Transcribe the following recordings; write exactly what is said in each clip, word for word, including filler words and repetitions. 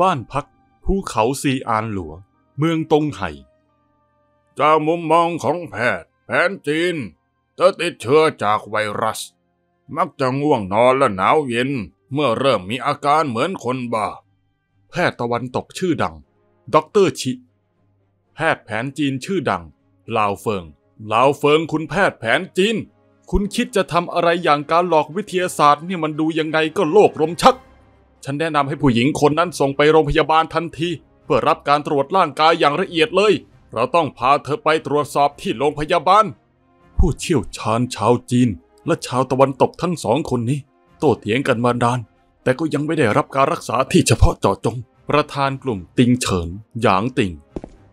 บ้านพักภูเขาซีอานหลัวเมืองตงไห่จากมุมมองของแพทย์แผนจีนเธอติดเชื้อจากไวรัสมักจะง่วงนอนและหนาวเย็นเมื่อเริ่มมีอาการเหมือนคนบ้าแพทย์ตะวันตกชื่อดังด็อกเตอร์ชิแพทย์แผนจีนชื่อดังลาวเฟิงลาวเฟิงคุณแพทย์แผนจีนคุณคิดจะทำอะไรอย่างการหลอกวิทยาศาสตร์นี่มันดูยังไงก็โลกลมชักฉันแนะนำให้ผู้หญิงคนนั้นส่งไปโรงพยาบาลทันทีเพื่อรับการตรวจร่างกายอย่างละเอียดเลยเราต้องพาเธอไปตรวจสอบที่โรงพยาบาลผู้เชี่ยวชาญชาวจีนและชาวตะวันตกทั้งสองคนนี้โต้เถียงกันมานานแต่ก็ยังไม่ได้รับการรักษาที่เฉพาะเจาะจงประธานกลุ่มติงเฉินหยางติง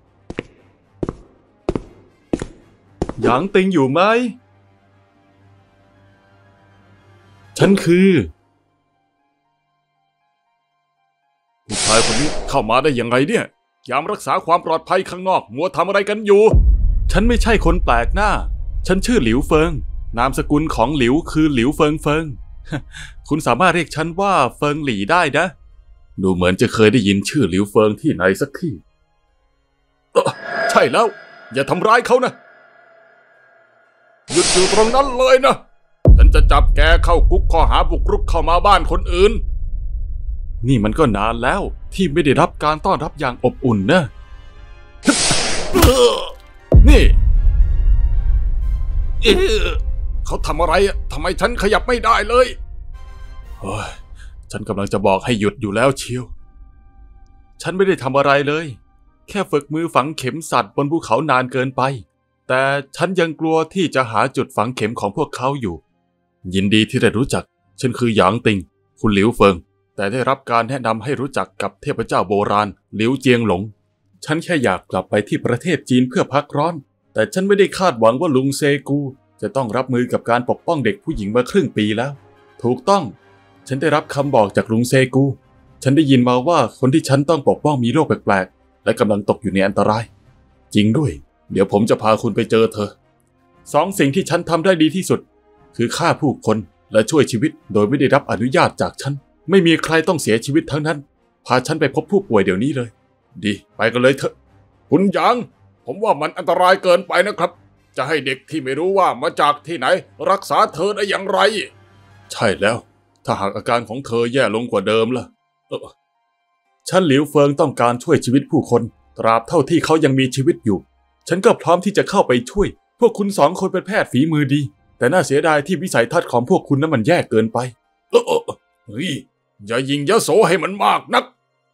หยางติงอยู่ไหมฉันคือผู้ชายคนนี้เข้ามาได้ยังไงเนี่ยยามรักษาความปลอดภัยข้างนอกมัวทำอะไรกันอยู่ฉันไม่ใช่คนแปลกหน้าฉันชื่อหลิวเฟิงนามสกุลของหลิวคือหลิวเฟิงเฟิงคุณสามารถเรียกฉันว่าเฟิงหลี่ได้นะดูเหมือนจะเคยได้ยินชื่อหลิวเฟิงที่ไหนสักที่ใช่แล้วอย่าทำร้ายเขานะหยุดอยู่ตรงนั้นเลยนะฉันจะจับแกเข้าคุกข้อหาบุกรุกเข้ามาบ้านคนอื่นนี่มันก็นานแล้วที่ไม่ได้รับการต้อนรับอย่างอบอุ่นนะนี่เขาทำอะไรอ่ะทำไมฉันขยับไม่ได้เลยโอ้ยฉันกำลังจะบอกให้หยุดอยู่แล้วเชียวฉันไม่ได้ทำอะไรเลยแค่ฝึกมือฝังเข็มสัตว์บนภูเขานานเกินไปแต่ฉันยังกลัวที่จะหาจุดฝังเข็มของพวกเขาอยู่ยินดีที่ได้รู้จักฉันคือหยางติงคุณหลิวเฟิงแต่ได้รับการแนะนำให้รู้จักกับเทพเจ้าโบราณหลิวเจียงหลงฉันแค่อยากกลับไปที่ประเทศจีนเพื่อพักร้อนแต่ฉันไม่ได้คาดหวังว่าลุงเซกูจะต้องรับมือกับการปกป้องเด็กผู้หญิงมาครึ่งปีแล้วถูกต้องฉันได้รับคำบอกจากลุงเซกูฉันได้ยินมาว่าคนที่ฉันต้องปกป้องมีโรคแปลกๆและกำลังตกอยู่ในอันตรายจริงด้วยเดี๋ยวผมจะพาคุณไปเจอเธอสองสิ่งที่ฉันทำได้ดีที่สุดคือฆ่าผู้คนและช่วยชีวิตโดยไม่ได้รับอนุญาตจากฉันไม่มีใครต้องเสียชีวิตทั้งนั้นพาฉันไปพบผู้ป่วยเดี๋ยวนี้เลยดีไปกันเลยเถอะคุณหยางผมว่ามันอันตรายเกินไปนะครับจะให้เด็กที่ไม่รู้ว่ามาจากที่ไหนรักษาเธอได้อย่างไรใช่แล้วถ้าหากอาการของเธอแย่ลงกว่าเดิมล่ะเออฉันหลิวเฟิงต้องการช่วยชีวิตผู้คนตราบเท่าที่เขายังมีชีวิตอยู่ฉันก็พร้อมที่จะเข้าไปช่วยพวกคุณสองคนเป็นแพทย์ฝีมือดีแต่น่าเสียดายที่วิสัยทัศน์ของพวกคุณนั้นมันแย่เกินไปเออเฮ้ยอย่ายิงยโสให้มันมากนัก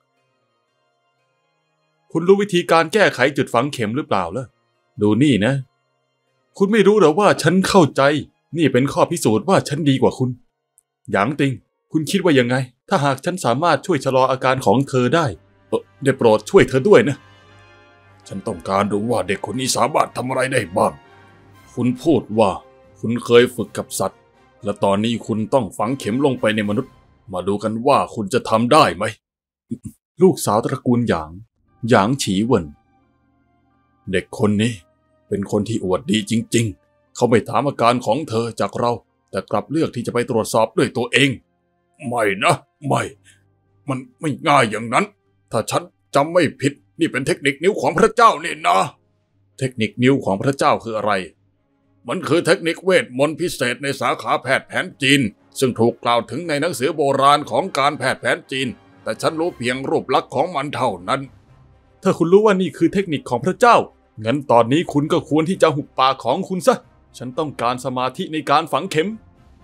คุณรู้วิธีการแก้ไขจุดฝังเข็มหรือเปล่าล่ะดูนี่นะคุณไม่รู้หรอว่าฉันเข้าใจนี่เป็นข้อพิสูจน์ว่าฉันดีกว่าคุณหยางติงคุณคิดว่ายังไงถ้าหากฉันสามารถช่วยชะลออาการของเธอได้เออได้โปรดช่วยเธอด้วยนะฉันต้องการรู้ว่าเด็กคนนี้สามารถทำอะไรได้บ้างคุณพูดว่าคุณเคยฝึกกับสัตว์และตอนนี้คุณต้องฝังเข็มลงไปในมนุษย์มาดูกันว่าคุณจะทำได้ไหมลูกสาวตระกูลหยางหยางฉีเหวินเด็กคนนี้เป็นคนที่อวดดีจริงๆเขาไม่ถามอาการของเธอจากเราแต่กลับเลือกที่จะไปตรวจสอบด้วยตัวเองไม่นะไม่มันไม่ง่ายอย่างนั้นถ้าฉันจำไม่ผิดนี่เป็นเทคนิคนิ้วของพระเจ้านี่นะเทคนิคนิ้วของพระเจ้าคืออะไรมันคือเทคนิคเวทมนต์พิเศษในสาขาแพทย์แผนจีนซึ่งถูกกล่าวถึงในหนังสือโบราณของการแพทย์แผนจีนแต่ฉันรู้เพียงรูปลักษณ์ของมันเท่านั้นถ้าคุณรู้ว่านี่คือเทคนิคของพระเจ้างั้นตอนนี้คุณก็ควรที่จะหุบปากของคุณซะฉันต้องการสมาธิในการฝังเข็ม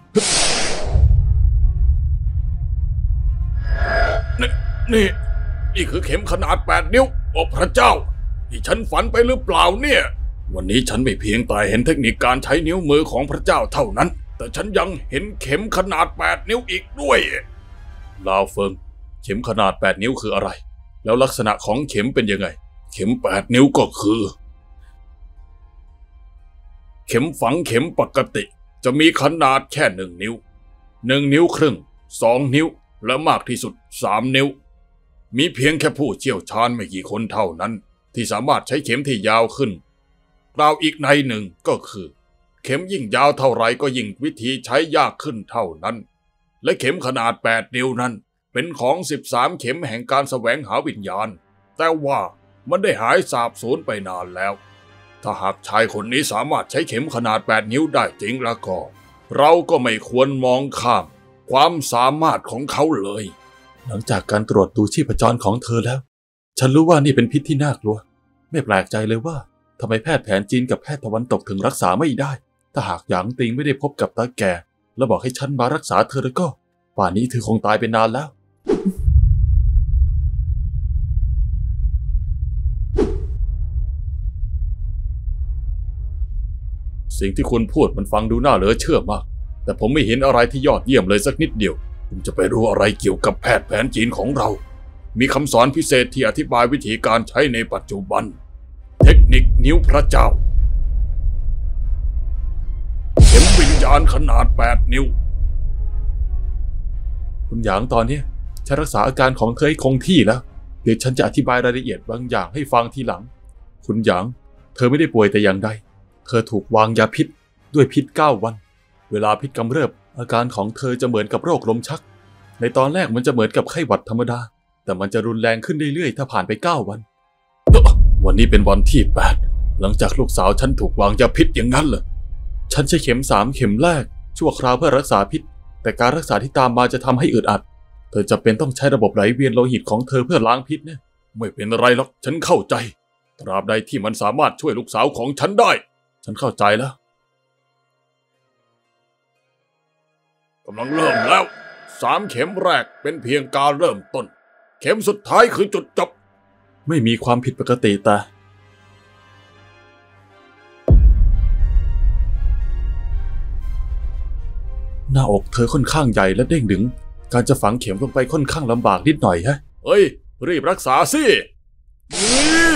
นี่นี่นี่คือเข็มขนาดแปดนิ้วโอ้พระเจ้านี่ฉันฝันไปหรือเปล่าเนี่ยวันนี้ฉันไม่เพียงแต่เห็นเทคนิคการใช้นิ้วมือของพระเจ้าเท่านั้นแต่ฉันยังเห็นเข็มขนาดแปดนิ้วอีกด้วยลาวเฟิงเข็มขนาดแปดนิ้วคืออะไรแล้วลักษณะของเข็มเป็นยังไงเข็มแปดนิ้วก็คือเข็มฝังเข็มปกติจะมีขนาดแค่หนึ่งนิ้วหนึ่งนิ้วครึ่งสองนิ้วและมากที่สุดสามนิ้วมีเพียงแค่ผู้เชี่ยวชาญไม่กี่คนเท่านั้นที่สามารถใช้เข็มที่ยาวขึ้นกล่าวอีกในหนึ่งก็คือเข็มยิ่งยาวเท่าไรก็ยิ่งวิธีใช้ยากขึ้นเท่านั้นและเข็มขนาดแปดนิ้วนั้นเป็นของสิบสามเข็มแห่งการแสวงหาวิญญาณแต่ว่ามันได้หายสาบสูญไปนานแล้วถ้าหากชายคนนี้สามารถใช้เข็มขนาดแปดนิ้วได้จริงแล้วก็เราก็ไม่ควรมองข้ามความสามารถของเขาเลยหลังจากการตรวจดูชีพจรของเธอแล้วฉันรู้ว่านี่เป็นพิษที่น่ากลัวไม่แปลกใจเลยว่าทำไมแพทย์แผนจีนกับแพทย์ตะวันตกถึงรักษาไม่ได้ถ้าหากหยางติงไม่ได้พบกับตาแก่แล้วบอกให้ฉันมารักษาเธอแล้วก็ป่านนี้เธอคงตายไปนานแล้วสิ่งที่คุณพูดมันฟังดูน่าเหลือเชื่อมากแต่ผมไม่เห็นอะไรที่ยอดเยี่ยมเลยสักนิดเดียวผมจะไปรู้อะไรเกี่ยวกับแพทย์แผนจีนของเรามีคำสอนพิเศษที่อธิบายวิธีการใช้ในปัจจุบันเทคนิคนิ้วพระเจ้าเข็มวิญญาณขนาดแปดนิ้วคุณหยางตอนนี้ฉันรักษาอาการของเธอให้คงที่แล้วเดี๋ยวฉันจะอธิบายรายละเอียดบางอย่างให้ฟังทีหลังคุณหยางเธอไม่ได้ป่วยแต่อย่างใดเธอถูกวางยาพิษด้วยพิษเก้าวันเวลาพิษกำเริบอาการของเธอจะเหมือนกับโรคลมชักในตอนแรกมันจะเหมือนกับไข้หวัดธรรมดาแต่มันจะรุนแรงขึ้นเรื่อยๆถ้าผ่านไปเก้าวันวันนี้เป็นวันที่แปดหลังจากลูกสาวฉันถูกวางยาพิษอย่างนั้นเหรอฉันใช้เข็มสามเข็มแรกชั่วคราวเพื่อรักษาพิษแต่การรักษาที่ตามมาจะทำให้อึดอัดเธอจะเป็นต้องใช้ระบบไหลเวียนโลหิตของเธอเพื่อล้างพิษนะไม่เป็นไรหรอกฉันเข้าใจตราบใดที่มันสามารถช่วยลูกสาวของฉันได้ฉันเข้าใจแล้วกำลังเริ่มแล้วสามเข็มแรกเป็นเพียงการเริ่มต้นเข็มสุดท้ายคือจุดจบไม่มีความผิดปกติแต่หน้าอกเธอค่อนข้างใหญ่และเด้งดึงการจะฝังเข็มลงไปค่อนข้างลำบากนิดหน่อยฮะเฮ้ยรีบรักษาสินี่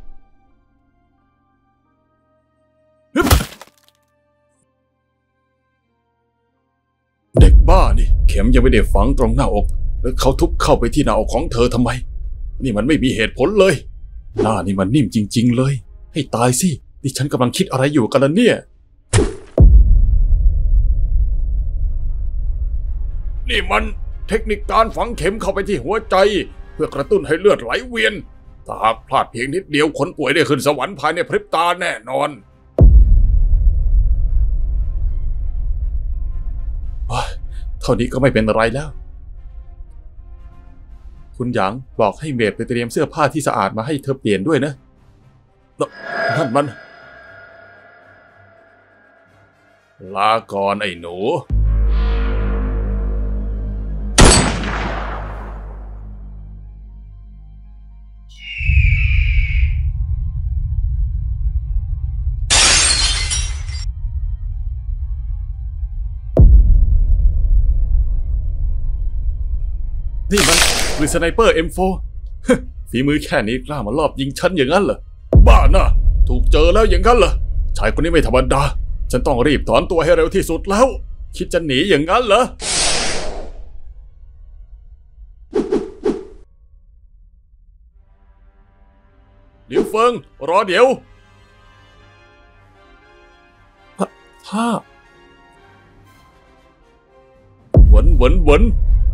เด็กบ้านี่เข็มยังไม่ได้ฝังตรงหน้าอกแล้วเขาทุบเข้าไปที่หน้าอกของเธอทำไมนี่มันไม่มีเหตุผลเลยหน้านี่มันนิ่มจริงๆเลยให้ตายสินี่ฉันกำลังคิดอะไรอยู่กันล่ะเนี่ยนี่มันเทคนิคการฝังเข็มเข้าไปที่หัวใจเพื่อกระตุ้นให้เลือดไหลเวียนถ้าหากพลาดเพียงนิดเดียวคนป่วยได้ขึ้นสวรรค์ภายในพริบตาแน่นอนเท่านี้ก็ไม่เป็นไรแล้วคุณหยางบอกให้เมดไปเตรียมเสื้อผ้าที่สะอาดมาให้เธอเปลี่ยนด้วยนะนั่นมันลาก่อนไอ้หนูนี่มันหรือสไนเปอร์ เอ็ม โฟร์ ฝีมือแค่นี้กล้ามาลอบยิงฉันอย่างนั้นเหรอบ้าน่ะถูกเจอแล้วอย่างนั้นเหรอชายคนนี้ไม่ธรรมดาฉันต้องรีบถอนตัวให้เร็วที่สุดแล้วคิดจะหนีอย่างนั้นเหรอเดี๋ยวเฟิงรอเดี๋ยวฮ่าหวนหวนหวน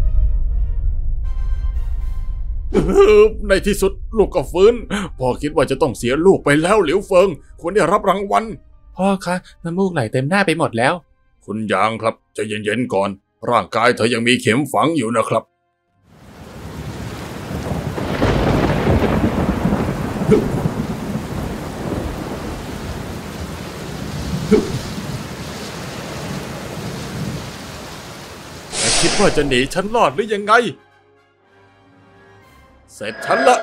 ในที่สุดลูกก็ฟื้นพ่อคิดว่าจะต้องเสียลูกไปแล้วเหลียวเฟิงควรได้รับรางวัลพ่อคะน้ำมูกไหลเต็มหน้าไปหมดแล้วคุณหยางครับใจเย็นๆก่อนร่างกายเธอยังมีเข็มฝังอยู่นะครับแต่คิดว่าจะหนีฉันรอดหรือยังไงเสร็จฉันละ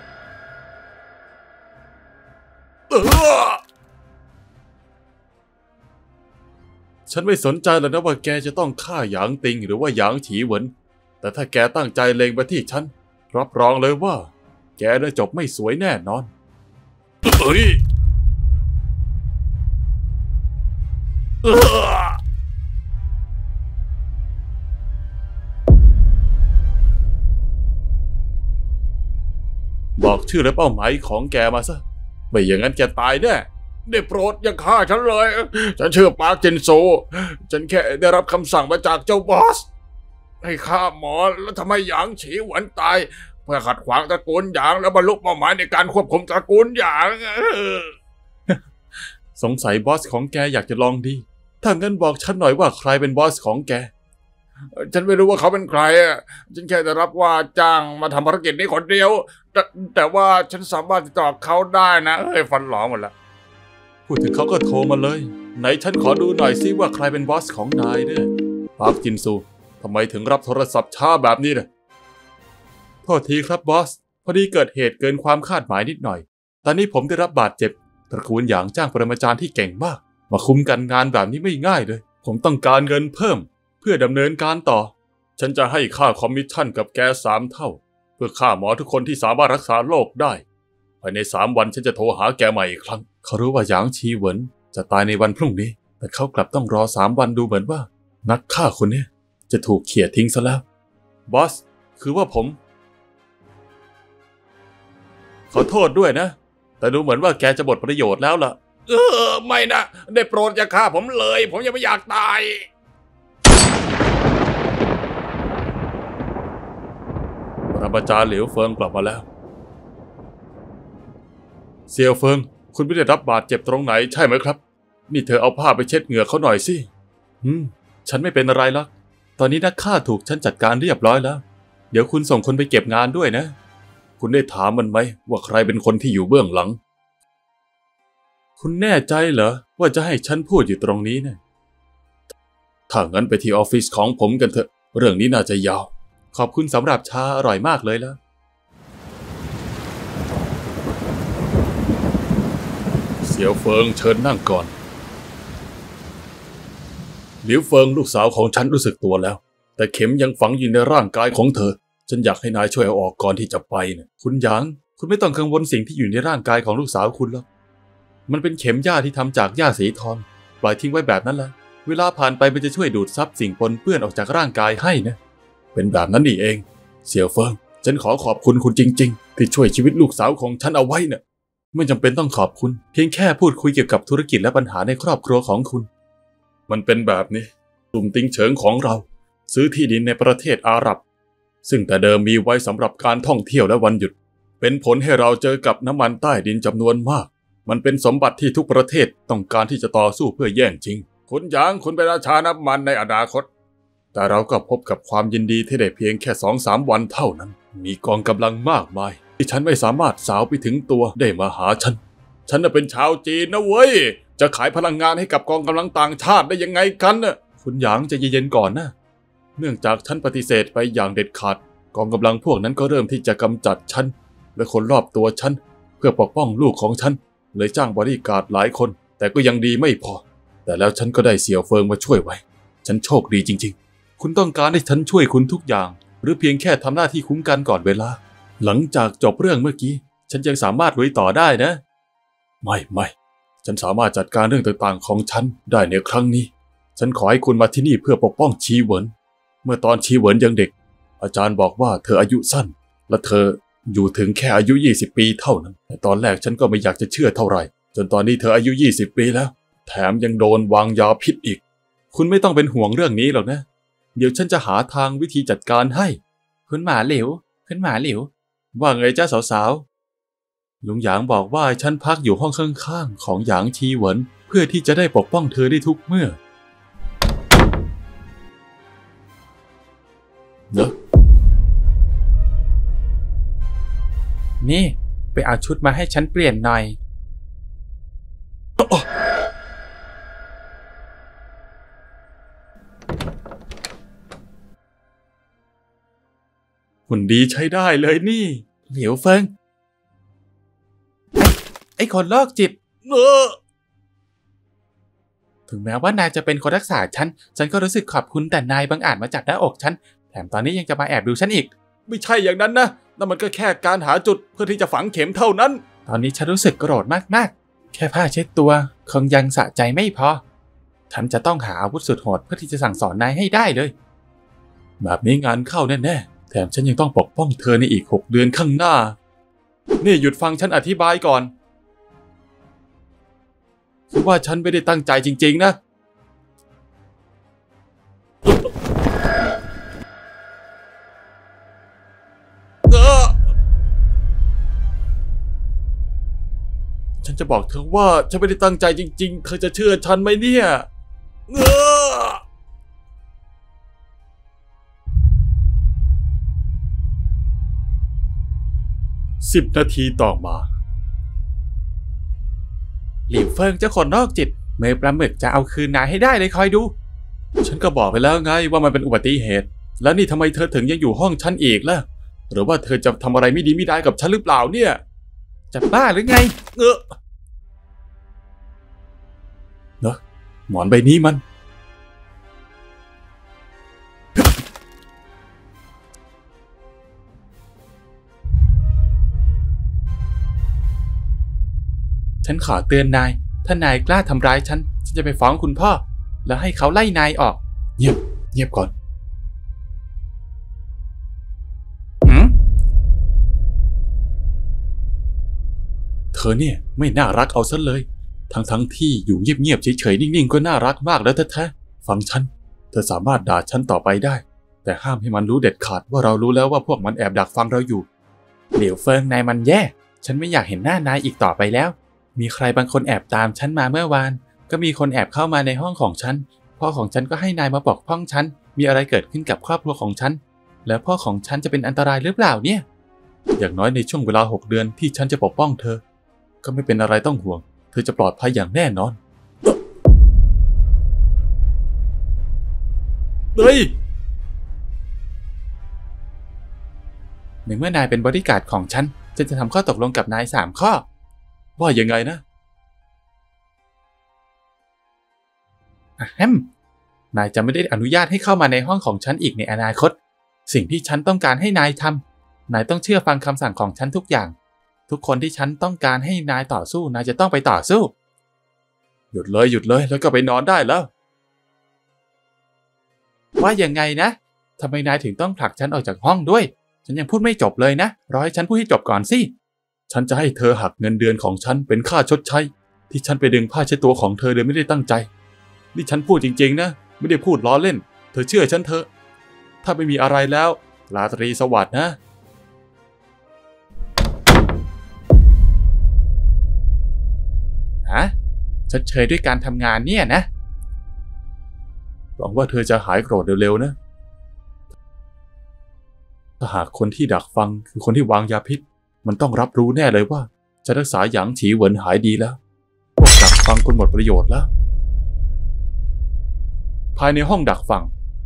เออฉันไม่สนใจแล้วนะว่าแกจะต้องฆ่าหยางติงหรือว่าหยางฉีเหวินแต่ถ้าแกตั้งใจเล็งไปที่ฉันรับรองเลยว่าแกจะจบไม่สวยแน่นอนเอ้ยเออบอกชื่อและเป้าหมายของแกมาซะไม่อย่างนั้นแกตายแน่ได้โปรดอย่าฆ่าฉันเลยฉันชื่อปาร์คจินโซฉันแค่ได้รับคำสั่งมาจากเจ้าบอสให้ฆ่าหมอแล้วทำไมหยางฉีหวนตายเพื่อขัดขวางตระกูลหยางแล้วบรรลุเป้าหมายในการควบคุมตระกูลหยางสงสัยบอสของแกอยากจะลองดีถ้างั้นบอกฉันหน่อยว่าใครเป็นบอสของแกฉันไม่รู้ว่าเขาเป็นใครอ่ะฉันแค่ได้รับว่าจ้างมาทำภารกิจนี้คนเดียวแต่แต่ว่าฉันสามารถติดต่อเขาได้นะเอ้ยฟันหลอหมดละพูดถึงเขาก็โทรมาเลยไหนฉันขอดูหน่อยซิว่าใครเป็นบอสของนายเนี่ยปาร์คจินซูทำไมถึงรับโทรศัพท์ช้าแบบนี้เนี่ยโทษทีครับบอสพอดีเกิดเหตุเกินความคาดหมายนิดหน่อยตอนนี้ผมได้รับบาดเจ็บตระกูลหยางจ้างปรมาจารย์ที่เก่งมากมาคุมกันงานแบบนี้ไม่ง่ายเลยผมต้องการเงินเพิ่มเพื่อดำเนินการต่อฉันจะให้ค่าคอมมิชชั่นกับแกสามเท่าเพื่อฆ่าหมอทุกคนที่สามารถรักษาโรคได้ภายในสามวันฉันจะโทรหาแกใหม่อีกครั้งเขารู้ว่าหยางชีเหวินจะตายในวันพรุ่งนี้แต่เขากลับต้องรอสามวันดูเหมือนว่านักฆ่าคนนี้จะถูกเขี่ยทิ้งซะแล้วบอสคือว่าผมขอโทษด้วยนะแต่ดูเหมือนว่าแกจะหมดประโยชน์แล้วล่ะเออไม่นะได้โปรดอย่าฆ่าผมเลยผมยังไม่อยากตายปรมาจารย์เหลียวเฟิงกลับมาแล้วเซียวเฟิงคุณไม่ได้รับบาดเจ็บตรงไหนใช่ไหมครับนี่เธอเอาผ้าไปเช็ดเหงื่อเขาหน่อยสิอืมฉันไม่เป็นอะไรหรอกตอนนี้นักฆ่าถูกฉันจัดการเรียบร้อยแล้วเดี๋ยวคุณส่งคนไปเก็บงานด้วยนะคุณได้ถามมันไหมว่าใครเป็นคนที่อยู่เบื้องหลังคุณแน่ใจเหรอว่าจะให้ฉันพูดอยู่ตรงนี้นะถ้างั้นไปที่ออฟฟิศของผมกันเถอะเรื่องนี้น่าจะยาวขอบคุณสำหรับชาอร่อยมากเลยแล้วเสี่ยวเฟิงเชิญนั่งก่อนหลิวเฟิงลูกสาวของฉันรู้สึกตัวแล้วแต่เข็มยังฝังอยู่ในร่างกายของเธอฉันอยากให้นายช่วยเอาออกก่อนที่จะไปนะคุณหยางคุณไม่ต้องกังวลสิ่งที่อยู่ในร่างกายของลูกสาวคุณแล้วมันเป็นเข็มหญ้าที่ทำจากหญ้าสีทองปล่อยทิ้งไว้แบบนั้นแหละเวลาผ่านไปมันจะช่วยดูดซับสิ่งปนเปื้อนออกจากร่างกายให้นะเป็นแบบนั้นนี่เองเสี่ยวเฟิงฉันขอขอบคุณคุณจริงๆที่ช่วยชีวิตลูกสาวของฉันเอาไว้นะไม่จำเป็นต้องขอบคุณเพียงแค่พูดคุยเกี่ยวกับธุรกิจและปัญหาในครอบครัวของคุณมันเป็นแบบนี้กลุ่มติงเฉิงของเราซื้อที่ดินในประเทศอาหรับซึ่งแต่เดิมมีไว้สำหรับการท่องเที่ยวและวันหยุดเป็นผลให้เราเจอกับน้ำมันใต้ดินจำนวนมากมันเป็นสมบัติที่ทุกประเทศต้องการที่จะต่อสู้เพื่อแย่งจริงคุณหยางคุณเป็นราชาน้ำมันในอนาคตแต่เราก็พบกับความยินดีที่ได้เพียงแค่ สองถึงสาม วันเท่านั้นมีกองกำลังมากมายที่ฉันไม่สามารถสาวไปถึงตัวได้มาหาฉันฉันน่ะเป็นชาวจีนนะเว้ยจะขายพลังงานให้กับกองกำลังต่างชาติได้ยังไงกันน่ะคุณหยางใจเย็นๆก่อนนะเนื่องจากฉันปฏิเสธไปอย่างเด็ดขาดกองกำลังพวกนั้นก็เริ่มที่จะกำจัดฉันและคนรอบตัวฉันเพื่อปกป้องลูกของฉันเลยจ้างบริการดหลายคนแต่ก็ยังดีไม่พอแต่แล้วฉันก็ได้เสี่ยวเฟิงมาช่วยไว้ฉันโชคดีจริงๆคุณต้องการให้ฉันช่วยคุณทุกอย่างหรือเพียงแค่ทำหน้าที่คุ้มกันก่อนเวลาหลังจากจบเรื่องเมื่อกี้ฉันยังสามารถลุยต่อได้นะไม่ไม่ฉันสามารถจัดการเรื่องต่างๆของฉันได้ในครั้งนี้ฉันขอให้คุณมาที่นี่เพื่อปกป้องชีเหวินเมื่อตอนชีเหวินยังเด็กอาจารย์บอกว่าเธออายุสั้นและเธออยู่ถึงแค่อายุยี่สิบปีเท่านั้นแต่ตอนแรกฉันก็ไม่อยากจะเชื่อเท่าไหร่จนตอนนี้เธออายุยี่สิบปีแล้วแถมยังโดนวางยาพิษอีกคุณไม่ต้องเป็นห่วงเรื่องนี้หรอกนะเดี๋ยวฉันจะหาทางวิธีจัดการให้คุณหมาเหลวคุณหมาเหลวว่าไงจ้าสาวๆลุงหยางบอกว่าฉันพักอยู่ห้องข้างๆของหยางชีเหวินเพื่อที่จะได้ปกป้องเธอได้ทุกเมื่อเนอะนี่ไปเอาชุดมาให้ฉันเปลี่ยนหน่อยหุ่นดีใช้ได้เลยนี่เหลียวเฟิงไอ้คนโรคจิตเออถึงแม้ว่านายจะเป็นคนรักษาฉันฉันก็รู้สึกขอบคุณแต่นายบังอาจมาจับหน้าอกฉันแถมตอนนี้ยังจะมาแอบดูฉันอีกไม่ใช่อย่างนั้นนะนั่นมันก็แค่การหาจุดเพื่อที่จะฝังเข็มเท่านั้นตอนนี้ฉันรู้สึกโกรธมากๆแค่ผ้าเช็ดตัวคงยังสะใจไม่พอฉันจะต้องหาอาวุธสุดโหดเพื่อที่จะสั่งสอนนายให้ได้เลยแบบนี้งานเข้าแน่ๆแถมฉันยังต้องปกป้องเธอในอีกหกเดือนข้างหน้านี่หยุดฟังฉันอธิบายก่อนคือว่าฉันไม่ได้ตั้งใจจริงๆนะฉันจะบอกเธอว่าฉันไม่ได้ตั้งใจจริงๆเธอจะเชื่อฉันไหมเนี่ยเออสิบนาทีต่อมาหลิวเฟิงเจ้าคนนอกจิตเมย์ปลาหมึกจะเอาคืนนายให้ได้เลยคอยดูฉันก็บอกไปแล้วไงว่ามันเป็นอุบัติเหตุแล้วนี่ทำไมเธอถึงยังอยู่ห้องฉันอีกล่ะหรือว่าเธอจะทำอะไรไม่ดีไม่ได้กับฉันหรือเปล่าเนี่ยจะบ้าหรือไงเออเนอะหมอนใบนี้มันฉันขอเตือนนายถ้านายกล้าทำร้ายฉันฉันจะไปฟ้องคุณพ่อแล้วให้เขาไล่นายออกเงียบเงียบก่อนหืมเธอเนี่ยไม่น่ารักเอาซะเลยทั้งทั้งที่อยู่เงียบๆเฉยๆนิ่งๆก็น่ารักมากแล้วแท้ๆฟังฉันเธอสามารถด่าฉันต่อไปได้แต่ห้ามให้มันรู้เด็ดขาดว่าเรารู้แล้วว่าพวกมันแอบดักฟังเราอยู่เหลียวเฟิงนายมันแย่ฉันไม่อยากเห็นหน้านายอีกต่อไปแล้วมีใครบางคนแอบตามฉันมาเมื่อวานก็มีคนแอบเข้ามาในห้องของฉันพ่อของฉันก็ให้นายมาปกป้องฉันมีอะไรเกิดขึ้นกับครอบครัวของฉันแล้วพ่อของฉันจะเป็นอันตรายหรือเปล่าเนี่ยอย่างน้อยในช่วงเวลาหกเดือนที่ฉันจะปกป้องเธอก็ไม่เป็นอะไรต้องห่วงเธอจะปลอดภัยอย่างแน่นอนเฮ้ยในเมื่อนายเป็นบอดี้การ์ดของฉันฉันจะทำข้อตกลงกับนายสามข้อว่ายังไงนะอะแฮมนายจะไม่ได้อนุญาตให้เข้ามาในห้องของฉันอีกในอนาคตสิ่งที่ฉันต้องการให้นายทำนายต้องเชื่อฟังคำสั่งของฉันทุกอย่างทุกคนที่ฉันต้องการให้นายต่อสู้นายจะต้องไปต่อสู้หยุดเลยหยุดเลยแล้วก็ไปนอนได้แล้วว่ายังไงนะทำไมนายถึงต้องผลักฉันออกจากห้องด้วยฉันยังพูดไม่จบเลยนะรอให้ฉันพูดให้จบก่อนสิฉันจะให้เธอหักเงินเดือนของฉันเป็นค่าชดใช้ที่ฉันไปดึงผ้าเช็ดตัวของเธอโดยไม่ได้ตั้งใจนี่ฉันพูดจริงๆนะไม่ได้พูดล้อเล่นเธอเชื่อฉันเถอะถ้าไม่มีอะไรแล้วราตรีสวัสดิ์นะฮะชดเชยด้วยการทำงานเนี่ยนะหวังว่าเธอจะหายโกรธเร็วๆนะถ้าหากคนที่ดักฟังคือคนที่วางยาพิษมันต้องรับรู้แน่เลยว่าจะรักษาหยางฉีเหวินหายดีแล้วพวกดักฟังคนหมดประโยชน์แล้วภายในห้องดักฟัง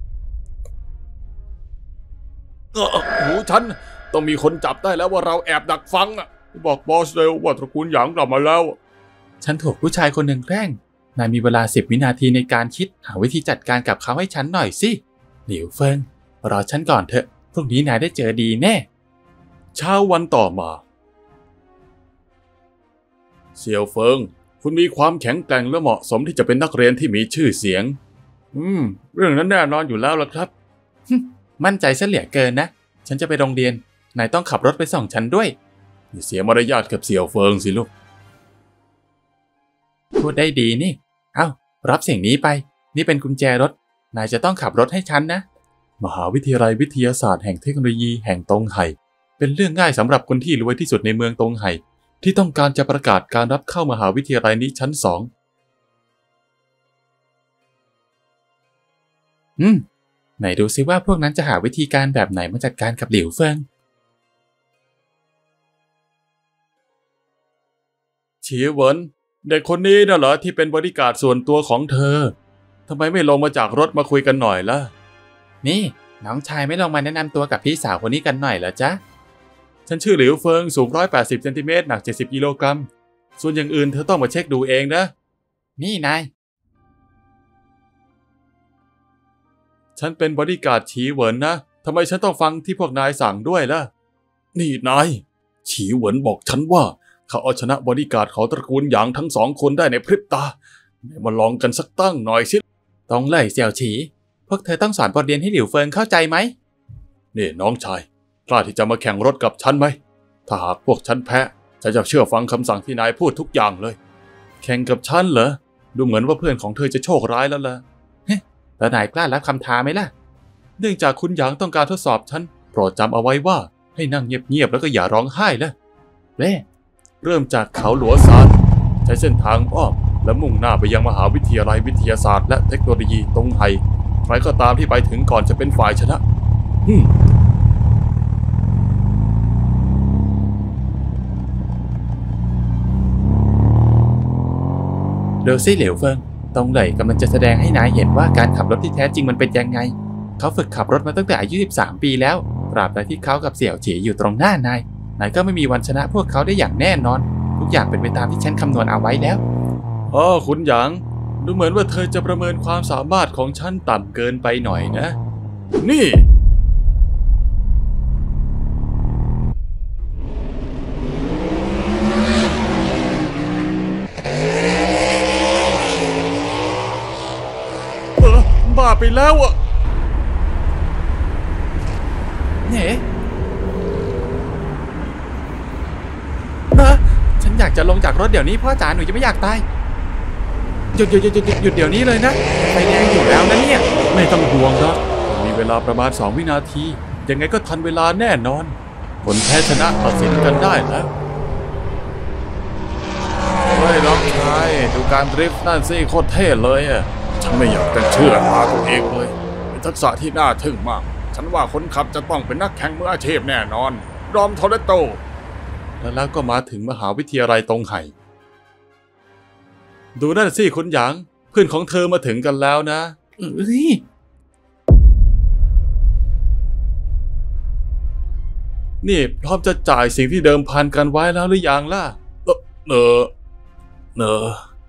เออหูฉันต้องมีคนจับได้แล้วว่าเราแอบดักฟังอ่ะบอกบอสเร็วว่าตระกูลหยางกลับมาแล้วฉันถูกผู้ชายคนหนึ่งแกล้งนายมีเวลาสิบวินาทีในการคิดหาวิธีจัดการกับเขาให้ฉันหน่อยสิหลิวเฟิงรอฉันก่อนเถอะพรุ่งนี้นายได้เจอดีแน่เช้าวันต่อมาเสี่ยวเฟิงคุณมีความแข็งแกร่งและเหมาะสมที่จะเป็นนักเรียนที่มีชื่อเสียงอืมเรื่องนั้นแน่นอนอยู่แล้วล่ะครับมั่นใจซะเหลือเกินนะฉันจะไปโรงเรียนนายต้องขับรถไปส่งฉันด้วยอย่าเสียมารยาทกับเสี่ยวเฟิงสิลูกพูดได้ดีนี่เอ้ารับสิ่งนี้ไปนี่เป็นกุญแจรถนายจะต้องขับรถให้ฉันนะมหาวิทยาลัยวิทยาศาสตร์แห่งเทคโนโลยีแห่งตงไห่เป็นเรื่องง่ายสำหรับคนที่รวยที่สุดในเมืองตงไห่ที่ต้องการจะประกาศการรับเข้ามหาวิทยาลัยนี้ชั้นสองอืมไหนดูซิว่าพวกนั้นจะหาวิธีการแบบไหนมาจัดการกับหลิวเฟิงฉีเหวินเด็กคนนี้น่ะเหรอที่เป็นบริการส่วนตัวของเธอทำไมไม่ลงมาจากรถมาคุยกันหน่อยล่ะนี่น้องชายไม่ลงมาแนะนำตัวกับพี่สาวคนนี้กันหน่อยเหรอจ๊ะฉันชื่อหลิวเฟิงสูงหนึ่งร้อยแปดสิบเซนติเมตรหนักเจ็ดสิบกิโลกรัมส่วนอย่างอื่นเธอต้องมาเช็คดูเองนะนี่นายฉันเป็นบอดี้การ์ดฉีเหวินนะทำไมฉันต้องฟังที่พวกนายสั่งด้วยล่ะนี่นายฉีเหวินบอกฉันว่าเขาเอาชนะบอดี้การ์ดของตระกูลหยางทั้งสองคนได้ในพริบตามาลองกันสักตั้งหน่อยสิต้องเลยเสี่ยวฉีพวกเธอต้องสอนบทเรียนให้หลิวเฟิงเข้าใจไหมนี่น้องชายกล้าที่จะมาแข่งรถกับฉันไหมถ้าหากพวกฉันแพ้ฉันจะเชื่อฟังคำสั่งที่นายพูดทุกอย่างเลยแข่งกับฉันเหรอดูเหมือนว่าเพื่อนของเธอจะโชคร้ายแล้วล่ะเฮ้แล้วนายกล้ารับคำท้าไหมล่ะเนื่องจากคุณหยางต้องการทดสอบฉันโปรดจำเอาไว้ว่าให้นั่งเงียบๆแล้วก็อย่าร้องไห้ละเร่เริ่มจากเขาหลัวซานช้เส้นทางอ้อมและมุ่งหน้าไปยังมหาวิทยาลัยวิทยาศาสตร์และเทคโนโลยีตงไห่ใครก็ตามที่ไปถึงก่อนจะเป็นฝ่ายชนะฮึมดูสิเหลียวเฟิงตงเหลยกำลังจะแสดงให้นายเห็นว่าการขับรถที่แท้จริงมันเป็นยังไงเขาฝึกขับรถมาตั้งแต่อายุสิบสามปีแล้วตราบใดที่เขากับเสี่ยวฉีอยู่ตรงหน้านายนายก็ไม่มีวันชนะพวกเขาได้อย่างแน่นอนทุกอย่างเป็นไปตามที่ฉันคำนวณเอาไว้แล้วอ๋อคุณหยางดูเหมือนว่าเธอจะประเมินความสามารถของฉันต่ำเกินไปหน่อยนะนี่เออบ้าไปแล้วอ่ะเน่นะฉันอยากจะลงจากรถเดี๋ยวนี้พ่อจ๋าหนูจะไม่อยากตายหยุดหยุดหยุดหยุดหยุดเดี๋ยวนี้เลยนะไฟแดงอยู่แล้วนะเนี่ยไม่ต้องห่วงนะมีเวลาประมาณสองวินาทียังไงก็ทันเวลาแน่นอนผลแพ้ชนะตัดสินกันได้แล้วเฮ้ยน้องชายดูการดริฟต์นั่นสิโคตรเท่เลยอ่ะฉันไม่อยากจะเชื่อตาตัวเองเลยเป็นทักษะที่น่าทึ่งมากฉันว่าคนขับจะต้องเป็นนักแข่งมืออาชีพแน่นอนรอมโทเรโตแล้วก็มาถึงมหาวิทยาลัยตงไห่ดูนั่นสิคุณหยางเพื่อนของเธอมาถึงกันแล้วนะเอ้ยนี่พร้อมจะจ่ายสิ่งที่เดิมพันกันไว้แล้วหรือยังล่ะเออเออเออ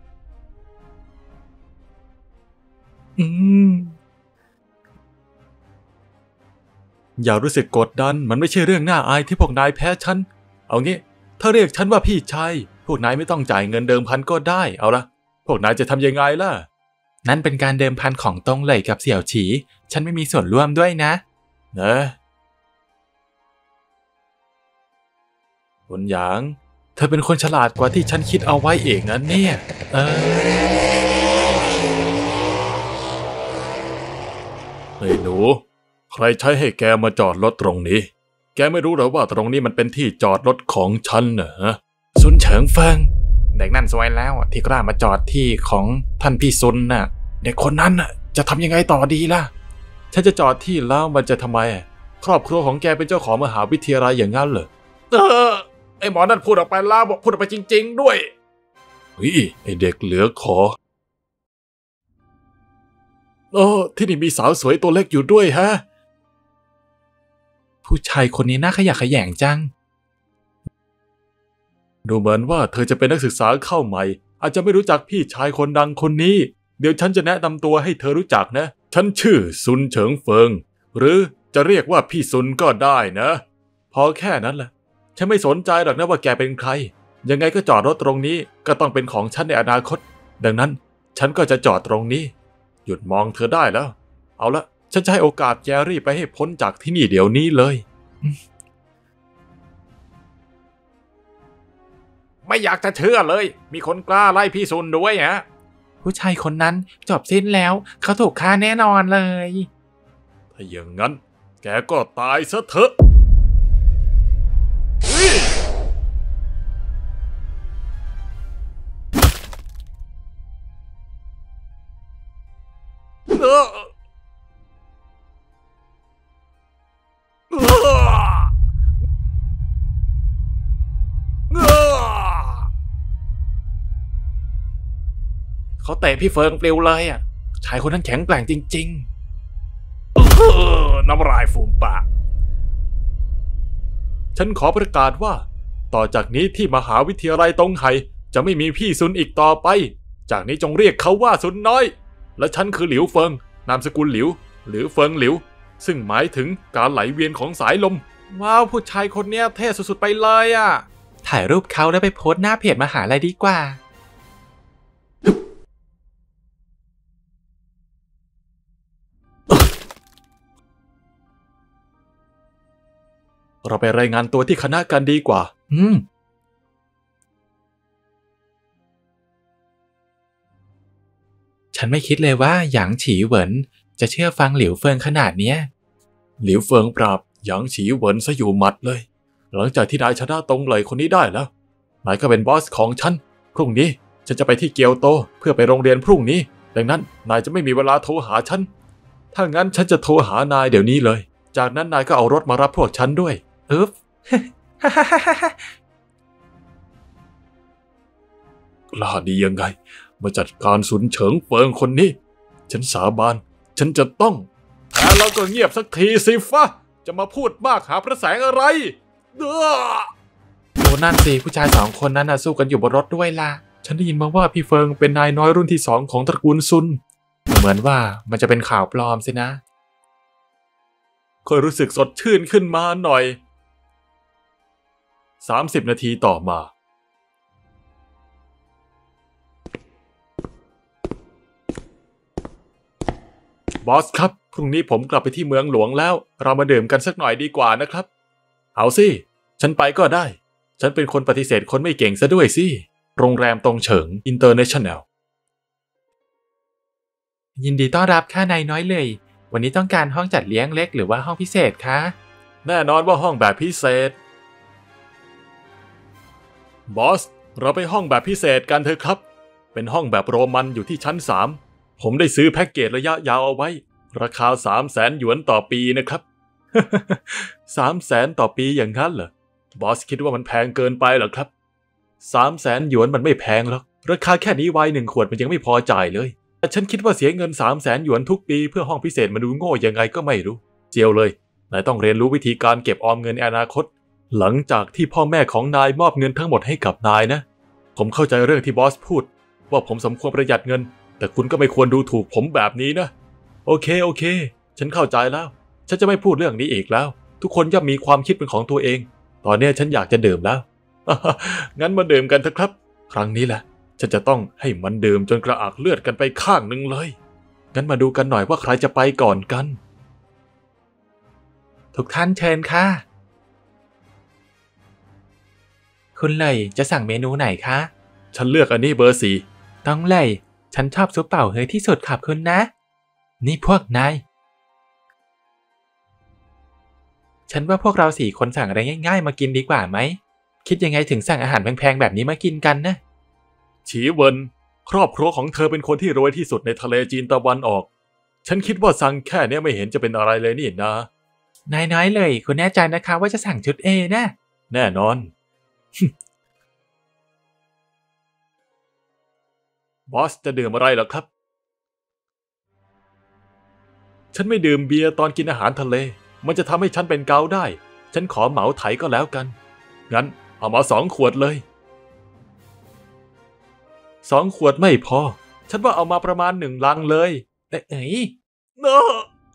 อืมอย่ารู้สึกกดดันมันไม่ใช่เรื่องน่าอายที่พวกนายแพ้ฉันเอางี้ถ้าเรียกฉันว่าพี่ชายพวกนายไม่ต้องจ่ายเงินเดิมพันก็ได้เอาละพวกนายจะทำยังไงล่ะนั่นเป็นการเดิมพันของตงเหลยกับเสี่ยวฉีฉันไม่มีส่วนร่วมด้วยนะนะคุณหยางเธอเป็นคนฉลาดกว่าที่ฉันคิดเอาไว้เองนะเนี่ยเออเฮ้ยหนูใครใช้ให้แกมาจอดรถตรงนี้แกไม่รู้หรอว่าตรงนี้มันเป็นที่จอดรถของฉันเหรอซุนเฉิงเฟิงเด็กนั่นสวยแล้วที่กล้ามาจอดที่ของท่านพี่ซุนน่ะเด็กคนนั้นน่ะจะทำยังไงต่อดีล่ะฉันจะจอดที่แล้วมันจะทำไมครอบครัวของแกเป็นเจ้าของมหาวิทยาลัยอย่างนั้นเหรอเออไอหมอนั่นพูดออกไปแล้วบอกพูดออกไปจริงๆด้วยเฮ้ยไอเด็กเหลือขอโอ้ที่นี่มีสาวสวยตัวเล็กอยู่ด้วยฮะผู้ชายคนนี้น่าขยะแขยงจังดูเหมือนว่าเธอจะเป็นนักศึกษาเข้าใหม่อาจจะไม่รู้จักพี่ชายคนดังคนนี้เดี๋ยวฉันจะแนะนำตัวให้เธอรู้จักนะฉันชื่อซุนเฉิงเฟิงหรือจะเรียกว่าพี่ซุนก็ได้นะพอแค่นั้นแหละฉันไม่สนใจหรอกนะว่าแกเป็นใครยังไงก็จอดรถตรงนี้ก็ต้องเป็นของฉันในอนาคตดังนั้นฉันก็จะจอดตรงนี้หยุดมองเธอได้แล้วเอาละฉันจะให้โอกาสแกรี่ไปให้พ้นจากที่นี่เดี๋ยวนี้เลยไม่อยากจะเชื่อเลยมีคนกล้าไล่พี่ซุนด้วยฮะผู้ชายคนนั้นจบสิ้นแล้วเขาถูกฆ่าแน่นอนเลยถ้าอย่างนั้นแกก็ตายซะเถอะเออเขาเตะพี่เฟิงปลิวเลยอ่ะชายคนนั้นแข็งแกร่งจริงๆน้ำลายฟูมปากฉันขอประกาศว่าต่อจากนี้ที่มหาวิทยาลัยตงไห่จะไม่มีพี่ซุนอีกต่อไปจากนี้จงเรียกเขาว่าซุนน้อยและฉันคือหลิวเฟิงนามสกุลหลิวหรือเฟิงหลิวซึ่งหมายถึงการไหลเวียนของสายลมว้าวผู้ชายคนนี้เท่สุดๆไปเลยอ่ะถ่ายรูปเขาแล้วไปโพสต์หน้าเพจมหาลัยดีกว่าเราไปรายงานตัวที่คณะกันดีกว่าอืมฉันไม่คิดเลยว่าหยางฉีเหวินจะเชื่อฟังหลิวเฟิงขนาดเนี้ยหลิวเฟิงปราบหยางฉีเหวินซะอยู่หมัดเลยหลังจากที่นายชนะตงเหลยคนนี้ได้แล้วนายก็เป็นบอสของฉันพรุ่งนี้ฉันจะไปที่เกียวโตเพื่อไปโรงเรียนพรุ่งนี้ดังนั้นนายจะไม่มีเวลาโทรหาฉันถ้างั้นฉันจะโทรหานายเดี๋ยวนี้เลยจากนั้นนายก็เอารถมารับพวกฉันด้วยอึ๊บ กล้าดียังไงมาจัดการสุนเฉิงเฟิงคนนี้ฉันสาบานฉันจะต้องแพ้แล้วก็เงียบสักทีสิฟ้าจะมาพูดมากหาพระแสงอะไรเด้อโอ้นั่นสิผู้ชายสองคนนั้นน่ะสู้กันอยู่บนรถด้วยล่ะฉันได้ยินมาว่าพี่เฟิงเป็นนายน้อยรุ่นที่สองของตระกูลซุนเหมือนว่ามันจะเป็นข่าวปลอมสินะค่อยรู้สึกสดชื่นขึ้นมาหน่อยสามสิบนาทีต่อมาบอสครับพรุ่งนี้ผมกลับไปที่เมืองหลวงแล้วเรามาดื่มกันสักหน่อยดีกว่านะครับเอาสิฉันไปก็ได้ฉันเป็นคนปฏิเสธคนไม่เก่งซะด้วยสิโรงแรมตรงเฉิงอินเตอร์เนชั่นแนลยินดีต้อนรับค่ะนายน้อยเลยวันนี้ต้องการห้องจัดเลี้ยงเล็กหรือว่าห้องพิเศษคะแน่นอนว่าห้องแบบพิเศษบอสเราไปห้องแบบพิเศษกันเถอะครับเป็นห้องแบบโรมันอยู่ที่ชั้นสามผมได้ซื้อแพ็กเกจระยะยาวเอาไว้ราคา สามแสน หยวนต่อปีนะครับ สามแสน ต่อปีอย่างนั้นเหรอบอสคิดว่ามันแพงเกินไปเหรอครับ สามแสน หยวนมันไม่แพงหรอกราคาแค่นี้ไวน์หนึ่งขวดมันยังไม่พอจ่ายเลยแต่ฉันคิดว่าเสียเงิน สามแสน หยวนทุกปีเพื่อห้องพิเศษมาดูโง่ยังไงก็ไม่รู้เจียวเลยนายต้องเรียนรู้วิธีการเก็บออมเงินในอนาคตหลังจากที่พ่อแม่ของนายมอบเงินทั้งหมดให้กับนายนะผมเข้าใจเรื่องที่บอสพูดว่าผมสมควรประหยัดเงินแต่คุณก็ไม่ควรดูถูกผมแบบนี้นะโอเคโอเคฉันเข้าใจแล้วฉันจะไม่พูดเรื่องนี้อีกแล้วทุกคนย่อมมีความคิดเป็นของตัวเองตอนนี้ฉันอยากจะดื่มแล้ว งั้นมาดื่มกันเถอะครับครั้งนี้แหละฉันจะต้องให้มันดื่มจนกระอักเลือดกันไปข้างหนึ่งเลยงั้นมาดูกันหน่อยว่าใครจะไปก่อนกันทุกท่านเชิญค่ะคุณเลยจะสั่งเมนูไหนคะฉันเลือกอันนี้เบอร์สี่ต้องเลยฉันชอบซุปเป่าเฮยที่สุดขอบคุณนะนี่พวกนายฉันว่าพวกเราสี่คนสั่งอะไรง่ายๆมากินดีกว่าไหมคิดยังไงถึงสั่งอาหารแพงๆแบบนี้มากินกันนะฉีเวินครอบครัวของเธอเป็นคนที่รวยที่สุดในทะเลจีนตะวันออกฉันคิดว่าสั่งแค่นี้ไม่เห็นจะเป็นอะไรเลยนี่นะนายน้อยเลยคุณแน่ใจนะคะว่าจะสั่งชุด A นะแน่นอน บอสจะดื่มอะไรเหรอครับฉันไม่ดื่มเบียร์ตอนกินอาหารทะเลมันจะทำให้ฉันเป็นเกาได้ฉันขอเหมาไถก็แล้วกันงั้นเอามาสองขวดเลยสองขวดไม่พอฉันว่าเอามาประมาณหนึ่งลังเลยเอ้ยเนอะ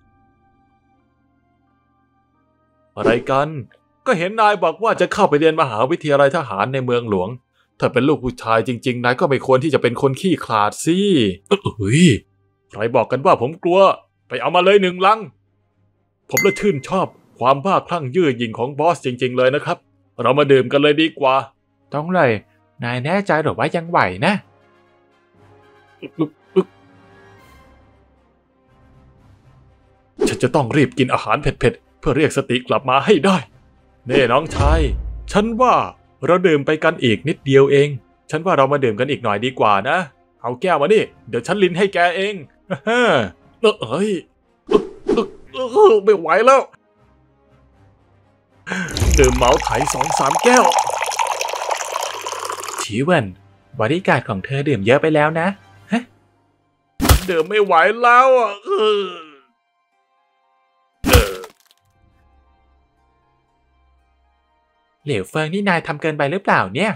อะไรกันก็เห็นนายบอกว่าจะเข้าไปเรียนมหาวิทยาลัยทหารในเมืองหลวงถ้าเป็นลูกผู้ชายจริงๆนายก็ไม่ควรที่จะเป็นคนขี้ขลาดสิเอ้ยใครบอกกันว่าผมกลัวไปเอามาเลยหนึ่งลังผมละชื่นชอบความบ้าคลั่งเย่อหยิ่งของบอสจริงๆเลยนะครับเรามาดื่มกันเลยดีกว่าต้องเลยนายแน่ใจหรือว่ายังไหวนะฉันจะต้องรีบกินอาหารเผ็ดๆเพื่อเรียกสติกลับมาให้ได้เน่น้องชายฉันว่าเราดื่มไปกันอีกนิดเดียวเองฉันว่าเรามาดื่มกันอีกหน่อยดีกว่านะเอาแก้วมานี่เดี๋ยวฉันลิ้นให้แกเองเฮ้อเอ้ยไม่ไหวแล้วดื่มเหมาไถสองสามแก้วฉีเวินบริการของเธอดื่มเยอะไปแล้วนะฮะดื่มไม่ไหวแล้วอ่ะเออเหลวเฟิงนี่นายทำเกินไปหรือเปล่าเนี่ย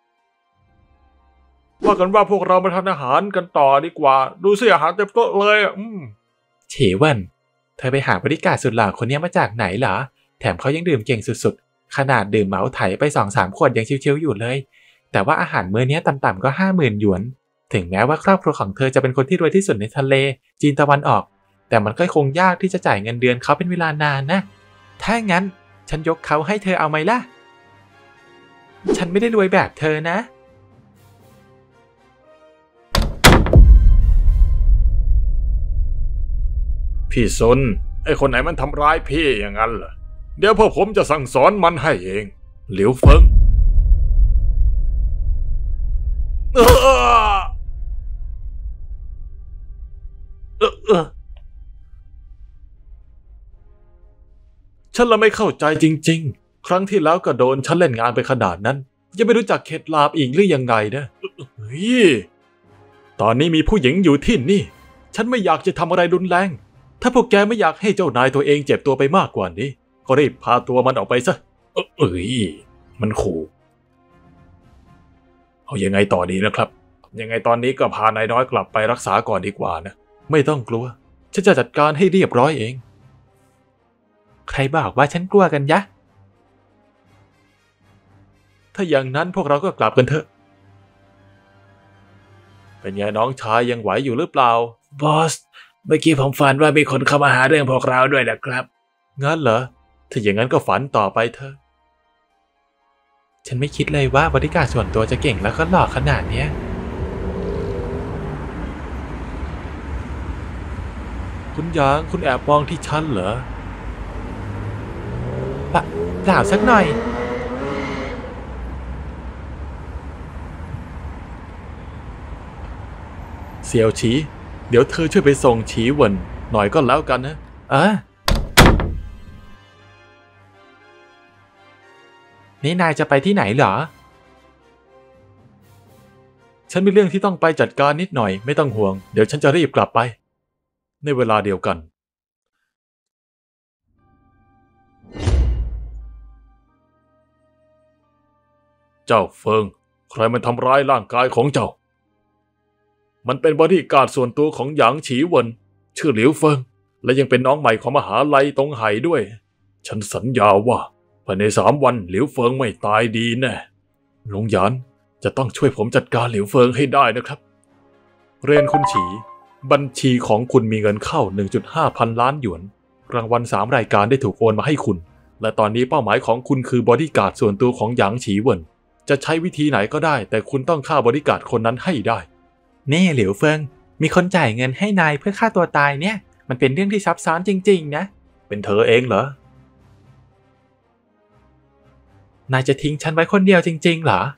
ว่ากันว่าพวกเรามาทานอาหารกันต่อดีกว่าดูสิอาหารเต็มโต๊ะเลยอืมเฉวันเธอไปหาบริการสุดหล่อคนนี้มาจากไหนเหรอแถมเขายังดื่มเก่งสุดๆขนาดดื่มเหมาไถไป สองสาม ขวดยังชิวๆอยู่เลยแต่ว่าอาหารมื้อนี้ต่ำๆก็ ห้าหมื่น หยวนถึงแม้ว่าครอบครัวของเธอจะเป็นคนที่รวยที่สุดในทะเลจีนตะวันออกแต่มันก็คงยากที่จะจ่ายเงินเดือนเขาเป็นเวลานานนะถ้างั้นฉันยกเขาให้เธอเอาไหมล่ะฉันไม่ได้รวยแบบเธอนะพี่ซุนไอ้คนไหนมันทำร้ายพี่อย่างนั้นเหรอเดี๋ยวพวกผมจะสั่งสอนมันให้เองหลิวเฟิงฉันละไม่เข้าใจจริงๆครั้งที่แล้วก็โดนฉันเล่นงานไปขนาดนั้นยังไม่รู้จักเข็ดหลาบอีกหรือยังไงนะเฮ้ยตอนนี้มีผู้หญิงอยู่ที่นี่ฉันไม่อยากจะทำอะไรรุนแรงถ้าพวกแกไม่อยากให้เจ้านายตัวเองเจ็บตัวไปมากกว่านี้ก็รีบพาตัวมันออกไปซะเอ้ยมันขู่เอายังไงต่อดีนะครับยังไงตอนนี้ก็พานายน้อยกลับไปรักษาก่อนดีกว่านะไม่ต้องกลัวฉันจะจัดการให้เรียบร้อยเองใครบอกว่าฉันกลัวกันยะถ้าอย่างนั้นพวกเราก็กลับกันเถอะเป็นไงน้องชายยังไหวอยู่หรือเปล่าบอสเมื่อกี้ผมฝันว่ามีคนเข้ามาหาเรื่องพวกเราด้วยนะครับงั้นเหรอถ้าอย่างนั้นก็ฝันต่อไปเถอะฉันไม่คิดเลยว่าบริการส่วนตัวจะเก่งแล้วก็หล่อขนาดเนี้ยคุณหยางคุณแอบมองที่ฉันเหรอปะเปล่าสักหน่อยเสี่ยวฉีเดี๋ยวเธอช่วยไปส่งฉีเหวินหน่อยก็แล้วกันนะเออนี่นายจะไปที่ไหนเหรอฉันมีเรื่องที่ต้องไปจัดการนิดหน่อยไม่ต้องห่วงเดี๋ยวฉันจะรีบกลับไปในเวลาเดียวกันเจ้าเฟิงใครมันทำร้ายร่างกายของเจ้ามันเป็นบอดี้การ์ดส่วนตัวของหยางฉีเหวินชื่อหลิวเฟิงและยังเป็นน้องใหม่ของมหาลัยตงไห่ด้วยฉันสัญญาว่าภายในสามวันหลิวเฟิงไม่ตายดีแน่หลงหยานจะต้องช่วยผมจัดการหลิวเฟิงให้ได้นะครับเรียนคุณฉีบัญชีของคุณมีเงินเข้า หนึ่งจุดห้า พันล้านหยวนรางวัลสามรายการได้ถูกโอนมาให้คุณและตอนนี้เป้าหมายของคุณคือบอดี้การ์ดส่วนตัวของหยางฉีเหวินจะใช้วิธีไหนก็ได้แต่คุณต้องฆ่าบอดี้การ์ดคนนั้นให้ได้นี่หลิวเฟิงมีคนจ่ายเงินให้นายเพื่อฆ่าตัวตายเนี่ยมันเป็นเรื่องที่ซับซ้อนจริงๆนะเป็นเธอเองเหรอนายจะทิ้งฉันไว้คนเดียวจริงๆเหรอ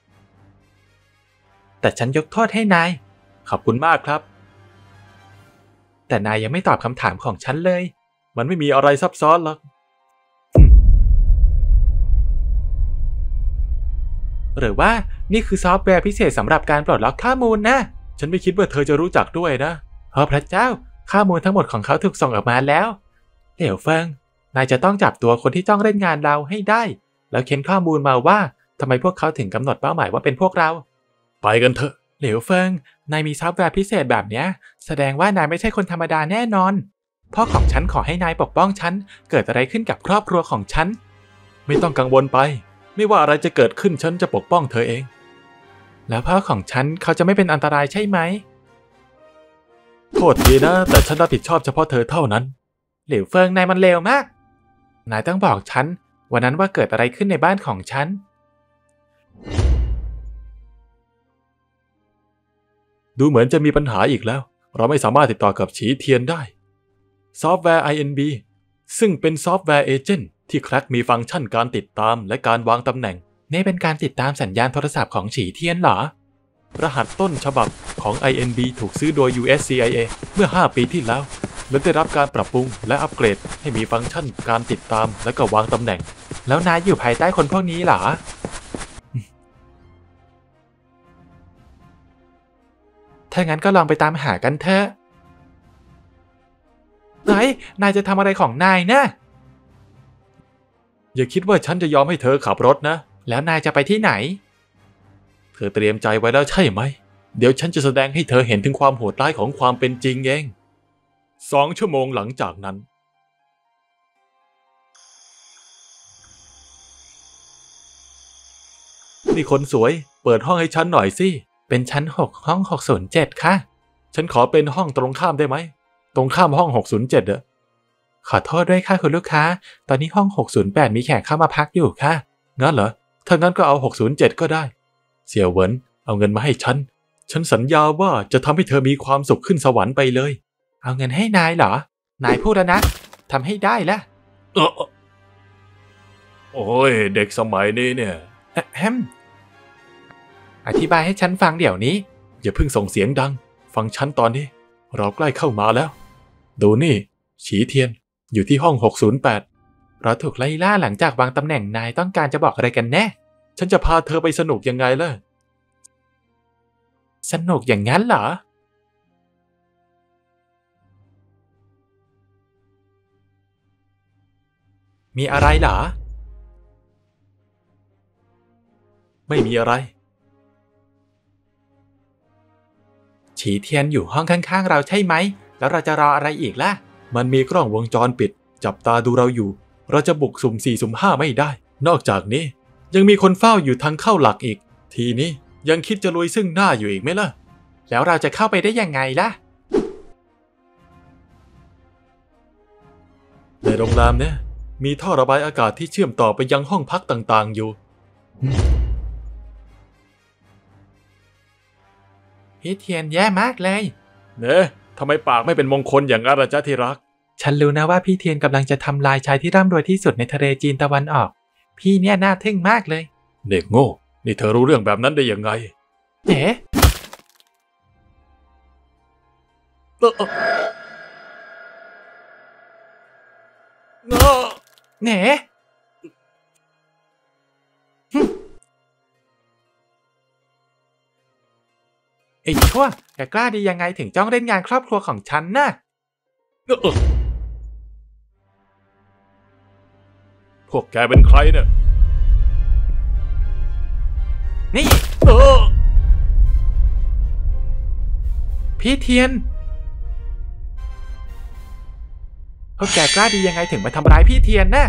แต่ฉันยกโทษให้นายขอบคุณมากครับแต่นายยังไม่ตอบคำถามของฉันเลยมันไม่มีอะไรซับซ้อนหรอกหรือว่านี่คือซอฟต์แวร์พิเศษสำหรับการปลดล็อกข้อมูลนะฉันไม่คิดว่าเธอจะรู้จักด้วยนะเพราะพระเจ้าข้อมูลทั้งหมดของเขาถูกส่งออกมาแล้วเหลียวเฟิงนายจะต้องจับตัวคนที่จ้องเล่นงานเราให้ได้แล้วเค้นข้อมูลมาว่าทำไมพวกเขาถึงกำหนดเป้าหมายว่าเป็นพวกเราไปกันเถอะเหลียวเฟิงนายมีซอฟต์แวร์พิเศษแบบนี้แสดงว่านายไม่ใช่คนธรรมดาแน่นอนพ่อของฉันขอให้นายปกป้องฉันเกิดอะไรขึ้นกับครอบครัวของฉันไม่ต้องกังวลไปไม่ว่าอะไรจะเกิดขึ้นฉันจะปกป้องเธอเองแล้วพ่อของฉันเขาจะไม่เป็นอันตรายใช่ไหมโทษทีนะแต่ฉันรับผิดชอบเฉพาะเธอเท่านั้นเหลียวเฟิงนายมันเลวมากนายต้องบอกฉันวันนั้นว่าเกิดอะไรขึ้นในบ้านของฉันดูเหมือนจะมีปัญหาอีกแล้วเราไม่สามารถติดต่อกับฉีเทียนได้ซอฟต์แวร์ ไอ เอ็น บี ซึ่งเป็นซอฟต์แวร์เอเจนต์ที่แคร็กมีฟังก์ชันการติดตามและการวางตำแหน่งนี่เป็นการติดตามสัญญาณโทรศัพท์ของฉีเทียนเหรอรหัสต้นฉบับของ ไอ เอ็น บี ถูกซื้อโดย ยู เอส ซี ไอ เอ เมื่อห้าปีที่แล้วและได้รับการปรับปรุงและอัปเกรดให้มีฟังก์ชันการติดตามและก็วางตำแหน่งแล้วนายอยู่ภายใต้คนพวกนี้เหรอถ้างั้นก็ลองไปตามหากันเถอะเฮ้ยนายจะทำอะไรของนายนะอย่าคิดว่าฉันจะยอมให้เธอขับรถนะแล้วนายจะไปที่ไหนเธอเตรียมใจไว้แล้วใช่ไหมเดี๋ยวฉันจะแสดงให้เธอเห็นถึงความโหดร้ายของความเป็นจริงเองสองชั่วโมงหลังจากนั้นนี่คนสวยเปิดห้องให้ฉันหน่อยสิเป็นชั้นหกห้องหกศูนย์เจ็ดค่ะฉันขอเป็นห้องตรงข้ามได้ไหมตรงข้ามห้องหกศูนย์เจ็ดอะขอโทษด้วยค่ะคุณลูกค้าตอนนี้ห้องหกศูนย์แปดมีแขกเข้ามาพักอยู่ค่ะงั้นเหรอถ้างั้นก็เอาหกศูนย์เจ็ดก็ได้เสี่ยวเหวินเอาเงินมาให้ฉันฉันสัญญาว่าจะทำให้เธอมีความสุขขึ้นสวรรค์ไปเลยเอาเงินให้นายเหรอนายพูดแล้วนะทำให้ได้ละเออโอ้ยเด็กสมัยนี้เนี่ยแฮมอธิบายให้ฉันฟังเดี๋ยวนี้อย่าเพิ่งส่งเสียงดังฟังฉันตอนนี้เราใกล้เข้ามาแล้วดูนี่ฉีเทียนอยู่ที่ห้องหกศูนย์แปดเราถูกไล่ล่าหลังจากวางตำแหน่งนายต้องการจะบอกอะไรกันแน่ฉันจะพาเธอไปสนุกยังไงล่ะสนุกอย่างนั้นเหรอมีอะไรเหรอไม่มีอะไรฉีเทียนอยู่ห้องข้างๆเราใช่ไหมแล้วเราจะรออะไรอีกล่ะมันมีกล้องวงจรปิดจับตาดูเราอยู่เราจะบุกสุ่มสี่สุ่มห้าไม่ได้นอกจากนี้ยังมีคนเฝ้าอยู่ทางเข้าหลักอีกทีนี้ยังคิดจะลุยซึ่งหน้าอยู่อีกไหมล่ะแล้วเราจะเข้าไปได้ยังไงล่ะในโรงแรมเนี่ยมีท่อระบายอากาศที่เชื่อมต่อไปยังห้องพักต่างๆอยู่พี่เทียนแย่มากเลยเน่ทำไมปากไม่เป็นมงคลอย่างนั้นล่ะจ๊ะที่รักฉันรู้นะว่าพี่เทียนกำลังจะทำลายชายที่ร่ำรวยที่สุดในทะเลจีนตะวันออกพี่เนี่ยน่าทึ่งมากเลยเด็กโง่นี่เธอรู้เรื่องแบบนั้นได้ยังไงเอ๋เน่ไอ้ชั่วแกกล้าดียังไงถึงจ้องเล่นงานครอบครัวของฉันน่ะพวกแกเป็นใครเนี่ยนี่พี่เทียนพวกแกกล้าดียังไงถึงมาทำร้ายพี่เทียนน่ะ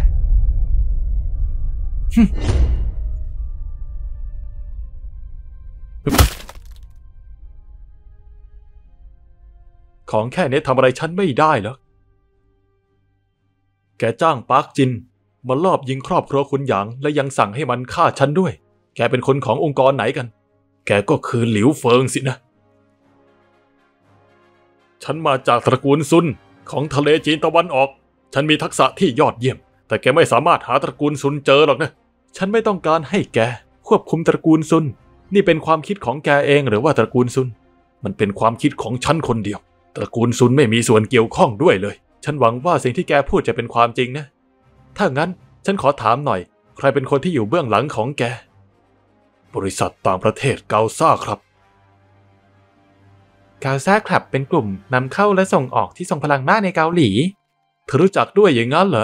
ของแค่นี้ทำอะไรฉันไม่ได้หรอกแกจ้างปาร์คจินมาลอบยิงครอบครัวคุณหยางและยังสั่งให้มันฆ่าฉันด้วยแกเป็นคนขององค์กรไหนกันแกก็คือหลิวเฟิงสินะฉันมาจากตระกูลซุนของทะเลจีนตะวันออกฉันมีทักษะที่ยอดเยี่ยมแต่แกไม่สามารถหาตระกูลซุนเจอหรอกนะฉันไม่ต้องการให้แกควบคุมตระกูลซุนนี่เป็นความคิดของแกเองหรือว่าตระกูลซุนมันเป็นความคิดของฉันคนเดียวตระกูลซุนไม่มีส่วนเกี่ยวข้องด้วยเลยฉันหวังว่าสิ่งที่แกพูดจะเป็นความจริงนะถ้างั้นฉันขอถามหน่อยใครเป็นคนที่อยู่เบื้องหลังของแกบริษัทต่างประเทศเกาซ่าครับเกาซ่าคลับเป็นกลุ่มนำเข้าและส่งออกที่ทรงพลังมากในเกาหลีเธอรู้จักด้วยอย่างนั้นเหรอ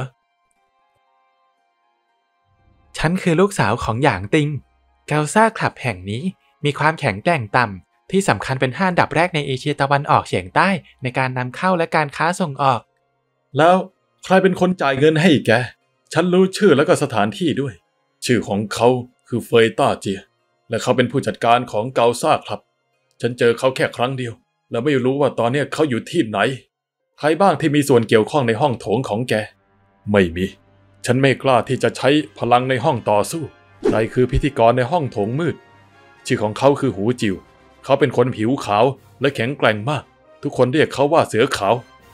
ฉันคือลูกสาวของหยางติงเกาซ่าคลับแห่งนี้มีความแข็งแกร่งต่ำที่สำคัญเป็นห้าอันดับแรกในเอเชียตะวันออกเฉียงใต้ในการนำเข้าและการค้าส่งออกแล้วใครเป็นคนจ่ายเงินให้แกฉันรู้ชื่อและก็สถานที่ด้วยชื่อของเขาคือเฟยต้าเจียและเขาเป็นผู้จัดการของเกาซ่าครับฉันเจอเขาแค่ครั้งเดียวและไม่รู้ว่าตอนนี้เขาอยู่ที่ไหนใครบ้างที่มีส่วนเกี่ยวข้องในห้องโถงของแกไม่มีฉันไม่กล้าที่จะใช้พลังในห้องต่อสู้ใครคือพิธีกรในห้องโถงมืดชื่อของเขาคือหูจิวเขาเป็นคนผิวขาวและแข็งแกร่งมากทุกคนเรียกเขาว่าเสือขาว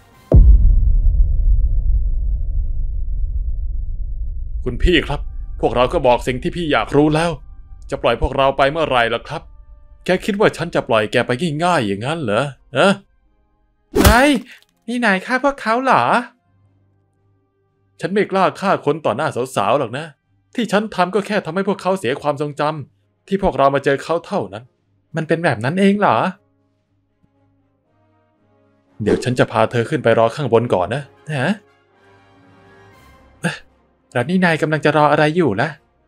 คุณพี่ครับพวกเราก็บอกสิ่งที่พี่อยากรู้แล้วจะปล่อยพวกเราไปเมื่อไหร่ล่ะครับแกคิดว่าฉันจะปล่อยแกไปง่ายๆอย่างนั้นเหรอฮะนายนี่นายฆ่าพวกเขาเหรอฉันไม่กล้าฆ่าคนต่อหน้าสาวๆหรอกนะที่ฉันทำก็แค่ทำให้พวกเขาเสียความทรงจำที่พวกเรามาเจอเขาเท่านั้นมันเป็นแบบนั้นเองเหรอเดี๋ยวฉันจะพาเธอขึ้นไปรอข้างบนก่อนนะฮะแล้วนี่นายกำลังจะรออะไรอยู่ล่ะ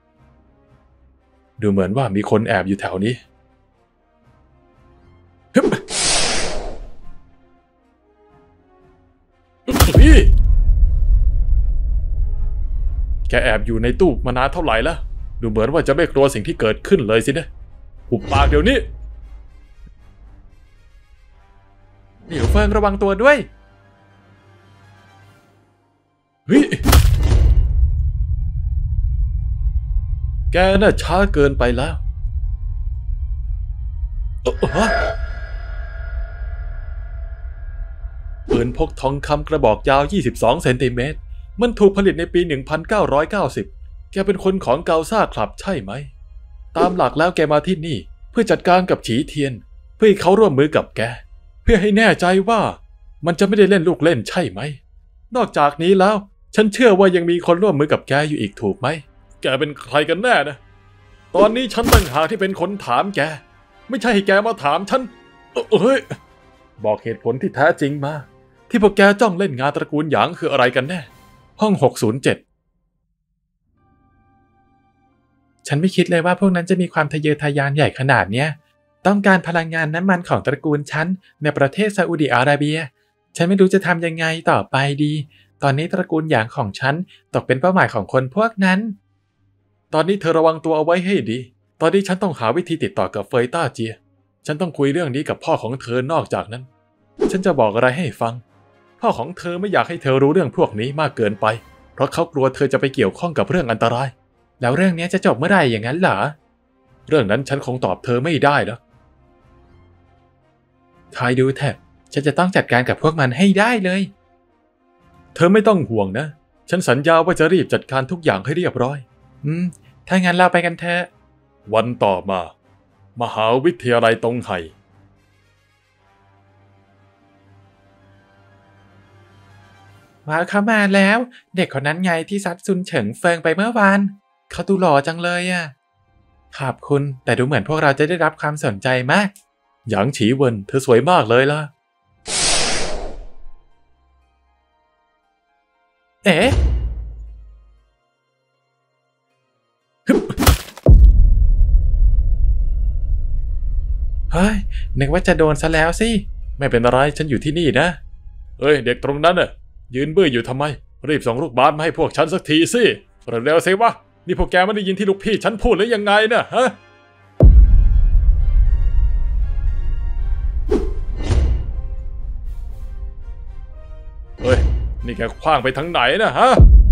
ดูเหมือนว่ามีคนแอบอยู่แถวนี้พี่แกแอบอยู่ในตู้มานานเท่าไหร่แล้วดูเหมือนว่าจะไม่กลัวสิ่งที่เกิดขึ้นเลยสินะหุบปากเดี๋ยวนี้หลิวเฟิงระวังตัวด้วยเฮ้ยแกน่ะช้าเกินไปแล้วปืนพกทองคำกระบอกยาวยี่สิบสองเซนติเมตรมันถูกผลิตในปีหนึ่งพันเก้าร้อยเก้าสิบแกเป็นคนของเกาซ่าคลับใช่ไหมตามหลักแล้วแกมาที่นี่เพื่อจัดการกับฉีเทียนเพื่อให้เขาร่วมมือกับแกเพื่อให้แน่ใจว่ามันจะไม่ได้เล่นลูกเล่นใช่ไหมนอกจากนี้แล้วฉันเชื่อว่ายังมีคนร่วมมือกับแกอยู่อีกถูกไหมแกเป็นใครกันแน่นะตอนนี้ฉันต่างหากที่เป็นคนถามแกไม่ใช่ให้แกมาถามฉันเอ้ยบอกเหตุผลที่แท้จริงมาที่พวกแกจ้องเล่นงานตระกูลหยางคืออะไรกันแน่ห้องหกศูนย์เจ็ดฉันไม่คิดเลยว่าพวกนั้นจะมีความทะเยอทะยานใหญ่ขนาดเนี้ยต้องการพลังงานน้ำมันของตระกูลฉันในประเทศซาอุดิอาระเบียฉันไม่รู้จะทำยังไงต่อไปดีตอนนี้ตระกูลหยางของฉันตกเป็นเป้าหมายของคนพวกนั้นตอนนี้เธอระวังตัวเอาไว้ให้ดีตอนนี้ฉันต้องหาวิธีติดต่อกับเฟยต้าเจียฉันต้องคุยเรื่องนี้กับพ่อของเธอนอกจากนั้นฉันจะบอกอะไรให้ฟังพ่อของเธอไม่อยากให้เธอรู้เรื่องพวกนี้มากเกินไปเพราะเขากลัวเธอจะไปเกี่ยวข้องกับเรื่องอันตรายแล้วเรื่องนี้จะจบเมื่อไหร่อย่างนั้นเหรอเรื่องนั้นฉันคงตอบเธอไม่ได้แล้วคอยดูเถอะฉันจะต้องจัดการกับพวกมันให้ได้เลยเธอไม่ต้องห่วงนะฉันสัญญาว่าจะรีบจัดการทุกอย่างให้เรียบร้อยอืมถ้างั้นเราไปกันเถอะวันต่อมามหาวิทยาลัยตงไห่ว้าวเข้ามาแล้วเด็กคนนั้นไงที่ซัดซุนเฉิงเฟิงไปเมื่อวานเขาดูหล่อจังเลยอ่ะขอบคุณแต่ดูเหมือนพวกเราจะได้รับความสนใจมากหยางฉีเวินเธอสวยมากเลยล่ะเอ๊ะเฮ้ยนึกว่าจะโดนซะแล้วสิไม่เป็นไรฉันอยู่ที่นี่นะเอ้ยเด็กตรงนั้นน่ะยืนเบื่ออยู่ทำไมรีบส่งลูกบาสมาให้พวกฉันสักทีสิเร็วๆสิวะนี่พวกแกไม่ได้ยินที่ลูกพี่ฉันพูดหรือยังไงนะฮะเฮ้ยนี่แกขว้างไปทางไหนนะฮะ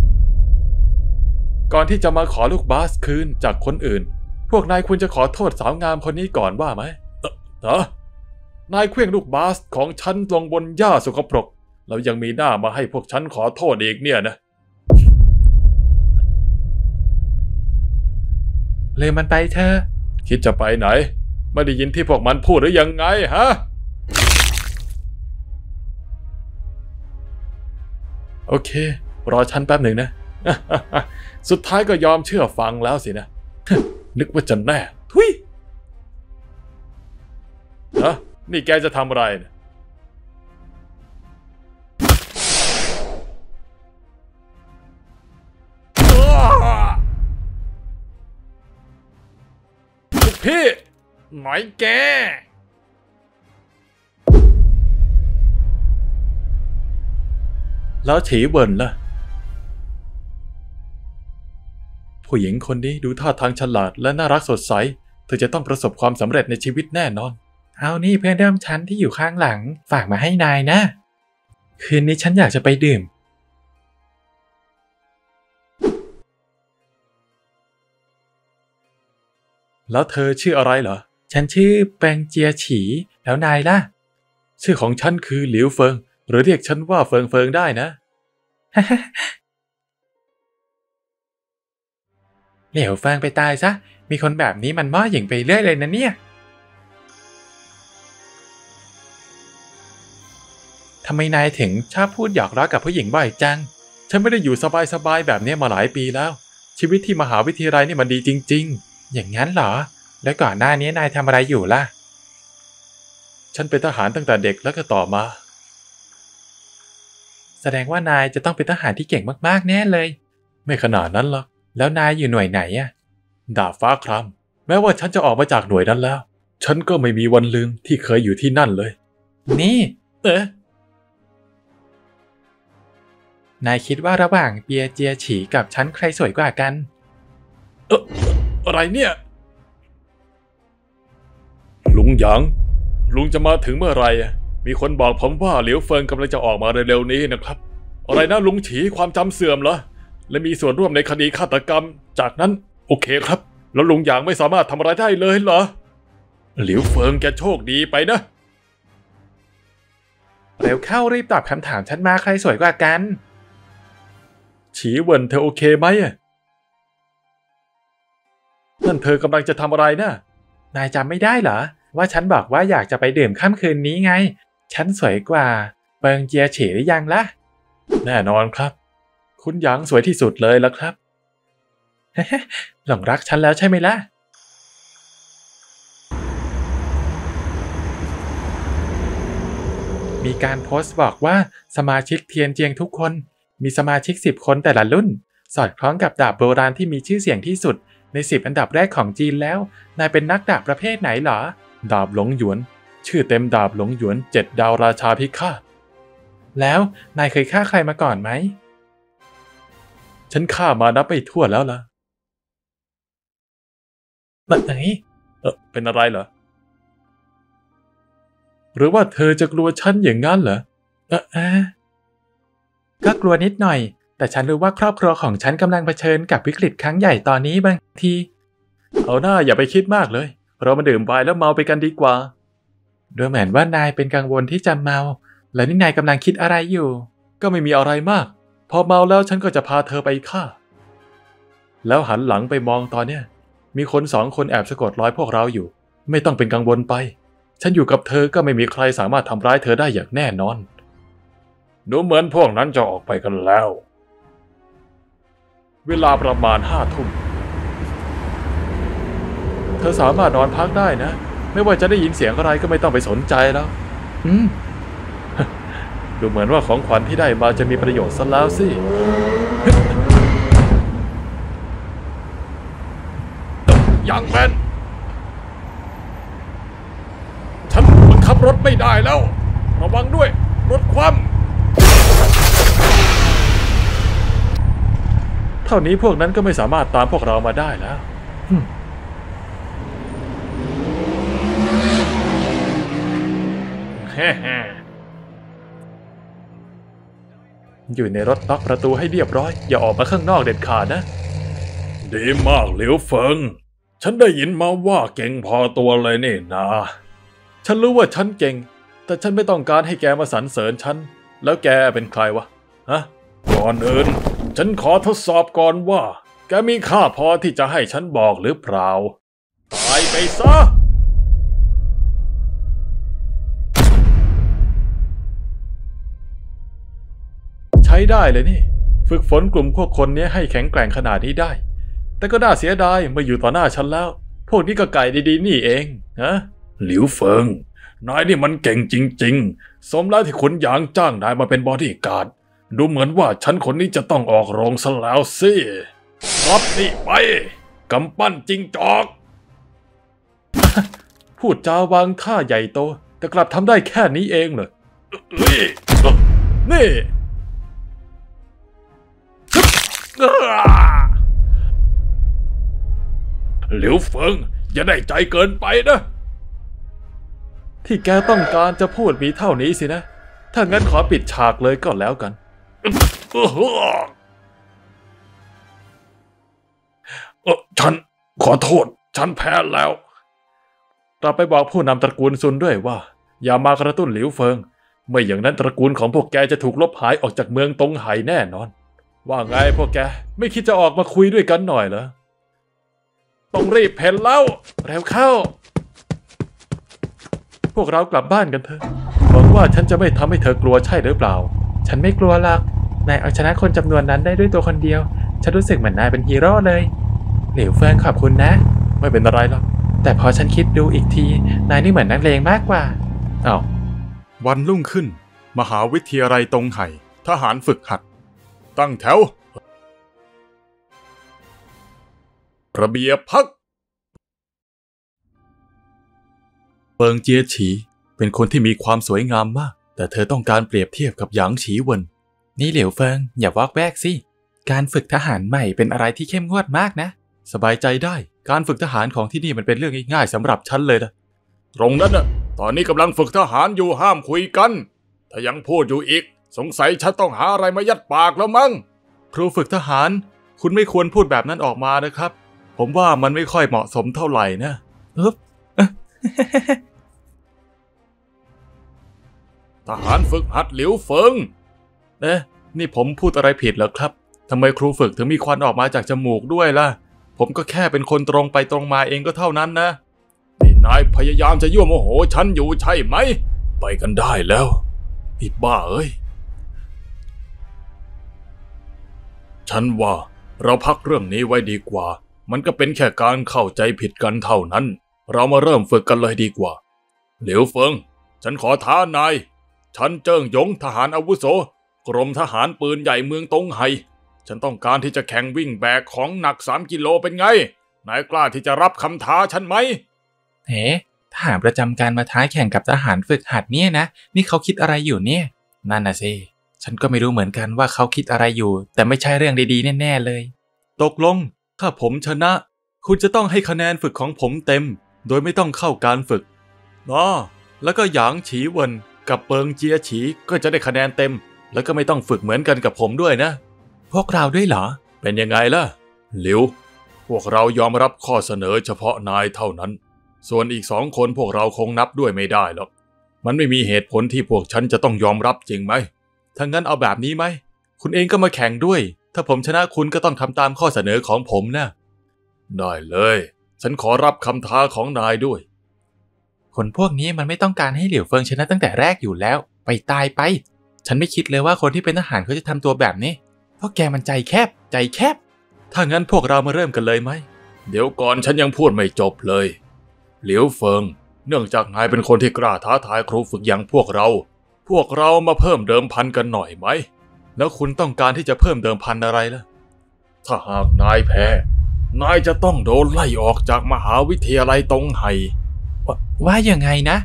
ก่อนที่จะมาขอลูกบาสคืนจากคนอื่นพวกนายควรจะขอโทษสาวงามคนนี้ก่อนว่าไหมเออเออนายเคลื่องลูกบาสของฉันลงบนหญ้าสกปรกแล้วยังมีหน้ามาให้พวกฉันขอโทษอีกเนี่ยนะเลยมันไปเธอคิดจะไปไหนไม่ได้ยินที่พวกมันพูดหรือยังไงฮะโอเครอฉันแป๊บหนึ่งนะ สุดท้ายก็ยอมเชื่อฟังแล้วสินะ นึกว่าจะแน่ทุยฮะนี่แกจะทำอะไรนะลูกพี่หน่อยแกแล้วฉีเวินล่ะผู้หญิงคนนี้ดูท่าทางฉลาดและน่ารักสดใสเธอจะต้องประสบความสำเร็จในชีวิตแน่นอนเอานี่เพื่อนเดิมฉันที่อยู่ข้างหลังฝากมาให้นายนะคืนนี้ฉันอยากจะไปดื่มแล้วเธอชื่ออะไรเหรอฉันชื่อแปงเจียฉีแล้วนายล่ะชื่อของฉันคือหลิวเฟิงหรือเรียกฉันว่าเฟิงเฟิงได้นะเหลวเฟิงไปตายซะมีคนแบบนี้มันม่อหยิ่งไปเรื่อยเลยนะเนี่ยทำไมนายถึงชอบพูดหยอกล้อกับผู้หญิงบ่อยจังฉันไม่ได้อยู่สบายๆแบบนี้มาหลายปีแล้วชีวิตที่มหาวิทยาลัยนี่มันดีจริงๆอย่างนั้นเหรอแล้วก่อนหน้านี้นายทำอะไรอยู่ล่ะฉันเป็นทหารตั้งแต่เด็กแล้วก็ต่อมาแสดงว่านายจะต้องเป็นทหารที่เก่งมากๆแน่เลยไม่ขนาดนั้นหรอกแล้วนายอยู่หน่วยไหนอะดาบฟ้าครามแม้ว่าฉันจะออกมาจากหน่วยนั้นแล้วฉันก็ไม่มีวันลืมที่เคยอยู่ที่นั่นเลยนี่เอ๊ะนายคิดว่าระหว่างเปียเจียฉีกับฉันใครสวยกว่ากันเอ๊ะอะไรเนี่ยลุงหยางลุงจะมาถึงเมื่อไหร่มีคนบอกผมว่าเหลียวเฟิงกำลังจะออกมาเร็วๆนี้นะครับอะไรนะลุงฉีความจำเสื่อมเหรอและมีส่วนร่วมในคดีฆาตกรรมจากนั้นโอเคครับแล้วลุงหยางไม่สามารถทำอะไรได้เลยเหรอเหลียวเฟิงแกโชคดีไปนะเร็วเข้ารีบตอบคำถามฉันมาใครสวยกว่ากันฉีเวินเธอโอเคไหมนั่นเธอกำลังจะทำอะไรนะนายจำไม่ได้เหรอว่าฉันบอกว่าอยากจะไปดื่มค่ำคืนนี้ไงฉันสวยกว่าเปิงเจียฉีหรือยังล่ะแน่นอนครับคุณหยางสวยที่สุดเลยละครับ หลงรักฉันแล้วใช่ไหมล่ะมีการโพสต์บอกว่าสมาชิกเทียนเจียงทุกคนมีสมาชิกสิบคนแต่ละรุ่นสอดคล้องกับดาบโบราณที่มีชื่อเสียงที่สุดในสิบอันดับแรกของจีนแล้วนายเป็นนักดาบประเภทไหนเหรอดาบหลงหยวนชื่อเต็มดาบหลงหยวนเจ็ดดาวราชาพิฆาตแล้วนายเคยฆ่าใครมาก่อนไหมฉันฆ่ามานับไม่ถ้วนแล้วล่ะไหนเออเป็นอะไรเหรอหรือว่าเธอจะกลัวฉันอย่างนั้นเหรอเออเออก็กลัวนิดหน่อยแต่ฉันรู้ว่าครอบครัวของฉันกำลังเผชิญกับวิกฤตครั้งใหญ่ตอนนี้บางทีเอาหน้าอย่าไปคิดมากเลยเรามาดื่มไวน์แล้วเมาไปกันดีกว่าดูเหมือนว่านายเป็นกังวลที่จะเมาแล้วนี่นายกำลังคิดอะไรอยู่ก็ไม่มีอะไรมากพอเมาแล้วฉันก็จะพาเธอไปฆ่าแล้วหันหลังไปมองตอนเนี้ยมีคนสองคนแอบสะกดรอยพวกเราอยู่ไม่ต้องเป็นกังวลไปฉันอยู่กับเธอก็ไม่มีใครสามารถทำร้ายเธอได้อย่างแน่นอนดูเหมือนพวกนั้นจะออกไปกันแล้วเวลาประมาณห้าทุ่มเธอสามารถนอนพักได้นะไม่ว่าจะได้ยินเสียงอะไรก็ไม่ต้องไปสนใจแล้วอืม ดูเหมือนว่าของขวัญที่ได้มาจะมีประโยชน์ซะแล้วสิยังแมนฉันบังคับรถไม่ได้แล้วระวังด้วยรถคว่ำเท่านี้พวกนั้นก็ไม่สามารถตามพวกเรามาได้แล้วเฮ้ อยู่ในรถล็อกประตูให้เรียบร้อยอย่าออกมาข้างนอกเด็ดขาดนะดีมากเหลียวเฟิงฉันได้ยินมาว่าเก่งพอตัวเลยนี่นะฉันรู้ว่าฉันเก่งแต่ฉันไม่ต้องการให้แกมาสรรเสริญฉันแล้วแกเป็นใครวะฮะก่อนอื่นฉันขอทดสอบก่อนว่าแกมีค่าพอที่จะให้ฉันบอกหรือเปล่าตายไปซะใช้ได้เลยนี่ฝึกฝนกลุ่มพวกคนนี้ให้แข็งแกร่งขนาดนี้ได้แต่ก็น่าเสียดายเมื่ออยู่ต่อหน้าฉันแล้วพวกนี้ก็ไก่ดีๆนี่เองฮะหลิวเฟิงนายนี่มันเก่งจริงๆสมแล้วที่ขุนหยางจ้างนายมาเป็นบอดี้การ์ดดูเหมือนว่าฉันคนนี้จะต้องออกโรงซะแล้วสิรับนี่ไปกำปั้นจิงจอกพูดจาวางท่าใหญ่โตแต่กลับทำได้แค่นี้เองเหรอนี่หลิวเฟิงอย่าได้ใจเกินไปนะที่แกต้องการจะพูดมีเท่านี้สินะถ้างั้นขอปิดฉากเลยก็แล้วกันเออฉันขอโทษฉันแพ้แล้วกลับไปบอกผู้นำตระกูลซุนด้วยว่าอย่ามากระตุ้นหลิวเฟิงไม่อย่างนั้นตระกูลของพวกแกจะถูกลบหายออกจากเมืองตงไห่แน่นอนว่าไงพวกแกไม่คิดจะออกมาคุยด้วยกันหน่อยเหรอต้องรีบเพ่นแล้วเร็วเข้าพวกเรากลับบ้านกันเถอะหวังว่าฉันจะไม่ทำให้เธอกลัวใช่หรือเปล่าฉันไม่กลัวหรอกนายเอาชนะคนจำนวนนั้นได้ด้วยตัวคนเดียวฉันรู้สึกเหมือนนายเป็นฮีโร่เลยหลิวเฟิงขอบคุณนะไม่เป็นอะไรหรอกแต่พอฉันคิดดูอีกทีนายนี่เหมือนนักเลงมากกว่าอ้าววันรุ่งขึ้นมหาวิทยาลัยตงไห่ทหารฝึกหัดตั้งแถวระเบียบพักเปิงเจียฉีเป็นคนที่มีความสวยงามมากแต่เธอต้องการเปรียบเทียบกับหยางฉีเวินนี่เหลียวเฟิงอย่าวอกแวกสิการฝึกทหารใหม่เป็นอะไรที่เข้มงวดมากนะสบายใจได้การฝึกทหารของที่นี่มันเป็นเรื่องง่ายๆสำหรับฉันเลยนะตรงนั้นน่ะตอนนี้กำลังฝึกทหารอยู่ห้ามคุยกันถ้ายังพูดอยู่อีกสงสัยฉันต้องหาอะไรมายัดปากแล้วมั้งครูฝึกทหารคุณไม่ควรพูดแบบนั้นออกมานะครับผมว่ามันไม่ค่อยเหมาะสมเท่าไหร่นะอึ๊บทหารฝึกหัดหลิวเฟิงเอ๊ะนี่ผมพูดอะไรผิดเหรอครับทำไมครูฝึกถึงมีควันออกมาจากจมูกด้วยล่ะผมก็แค่เป็นคนตรงไปตรงมาเองก็เท่านั้นนะนี่นายพยายามจะยั่วโมโหฉันอยู่ใช่ไหมไปกันได้แล้วไอ้บ้าเอ้ยฉันว่าเราพักเรื่องนี้ไว้ดีกว่ามันก็เป็นแค่การเข้าใจผิดกันเท่านั้นเรามาเริ่มฝึกกันเลยดีกว่าหลิวเฟิงฉันขอท้านายฉันเจิ้งหยงทหารอาวุโสกรมทหารปืนใหญ่เมืองตงไห่ฉันต้องการที่จะแข่งวิ่งแบกของหนักสามกิโลเป็นไงนายกล้าที่จะรับคำท้าฉันไหมเฮ้ทหารประจำการมาท้าแข่งกับทหารฝึกหัดเนี่ยนะนี่เขาคิดอะไรอยู่เนี่ยนั่นน่ะสิฉันก็ไม่รู้เหมือนกันว่าเขาคิดอะไรอยู่แต่ไม่ใช่เรื่องดีๆแน่ๆเลยตกลงถ้าผมชนะคุณจะต้องให้คะแนนฝึกของผมเต็มโดยไม่ต้องเข้าการฝึกอ๋อแล้วก็หยางฉีเวินกับเปิงเจียฉีก็จะได้คะแนนเต็มแล้วก็ไม่ต้องฝึกเหมือนกันกับผมด้วยนะพวกเราด้วยเหรอเป็นยังไงล่ะหลิวพวกเรายอมรับข้อเสนอเฉพาะนายเท่านั้นส่วนอีกสองคนพวกเราคงนับด้วยไม่ได้หรอกมันไม่มีเหตุผลที่พวกฉันจะต้องยอมรับจริงไหมถ้างั้นเอาแบบนี้ไหมคุณเองก็มาแข่งด้วยถ้าผมชนะคุณก็ต้องทำตามข้อเสนอของผมนะได้เลยฉันขอรับคำท้าของนายด้วยคนพวกนี้มันไม่ต้องการให้หลิวเฟิงชนะตั้งแต่แรกอยู่แล้วไปตายไปฉันไม่คิดเลยว่าคนที่เป็นทหารเขาจะทำตัวแบบนี้เพราะแกมันใจแคบใจแคบถ้างั้นพวกเรามาเริ่มกันเลยไหมเดี๋ยวก่อนฉันยังพูดไม่จบเลยหลิวเฟิงเนื่องจากนายเป็นคนที่กล้าท้าทายครูฝึกอย่างพวกเราพวกเรามาเพิ่มเดิมพันกันหน่อยไหมแล้วคุณต้องการที่จะเพิ่มเดิมพันอะไรล่ะถ้าหากนายแพ้นายจะต้องโดนไล่ออกจากมหาวิทยาลัยตงไห่วว่ายังไงนะ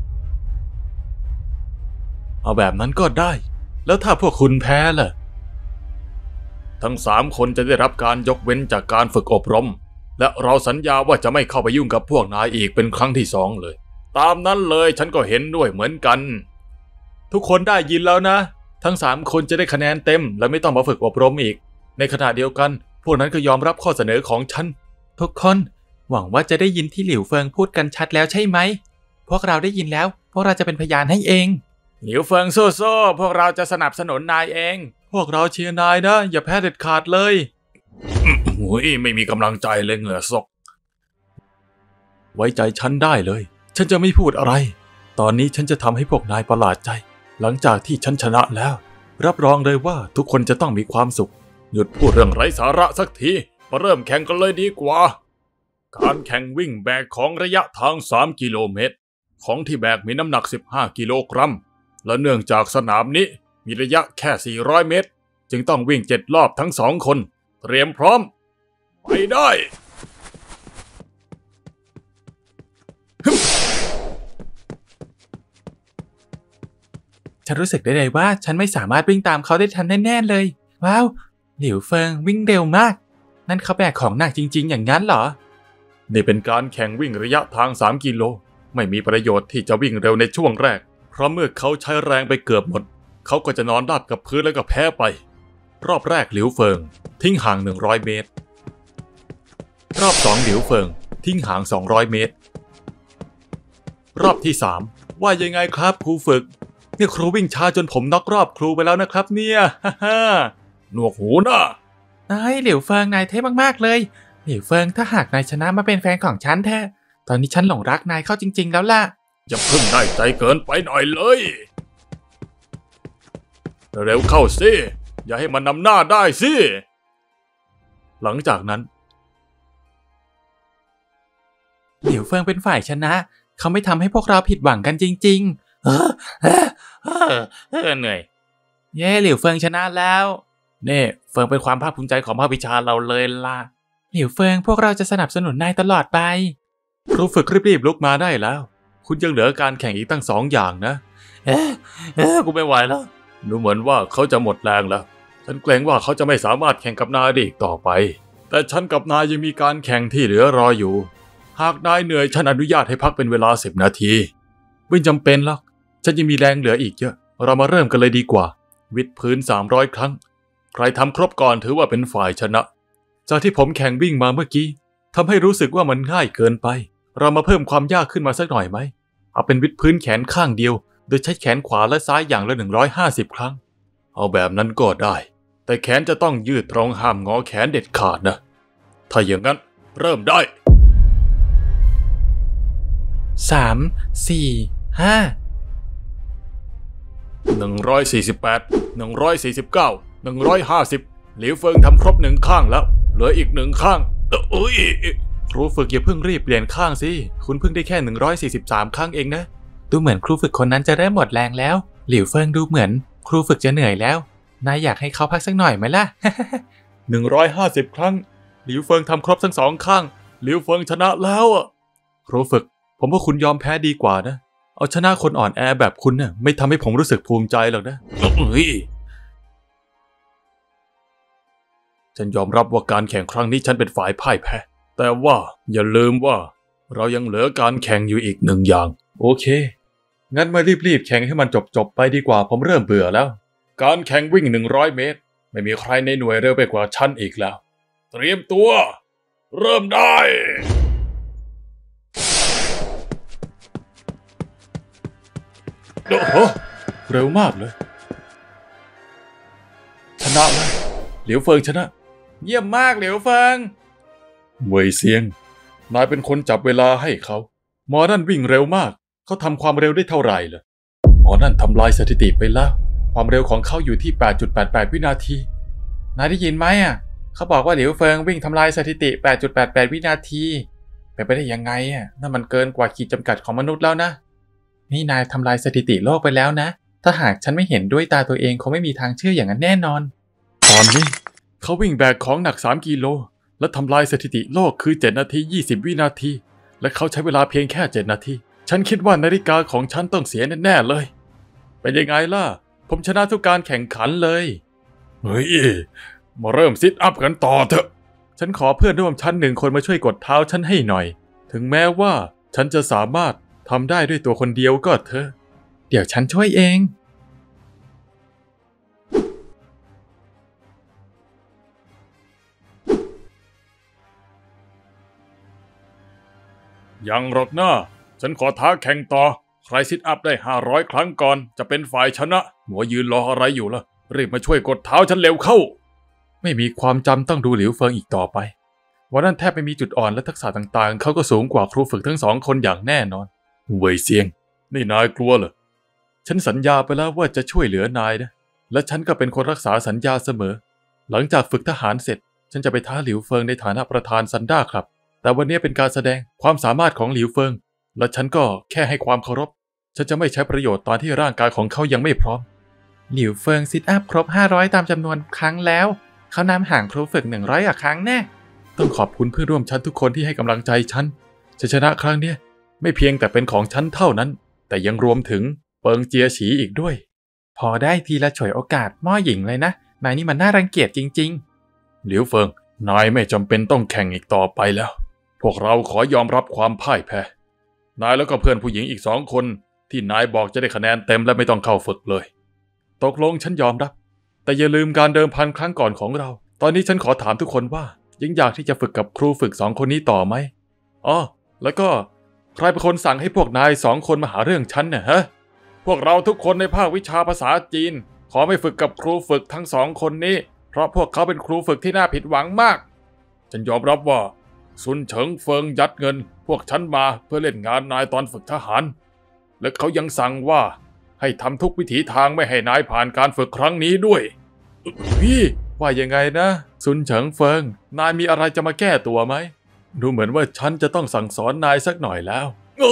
เอาแบบนั้นก็ได้แล้วถ้าพวกคุณแพ้ล่ะทั้งสามคนจะได้รับการยกเว้นจากการฝึกอบรมและเราสัญญาว่าจะไม่เข้าไปยุ่งกับพวกนายอีกเป็นครั้งที่สองเลยตามนั้นเลยฉันก็เห็นด้วยเหมือนกันทุกคนได้ยินแล้วนะทั้งสามคนจะได้คะแนนเต็มและไม่ต้องมาฝึกอบรมอีกในขณะเดียวกันพวกนั้นก็ยอมรับข้อเสนอของฉันทุกคนหวังว่าจะได้ยินที่หลิวเฟิงพูดกันชัดแล้วใช่ไหมพวกเราได้ยินแล้วพวกเราจะเป็นพยานให้เองหลิวเฟิงสู้ๆพวกเราจะสนับสนุนนายเองพวกเราเชียร์นายนะอย่าแพ้เด็ดขาดเลยโอ้ยไม่มีกำลังใจเลยเหงื่อซกไว้ใจฉันได้เลยฉันจะไม่พูดอะไรตอนนี้ฉันจะทำให้พวกนายประหลาดใจหลังจากที่ฉันชนะแล้วรับรองเลยว่าทุกคนจะต้องมีความสุขหยุดพูดเรื่องไร้สาระสักทีมาเริ่มแข่งกันเลยดีกว่าการแข่งวิ่งแบกของระยะทางสามกิโลเมตรของที่แบกมีน้ำหนักสิบห้ากิโลกรัมและเนื่องจากสนามนี้มีระยะแค่สี่ร้อยเมตรจึงต้องวิ่งเจ็ดรอบทั้งสองคนเตรียมพร้อมไปได้ฉันรู้สึกได้เลยว่าฉันไม่สามารถวิ่งตามเขาได้ทันแน่ๆเลยว้าวหลิวเฟิงวิ่งเร็วมากนั่นเขาแบกของหนักจริงๆอย่างนั้นเหรอนี่เป็นการแข่งวิ่งระยะทางสามกิโลไม่มีประโยชน์ที่จะวิ่งเร็วในช่วงแรกเพราะเมื่อเขาใช้แรงไปเกือบหมดเขาก็จะนอนราบกับพื้นแล้วก็แพ้ไปรอบแรกหลิวเฟิงทิ้งห่างหนึ่งร้อยเมตรรอบสองหลิวเฟิงทิ้งห่างสองร้อยเมตรรอบที่สามว่ายังไงครับครูฝึกเนี่ยครูวิ่งช้าจนผมน็อกรอบครูไปแล้วนะครับเนี่ยฮ่าฮ่าหนวกหูนะนายหลิวเฟิงนายเท่มากๆเลยหลิวเฟิงถ้าหากนายชนะมาเป็นแฟนของฉันแท้ตอนนี้ฉันหลงรักนายเข้าจริงๆแล้วล่ะอย่าเพิ่งได้ใจเกินไปหน่อยเลยเร็วเข้าสิอย่าให้มันนำหน้าได้สิหลังจากนั้นหลิวเฟิงเป็นฝ่ายชนะเขาไม่ทำให้พวกเราผิดหวังกันจริงๆเออเออเออเออเหนื่อยเย่หลิวเฟิงชนะแล้วนี่เฟิงเป็นความภาคภูมิใจของภาควิชาเราเลยล่ะหลิวเฟิงพวกเราจะสนับสนุนนายตลอดไปครูฝึกรีบๆลุกมาได้แล้วคุณยังเหลือการแข่งอีกตั้งสองอย่างนะเอ๊ะเอ๊ะกูไม่ไหวแล้วดูเหมือนว่าเขาจะหมดแรงแล้วฉันเกรงว่าเขาจะไม่สามารถแข่งกับนายได้อีกต่อไปแต่ฉันกับนายยังมีการแข่งที่เหลือรออยู่หากนายเหนื่อยฉันอนุญาตให้พักเป็นเวลาสิบนาทีไม่จำเป็นหรอกฉันยังมีแรงเหลืออีกเยอะเรามาเริ่มกันเลยดีกว่าวิดพื้นสามร้อยครั้งใครทำครบก่อนถือว่าเป็นฝ่ายชนะจากที่ผมแข่งวิ่งมาเมื่อกี้ทำให้รู้สึกว่ามันง่ายเกินไปเรามาเพิ่มความยากขึ้นมาสักหน่อยไหมเอาเป็นวิดพื้นแขนข้างเดียวโดยใช้แขนขวาและซ้ายอย่างละหนึ่งร้อยห้าสิบครั้งเอาแบบนั้นก็ได้แต่แขนจะต้องยืดตรงห้ามงอแขนเด็ดขาดนะถ้าอย่างนั้นเริ่มได้สาม สี่ ห้าหนึ่งร้อยสี่สิบแปด หนึ่งร้อยสี่สิบเก้า หนึ่งร้อยห้าสิบหลิวเฟิงทำครบหนึ่งข้างแล้วเหลืออีกหนึ่งข้างเอ้ยครูฝึกอย่าเพิ่งรีบเปลี่ยนข้างสิคุณเพิ่งได้แค่หนึ่งร้อยสี่สิบสามข้างเองนะดูเหมือนครูฝึกคนนั้นจะเริ่มหมดแรงแล้วหลิวเฟิงดูเหมือนครูฝึกจะเหนื่อยแล้วนายอยากให้เขาพักสักหน่อยไหมล่ะหนึ่งร้อยห้าสิบครั้งหลิวเฟิงทำครบทั้งสองข้างหลิวเฟิงชนะแล้วอ่ะครูฝึกผมว่าคุณยอมแพ้ดีกว่านะเอาชนะคนอ่อนแอแบบคุณน่ะไม่ทำให้ผมรู้สึกภูมิใจหรอกนะเฮ้ยฉันยอมรับว่าการแข่งครั้งนี้ฉันเป็นฝ่ายพ่ายแพ้แต่ว่าอย่าลืมว่าเรายังเหลือการแข่งอยู่อีกหนึ่งอย่างโอเคงั้นมารีบๆแข่งให้มันจบๆไปดีกว่าผมเริ่มเบื่อแล้วการแข่งวิ่งหนึ่งร้อยเมตรไม่มีใครในหน่วยเร็วไปกว่าฉันอีกแล้วเตรียมตัวเริ่มได้โอ้โหเร็วมากเลยชนะแล้วหลิวเฟิงชนะเยี่ยมมากหลิวเฟิงเว่ยเซียงนายเป็นคนจับเวลาให้เขาหมอนั่นวิ่งเร็วมากเขาทำความเร็วได้เท่าไหร่ล่ะหมอนั่นทำลายสถิติไปแล้วความเร็วของเขาอยู่ที่ แปดจุดแปดแปด วินาทีนายได้ยินไหมอ่ะเขาบอกว่าหลิวเฟิงวิ่งทำลายสถิติ แปดจุดแปดแปด วินาทีเป็นไปได้ยังไงอ่ะนั่นมันเกินกว่าขีดจำกัดของมนุษย์แล้วนะนี่นายทำลายสถิติโลกไปแล้วนะถ้าหากฉันไม่เห็นด้วยตาตัวเองคงไม่มีทางเชื่ออย่างนั้นแน่นอนตอนนี้เขาวิ่งแบกของหนักสามกิโลและทำลายสถิติโลกคือเจ็ดนาทียี่สิบวินาทีและเขาใช้เวลาเพียงแค่เจ็ดนาทีฉันคิดว่านาฬิกาของฉันต้องเสียแน่ๆเลยเป็นยังไงล่ะผมชนะทุกการแข่งขันเลยเฮ้ยมาเริ่มซิทอัพกันต่อเถอะฉันขอเพื่อนร่วมชั้นหนึ่งคนมาช่วยกดเท้าฉันให้หน่อยถึงแม้ว่าฉันจะสามารถทำได้ด้วยตัวคนเดียวก็เถอะเดี๋ยวฉันช่วยเองยังหรอกนะฉันขอท้าแข่งต่อใครซิทอัพได้ห้าร้อยครั้งก่อนจะเป็นฝ่ายชนะหัวยืนรออะไรอยู่ล่ะรีบมาช่วยกดเท้าฉันเร็วเข้าไม่มีความจำต้องดูหลิวเฟิงอีกต่อไปวันนั้นแทบไม่มีจุดอ่อนและทักษะต่างๆเขาก็สูงกว่าครูฝึกทั้งสองคนอย่างแน่นอนเว่ยเซียงนี่นายกลัวเหรอฉันสัญญาไปแล้วว่าจะช่วยเหลือนายนะและฉันก็เป็นคนรักษาสัญญาเสมอหลังจากฝึกทหารเสร็จฉันจะไปท้าหลิวเฟิงในฐานะประธานซันด้าครับแต่วันนี้เป็นการแสดงความสามารถของหลิวเฟิงและฉันก็แค่ให้ความเคารพฉันจะไม่ใช้ประโยชน์ตอนที่ร่างกายของเขายังไม่พร้อมหลิวเฟิงซิทอัพครบห้าร้อยตามจำนวนครั้งแล้วเขานำห่างครูฝึกหนึ่งร้อยกว่าครั้งแน่ต้องขอบคุณเพื่อนร่วมชั้นทุกคนที่ให้กำลังใจฉันชัยชนะครั้งนี้ไม่เพียงแต่เป็นของฉันเท่านั้นแต่ยังรวมถึงเปิงเจียฉีอีกด้วยพอได้ทีละฉวยโอกาสม่อหญิงเลยนะนายนี่มันน่ารังเกียจจริงๆหลิวเฟิงนายไม่จำเป็นต้องแข่งอีกต่อไปแล้วพวกเราขอยอมรับความพ่ายแพ้นายแล้วก็เพื่อนผู้หญิงอีกสองคนที่นายบอกจะได้คะแนนเต็มและไม่ต้องเข้าฝึกเลยตกลงฉันยอมรับแต่อย่าลืมการเดิมพันครั้งก่อนของเราตอนนี้ฉันขอถามทุกคนว่ายังอยากที่จะฝึกกับครูฝึกสองคนนี้ต่อไหมอ๋อแล้วก็ใครเป็นคนสั่งให้พวกนายสองคนมาหาเรื่องฉันเนี่ยฮะพวกเราทุกคนในภาควิชาภาษาจีนขอไม่ฝึกกับครูฝึกทั้งสองคนนี้เพราะพวกเขาเป็นครูฝึกที่น่าผิดหวังมากฉันยอมรับว่าซุนเฉิงเฟิงยัดเงินพวกฉันมาเพื่อเล่นงานนายตอนฝึกทหารและเขายังสั่งว่าให้ทำทุกวิถีทางไม่ให้นายผ่านการฝึกครั้งนี้ด้วยพี่ว่ายังไงนะซุนเฉิงเฟิงนายมีอะไรจะมาแก้ตัวไหมดูเหมือนว่าฉันจะต้องสั่งสอนนายสักหน่อยแล้ว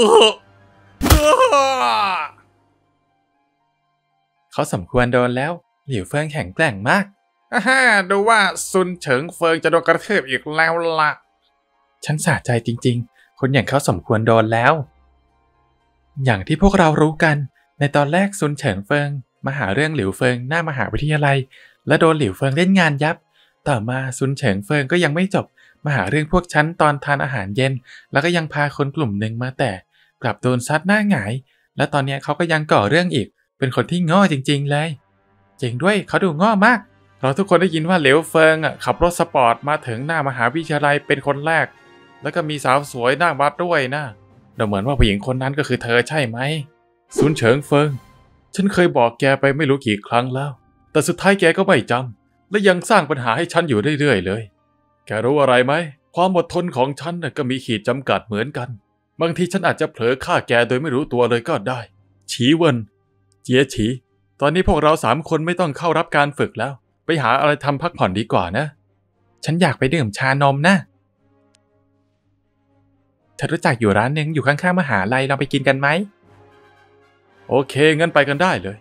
เขาสมควรโดนแล้วหลิวเฟิงแข็งแกร่งมากฮ่าดูว่าซุนเฉิงเฟิงจะโดนกระทืบอีกแล้วล่ะฉันสะใจจริงๆคนอย่างเขาสมควรโดนแล้วอย่างที่พวกเรารู้กันในตอนแรกซุนเฉิงเฟิงมาหาเรื่องหลิวเฟิงหน้ามหาวิทยาลัยและโดนหลิวเฟิงเล่นงานยับต่อมาซุนเฉิงเฟิงก็ยังไม่จบมาหาเรื่องพวกฉันตอนทานอาหารเย็นแล้วก็ยังพาคนกลุ่มหนึ่งมาแต่กลับโดนซัดหน้าหงายและตอนนี้เขาก็ยังก่อเรื่องอีกเป็นคนที่ง่อจริงๆเลยจริงด้วยเขาดูง่อมากเราทุกคนได้ยินว่าหลิวเฟิงอ่ะขับรถสปอร์ตมาถึงหน้ามหาวิทยาลัยเป็นคนแรกแล้วก็มีสาวสวยนั่งบัสด้วยนะดูเหมือนว่าผู้หญิงคนนั้นก็คือเธอใช่ไหมซุนเฉิงเฟิงฉันเคยบอกแกไปไม่รู้กี่ครั้งแล้วแต่สุดท้ายแกก็ไม่จำและยังสร้างปัญหาให้ฉันอยู่เรื่อยๆเลยแกรู้อะไรไหมความอดทนของฉันน่ะก็มีขีดจำกัดเหมือนกันบางทีฉันอาจจะเผลอฆ่าแกโดยไม่รู้ตัวเลยก็ได้ฉีเวินเจียฉีตอนนี้พวกเราสามคนไม่ต้องเข้ารับการฝึกแล้วไปหาอะไรทำพักผ่อนดีกว่านะฉันอยากไปดื่มชานมนะฉันรู้จักอยู่ร้านนึงอยู่ข้างๆมหาลัยเราไปกินกันไหมโอเคงั้นไปกันได้เลย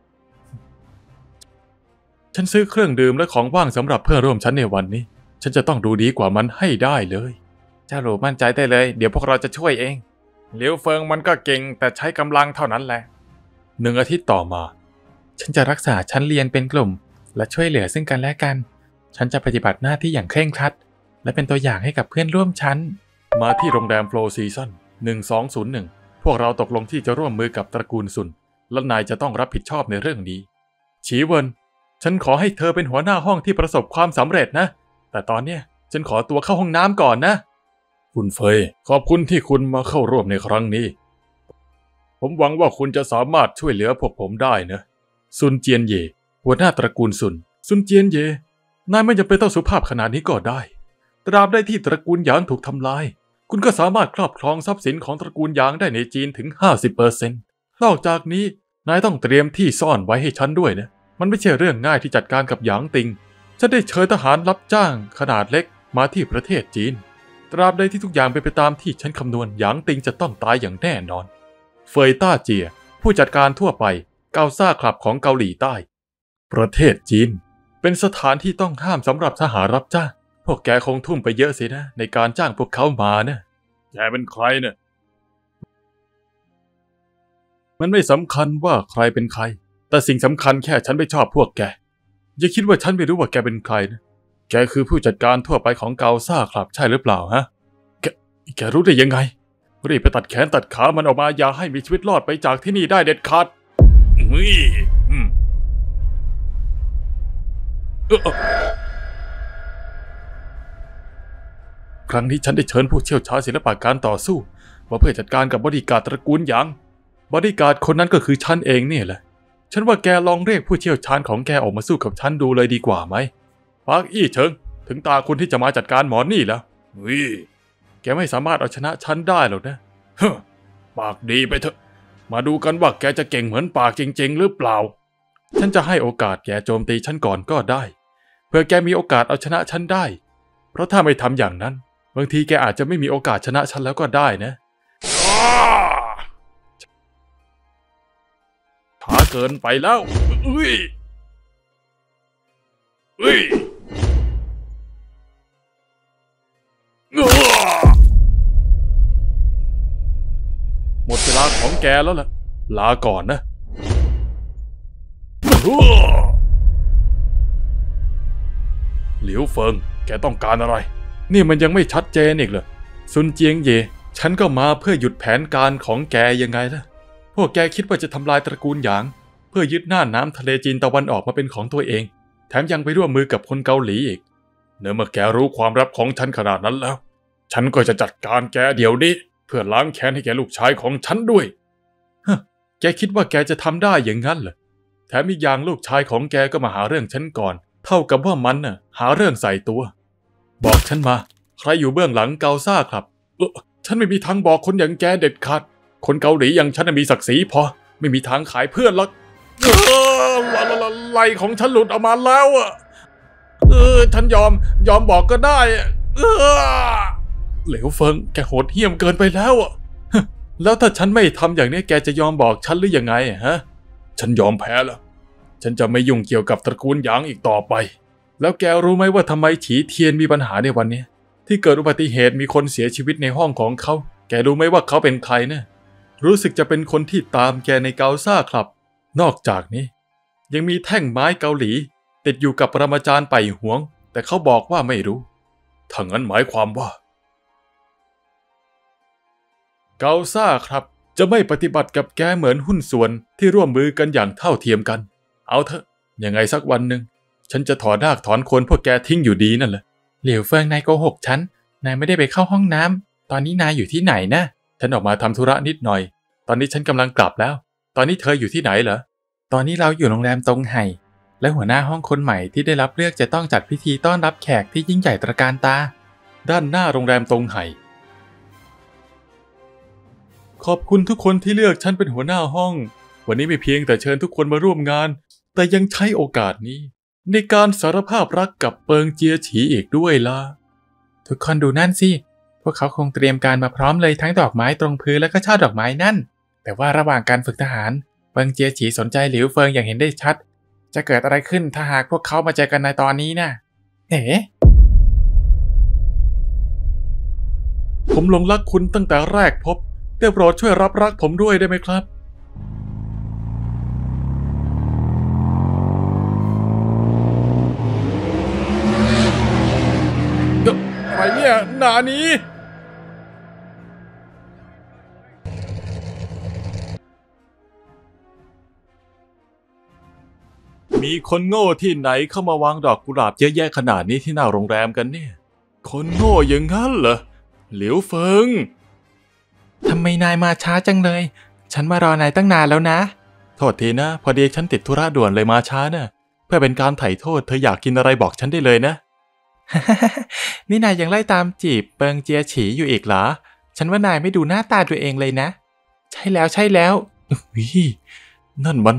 ฉันซื้อเครื่องดื่มและของว่างสำหรับเพื่อนร่วมชั้นในวันนี้ฉันจะต้องดูดีกว่ามันให้ได้เลยเจ้าหลูมั่นใจได้เลยเดี๋ยวพวกเราจะช่วยเองเหลียวเฟิงมันก็เก่งแต่ใช้กำลังเท่านั้นแหละหนึ่งอาทิตย์ต่อมาฉันจะรักษาชั้นเรียนเป็นกลุ่มและช่วยเหลือซึ่งกันและกันฉันจะปฏิบัติหน้าที่อย่างเคร่งครัดและเป็นตัวอย่างให้กับเพื่อนร่วมชั้นมาที่โรงแรมโฟร์ซีซั่นหนึ่งสองศูนย์หนึ่งพวกเราตกลงที่จะร่วมมือกับตระกูลซุนและนายจะต้องรับผิดชอบในเรื่องนี้ฉีเวินฉันขอให้เธอเป็นหัวหน้าห้องที่ประสบความสำเร็จนะแต่ตอนเนี้ยฉันขอตัวเข้าห้องน้ำก่อนนะคุณเฟยขอบคุณที่คุณมาเข้าร่วมในครั้งนี้ผมหวังว่าคุณจะสามารถช่วยเหลือพวกผมได้นะซุนเจียนเย่หัวหน้าตระกูลซุนซุนเจียนเย่นายไม่จำเป็นต้องสุภาพขนาดนี้ก็ได้ตราบใดที่ตระกูลหยางถูกทำลายคุณก็สามารถครอบครองทรัพย์สินของตระกูลหยางได้ในจีนถึง ห้าสิบเปอร์เซ็นต์ นอกจากนี้นายต้องเตรียมที่ซ่อนไว้ให้ฉันด้วยนะมันไม่ใช่เรื่องง่ายที่จัดการกับหยางติงฉันได้เชิญทหารรับจ้างขนาดเล็กมาที่ประเทศจีนตราบใดที่ทุกอย่างเป็นไปตามที่ฉันคำนวณหยางติงจะต้องตายอย่างแน่นอนเฟยต้าเจียผู้จัดการทั่วไปเกาซ่าคลับของเกาหลีใต้ประเทศจีนเป็นสถานที่ต้องห้ามสำหรับทหารรับจ้างพวกแกคงทุ่มไปเยอะสินะในการจ้างพวกเขามานะแกเป็นใครเนี่ยมันไม่สำคัญว่าใครเป็นใครแต่สิ่งสำคัญแค่ฉันไม่ชอบพวกแกอย่าคิดว่าฉันไม่รู้ว่าแกเป็นใครนะแกคือผู้จัดการทั่วไปของเกาซ่าคลับใช่หรือเปล่าฮะแกแกรู้ได้ยังไงรีบไปตัดแขนตัดขามันออกมาอย่าให้มีชีวิตรอดไปจากที่นี่ได้เด็ดขาดนี่อืมครั้งนี้ฉันได้เชิญผู้เชี่ยวชาญศิลปะการต่อสู้มาเพื่อจัดการกับบอดี้การ์ดตระกูลหยางบอดี้การ์ดคนนั้นก็คือฉันเองนี่แหละฉันว่าแกลองเรียกผู้เชี่ยวชาญของแกออกมาสู้กับฉันดูเลยดีกว่าไหมปากอี้เฉิงถึงตาคุณที่จะมาจัดการหมอนี่แล้ววิแกไม่สามารถเอาชนะฉันได้หรอกนะเฮ้อปากดีไปเถอะมาดูกันว่าแกจะเก่งเหมือนปากจริงๆหรือเปล่าฉันจะให้โอกาสแกโจมตีฉันก่อนก็ได้เพื่อแกมีโอกาสเอาชนะฉันได้เพราะถ้าไม่ทำอย่างนั้นบางทีแกอาจจะไม่มีโอกาสชนะฉันแล้วก็ได้นะช้าเกินไปแล้วอุ้ยอุ้ยหมดเวลาของแกแล้วล่ะลาก่อนนะหลิวเฟิงแกต้องการอะไรนี่มันยังไม่ชัดเจนอีกเหรอซุนเจียงเย่ฉันก็มาเพื่อหยุดแผนการของแกยังไงล่ะพวกแกคิดว่าจะทำลายตระกูลหยางเพื่อยึดหน้าน้ำทะเลจีนตะวันออกมาเป็นของตัวเองแถมยังไปร่วมมือกับคนเกาหลีอีกเนื่อเมื่อแกรู้ความลับของฉันขนาดนั้นแล้วฉันก็จะจัดการแกเดี๋ยวนี้เพื่อล้างแค้นให้แกลูกชายของฉันด้วยฮะแกคิดว่าแกจะทำได้อย่างนั้นเหรอแถมอีกอย่างลูกชายของแกก็มาหาเรื่องฉันก่อนเท่ากับว่ามันน่ะหาเรื่องใส่ตัวบอกฉันมาใครอยู่เบื้องหลังเกาซ่าครับเออฉันไม่มีทางบอกคนอย่างแกเด็ดขาดคนเกาหลีอย่างฉันมีศักดิ์ศรีพอไม่มีทางขายเพื่อนหรอกเออไหลของฉันหลุดออกมาแล้วอ่ะเออฉันยอมยอมบอกก็ได้เออเหลวเฟิงแกโหดเหี้ยมเกินไปแล้วอ่ะแล้วถ้าฉันไม่ทำอย่างนี้แกจะยอมบอกฉันหรือยังไงฮะฉันยอมแพ้แล้วฉันจะไม่ยุ่งเกี่ยวกับตระกูลหยางอีกต่อไปแล้วแกรู้ไหมว่าทำไมฉีเทียนมีปัญหาในวันนี้ที่เกิดอุบัติเหตุมีคนเสียชีวิตในห้องของเขาแกรู้ไหมว่าเขาเป็นใครนะรู้สึกจะเป็นคนที่ตามแกในเกาซ่าครับนอกจากนี้ยังมีแท่งไม้เกาหลีติดอยู่กับปรมาจารย์ไปหวงแต่เขาบอกว่าไม่รู้ถ้างั้นหมายความว่าเกาซ่าครับจะไม่ปฏิบัติกับแกเหมือนหุ้นส่วนที่ร่วมมือกันอย่างเท่าเทียมกันเอาเถอะยังไงสักวันหนึ่งฉันจะถอนรากถอนโคนพวกแกทิ้งอยู่ดีนั่นแหละเหลียวเฟิงนายโกหกฉันนายไม่ได้ไปเข้าห้องน้ำตอนนี้นายอยู่ที่ไหนนะฉันออกมาทำธุระนิดหน่อยตอนนี้ฉันกำลังกลับแล้วตอนนี้เธออยู่ที่ไหนเหรอตอนนี้เราอยู่โรงแรมตงไห่และหัวหน้าห้องคนใหม่ที่ได้รับเลือกจะต้องจัดพิธีต้อนรับแขกที่ยิ่งใหญ่ตระการตาด้านหน้าโรงแรมตงไห่ขอบคุณทุกคนที่เลือกฉันเป็นหัวหน้าห้องวันนี้ไม่เพียงแต่เชิญทุกคนมาร่วมงานแต่ยังใช้โอกาสนี้ในการสารภาพรักกับเปิงเจียฉีอีกด้วยล่ะทุกคนดูนั่นสิพวกเขาคงเตรียมการมาพร้อมเลยทั้งดอกไม้ตรงพื้นและก็ช่อดอกไม้นั่นแต่ว่าระหว่างการฝึกทหารเปิงเจียฉีสนใจหลิวเฟิงอย่างเห็นได้ชัดจะเกิดอะไรขึ้นถ้าหากพวกเขามาเจอกันในตอนนี้นะเอ๋ผมหลงรักคุณตั้งแต่แรกพบได้โปรดช่วยรับรักผมด้วยได้ไหมครับใครเนี่ยหนานี้มีคนโง่ที่ไหนเข้ามาวางดอกกุหลาบเยอะแยะขนาดนี้ที่หน้าโรงแรมกันเนี่ยคนโง่อย่างนั้นเหรอหลิวเฟิงทำไมนายมาช้าจังเลยฉันมารอนายตั้งนานแล้วนะโทษทีนะพอดีฉันติดธุระด่วนเลยมาช้านะเพื่อเป็นการไถ่โทษเธออยากกินอะไรบอกฉันได้เลยนะนี่นายยังไล่ตามจีบเปิงเจียฉีอยู่อีกเหรอฉันว่านายไม่ดูหน้าตาตัวเองเลยนะใช่แล้วใช่แล้ววินั่นมัน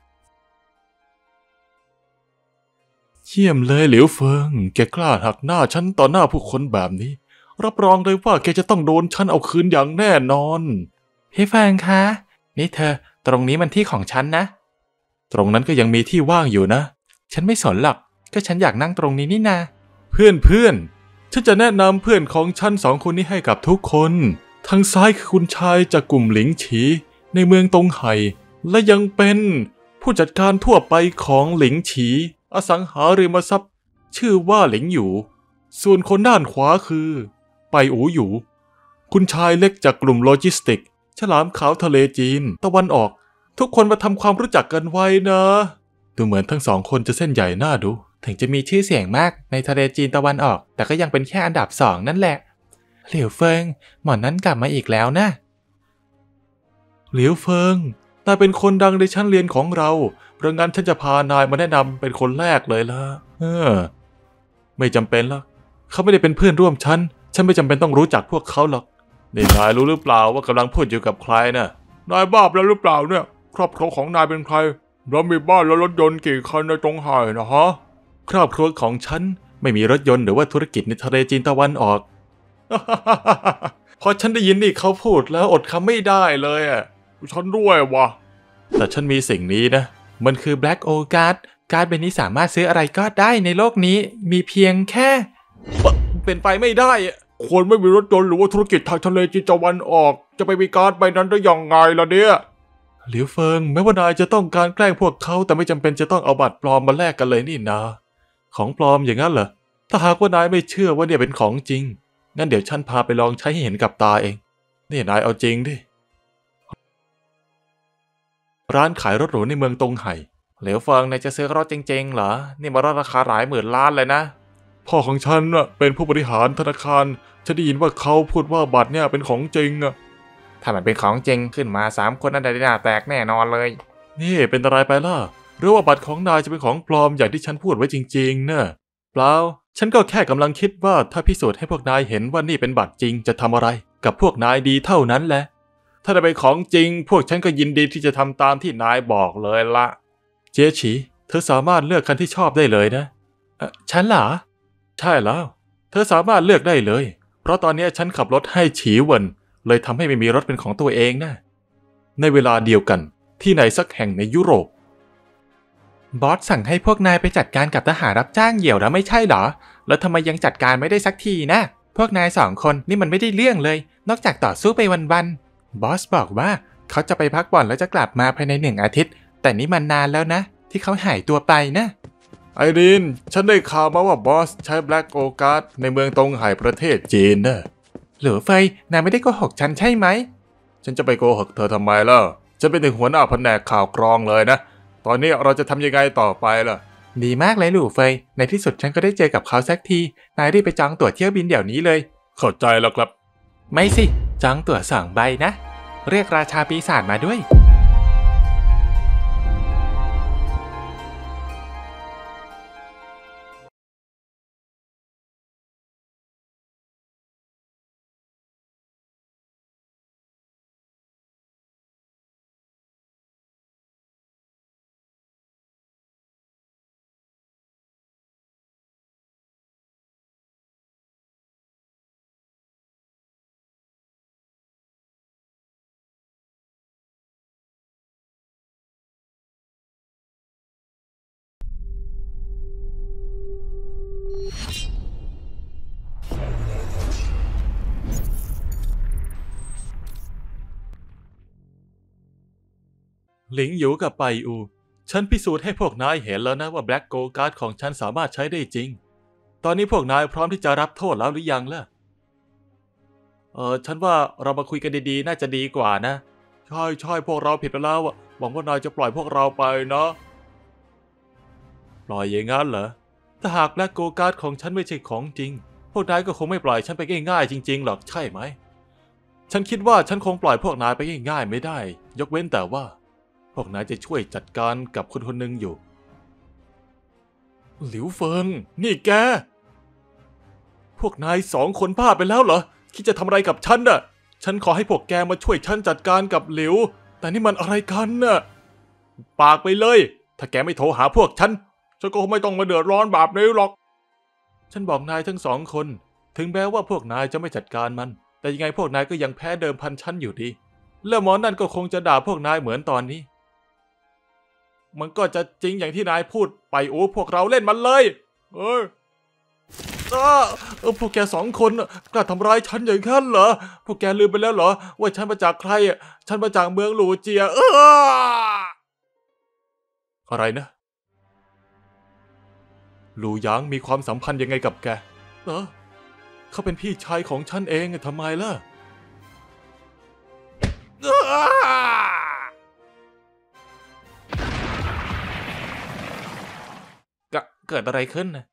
เยี่ยมเลยหลิวเฟิงแกกล้าหักหน้าฉันต่อหน้าผู้คนแบบนี้รับรองเลยว่าแกจะต้องโดนฉันเอาคืนอย่างแน่นอนพี่เฟิงคะนี่เธอตรงนี้มันที่ของฉันนะตรงนั้นก็ยังมีที่ว่างอยู่นะฉันไม่สนหรอกก็ฉันอยากนั่งตรงนี้นี่นาเพื่อนเพื่อนฉันจะแนะนำเพื่อนของฉันสองคนนี้ให้กับทุกคนทางซ้ายคือคุณชายจากกลุ่มหลิงฉีในเมืองตงไห่และยังเป็นผู้จัดการทั่วไปของหลิงฉีอสังหาริมทรัพย์ชื่อว่าหลิงอยู่ส่วนคนด้านขวาคือไปอู่อยู่คุณชายเล็กจากกลุ่มโลจิสติกฉลามขาวทะเลจีนตะวันออกทุกคนมาทำความรู้จักกันไว้นะดูเหมือนทั้งสองคนจะเส้นใหญ่น่าดูถึงจะมีชื่อเสียงมากในทะเลจีนตะวันออกแต่ก็ยังเป็นแค่อันดับสองนั่นแหละหลิวเฟิงหมอนนั้นกลับมาอีกแล้วนะหลิวเฟิงนายเป็นคนดังในชั้นเรียนของเราเพราะงั้นฉันจะพานายมาแนะนำเป็นคนแรกเลยล่ะเออไม่จำเป็นหรอกเขาไม่ได้เป็นเพื่อนร่วมชั้นฉันไม่จำเป็นต้องรู้จักพวกเขาหรอกนี่นายรู้หรือเปล่าว่ากำลังพูดอยู่กับใครน่ะนายบ้าแล้วหรือเปล่าเนี่ยครอบครัวของนายเป็นใครแล้วมีบ้านและรถยนต์กี่คันในตรงไห่นะฮะครอบครัวของฉันไม่มีรถยนต์หรือว่าธุรกิจในทะเลจีนตะวันออก พอฉันได้ยินนี่เขาพูดแล้วอดคำไม่ได้เลยอ่ะฉันด้วยวะแต่ฉันมีสิ่งนี้นะมันคือ Black O Card การ์ดใบนี้สามารถซื้ออะไรก็ได้ในโลกนี้มีเพียงแค่เป็นไปไม่ได้คนไม่มีรถยนต์หรือว่าธุรกิจทางทะเลจีนตะวันออกจะไปมีการ์ดใบนั้นได้ยังไงล่ะเนี่ยหลิวเฟิงแม้ว่านายจะต้องการแกล้งพวกเขาแต่ไม่จำเป็นจะต้องเอาบัตรปลอมมาแลกกันเลยนี่นาของปลอมอย่างนั้นเหรอถ้าหากว่านายไม่เชื่อว่าเนี่ยเป็นของจริงงั้นเดี๋ยวฉันพาไปลองใช้ให้เห็นกับตาเองนี่นายเอาจริงดิร้านขายรถหรูในเมืองตงไห่หลิวเฟิงนายจะซื้อรถจริงๆเหรอนี่มันรถราคาหลายหมื่นล้านเลยนะพ่อของฉันน่ะเป็นผู้บริหารธนาคารฉันได้ยินว่าเขาพูดว่าบัตรเนี่ยเป็นของจริงอะถ้ามันเป็นของจริงขึ้นมาสามคนนั่นได้หน้าแตกแน่นอนเลยนี่เป็นอะไรไปล่ะหรือว่าบัตรของนายจะเป็นของปลอมอย่างที่ฉันพูดไว้จริงๆเนอะเปล่าฉันก็แค่กำลังคิดว่าถ้าพิสูจน์ให้พวกนายเห็นว่านี่เป็นบัตรจริงจะทำอะไรกับพวกนายดีเท่านั้นแหละถ้าได้เป็นของจริงพวกฉันก็ยินดีที่จะทำตามที่นายบอกเลยละเจียฉีเธอสามารถเลือกคันที่ชอบได้เลยนะเอ่อฉันเหรอใช่แล้วเธอสามารถเลือกได้เลยเพราะตอนนี้ฉันขับรถให้ฉีเวินเลยทำให้ไม่มีรถเป็นของตัวเองนะในเวลาเดียวกันที่ไหนสักแห่งในยุโรปบอสสั่งให้พวกนายไปจัดการกับทหารรับจ้างเหี่ยวแล้วไม่ใช่เหรอแล้วทำไมยังจัดการไม่ได้สักทีนะพวกนายสองคนนี่มันไม่ได้เรื่องเลยนอกจากต่อสู้ไปวันๆบอสบอกว่าเขาจะไปพักผ่อนแล้วจะกลับมาภายในหนึ่งอาทิตย์แต่นี่มันนานแล้วนะที่เขาหายตัวไปนะไอรีนฉันได้ข่าวมาว่าบอสใช้ Black O Card ในเมืองตงไห่ประเทศจีนนะหรือเฟยนายไม่ได้โกหกฉันใช่ไหมฉันจะไปโกหกเธอทำไมล่ะฉันเป็นถึงหัวหน้าแผนกข่าวกรองเลยนะตอนนี้เราจะทำยังไงต่อไปล่ะดีมากเลยหลู่เฟยในที่สุดฉันก็ได้เจอกับเขาสักทีนายรีบไปจองตั๋วเที่ยวบินเดี๋ยวนี้เลยเข้าใจแล้วครับไม่สิจองตั๋วสองใบนะเรียกราชาปีศาจมาด้วยหลิงหยูกับไปอู ฉันพิสูจน์ให้พวกนายเห็นแล้วนะว่าแบล็กโกการ์ดของฉันสามารถใช้ได้จริงตอนนี้พวกนายพร้อมที่จะรับโทษแล้วหรือยังล่ะเออฉันว่าเรามาคุยกันดีๆน่าจะดีกว่านะใช่ใช่พวกเราผิดไปแล้วอะหวังว่านายจะปล่อยพวกเราไปนะปล่อยอย่างนั้นเหรอถ้าหากแบล็กโกการ์ดของฉันไม่ใช่ของจริงพวกนายก็คงไม่ปล่อยฉันไปง่ายๆจริงๆหรอกใช่ไหมฉันคิดว่าฉันคงปล่อยพวกนายไปง่ายๆไม่ได้ยกเว้นแต่ว่าพวกนายจะช่วยจัดการกับคนคนหนึ่งอยู่หลิวเฟิงนี่แกพวกนายสองคนบ้าไปแล้วเหรอคิดจะทำอะไรกับฉันน่ะฉันขอให้พวกแกมาช่วยฉันจัดการกับหลิวแต่นี่มันอะไรกันน่ะปากไปเลยถ้าแกไม่โทรหาพวกฉันฉันก็ไม่ต้องมาเดือดร้อนแบบนี้หรอกฉันบอกนายทั้งสองคนถึงแม้ว่าพวกนายจะไม่จัดการมันแต่ยังไงพวกนายก็ยังแพ้เดิมพันฉันอยู่ดีแล้วหมอนั่นก็คงจะด่าพวกนายเหมือนตอนนี้มันก็จะจริงอย่างที่นายพูดไปโอ้พวกเราเล่นมันเลยเออเออเออพวกแกสองคนกล้าทำร้ายฉันอย่างนั้นเหรอพวกแกลืมไปแล้วเหรอว่าฉันมาจากใครอ่ะฉันมาจากเมืองหลูเจียเอออะไรนะหลูหยางมีความสัมพันธ์ยังไงกับแกเออเขาเป็นพี่ชายของฉันเองทำไมล่ะเกิดอะไรขึ้นนะ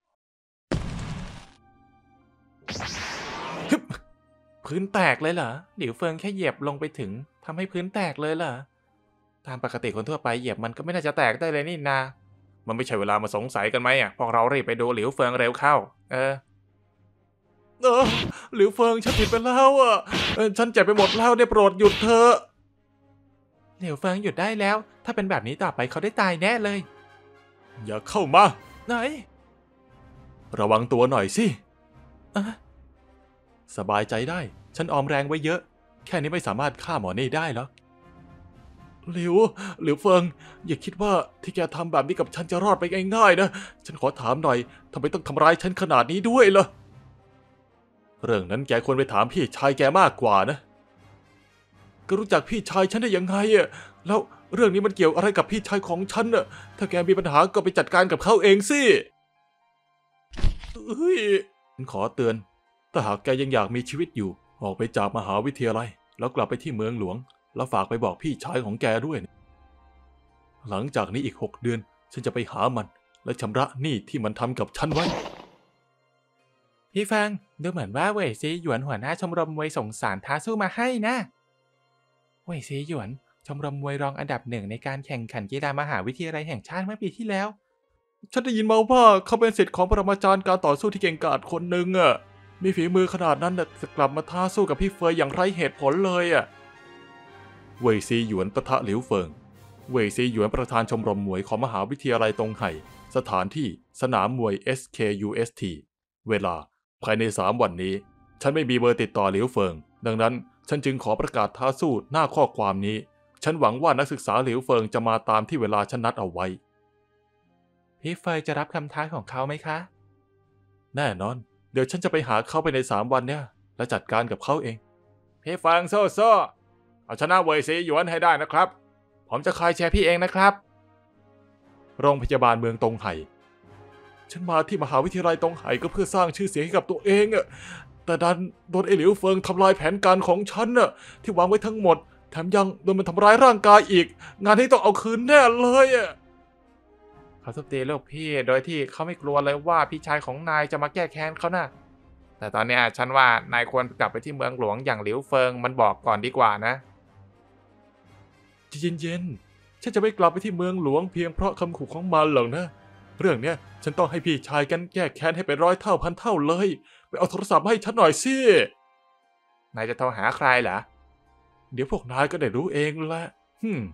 พื้นแตกเลยเหรอหลิวเฟิงแค่เหยียบลงไปถึงทำให้พื้นแตกเลยเหรอตามปกติคนทั่วไปเหยียบมันก็ไม่น่าจะแตกได้เลยนี่นามันไม่ใช่เวลามาสงสัยกันไหมอ่ะพวกเรารีบไปดูหลิวเฟิงเร็วเข้าเออเออหลิวเฟิงฉันผิดไปแล้วอ่ะฉันเจ็บไปหมดแล้วได้โปรดหยุดเถอะหลิวเฟิงหยุดได้แล้วถ้าเป็นแบบนี้ต่อไปเขาได้ตายแน่เลยอย่าเข้ามาไหนระวังตัวหน่อยสิอะสบายใจได้ฉันออมแรงไว้เยอะแค่นี้ไม่สามารถฆ่าหมอนี่ได้หรอกหลิวหลิวเฟิงอย่าคิดว่าที่แกทำแบบนี้กับฉันจะรอดไปง่ายๆนะฉันขอถามหน่อยทำไมต้องทำร้ายฉันขนาดนี้ด้วยล่ะเรื่องนั้นแกควรไปถามพี่ชายแกมากกว่านะก็รู้จักพี่ชายฉันได้ยังไงอะแล้วเรื่องนี้มันเกี่ยวอะไรกับพี่ชายของฉันน่ะถ้าแกมีปัญหาก็ไปจัดการกับเขาเองสิเฮ้ยฉันขอเตือนถ้าหากแกยังอยากมีชีวิตอยู่ออกไปจากมหาวิทยาลัยแล้วกลับไปที่เมืองหลวงแล้วฝากไปบอกพี่ชายของแกด้วยหลังจากนี้อีกหกเดือนฉันจะไปหามันและชำระหนี้ที่มันทำกับฉันไว้พี่ฟังดูเหมือนว่าเว่ยซีหยวนหัวหน้าชมรมมวยส่งสารท้าสู้มาให้นะเว่ยซีหยวนชมรมมวยรองอันดับหนึ่งในการแข่งขันกีฬามหาวิทยาลัยแห่งชาติเมื่อปีที่แล้วฉันได้ยินมาว่าเขาเป็นศิษย์ของปรมาจารย์การต่อสู้ที่เก่งกาจคนหนึ่งอ่ะมีฝีมือขนาดนั้นจะกลับมาท้าสู้กับพี่เฟยอย่างไร้เหตุผลเลยอ่ะเว่ยซีหยวนปะทะหลิวเฟิงเว่ยซีหยวนประธานชมรมมวยของมหาวิทยาลัยตงไห่สถานที่สนามมวย เอส เค ยู เอส ที เวลาภายในสามวันนี้ฉันไม่มีเบอร์ติดต่อหลิวเฟิงดังนั้นฉันจึงขอประกาศท้าสู้หน้าข้อความนี้ฉันหวังว่านักศึกษาหลิวเฟิงจะมาตามที่เวลาฉันนัดเอาไว้พี่เฟยจะรับคำท้าของเขาไหมคะแน่นอนเดี๋ยวฉันจะไปหาเขาไปในสามวันเนี่ยและจัดการกับเขาเองพี่เฟิงโซ่โซ่เอาชนะเว่ยซีหยวนให้ได้นะครับผมจะคอยแชร์พี่เองนะครับโรงพยาบาลเมืองตงไห่ฉันมาที่มหาวิทยาลัยตงไห่ก็เพื่อสร้างชื่อเสียงให้กับตัวเองอะแต่ดันโดนไอ้หลิวเฟิงทำลายแผนการของฉันน่ะที่วางไว้ทั้งหมดแถมยังโดนมันทำร้ายร่างกายอีกงานนี้ต้องเอาคืนแน่เลยอะเขาทุบตีลูกพี่โดยที่เขาไม่กลัวเลยว่าพี่ชายของนายจะมาแก้แค้นเขานะแต่ตอนนี้ฉันว่านายควรกลับไปที่เมืองหลวงอย่างหลิวเฟิงมันบอกก่อนดีกว่านะเย็นๆฉันจะไม่กลับไปที่เมืองหลวงเพียงเพราะคำขู่ของมันหรอกนะเรื่องเนี้ยฉันต้องให้พี่ชายกันแก้แค้นให้เป็นร้อยเท่าพันเท่าเลยไปเอาโทรศัพท์มาให้ฉันหน่อยสินายจะโทรหาใครเหรอเดี๋ยวพวกนายก็ได้รู้เองแหละฮึม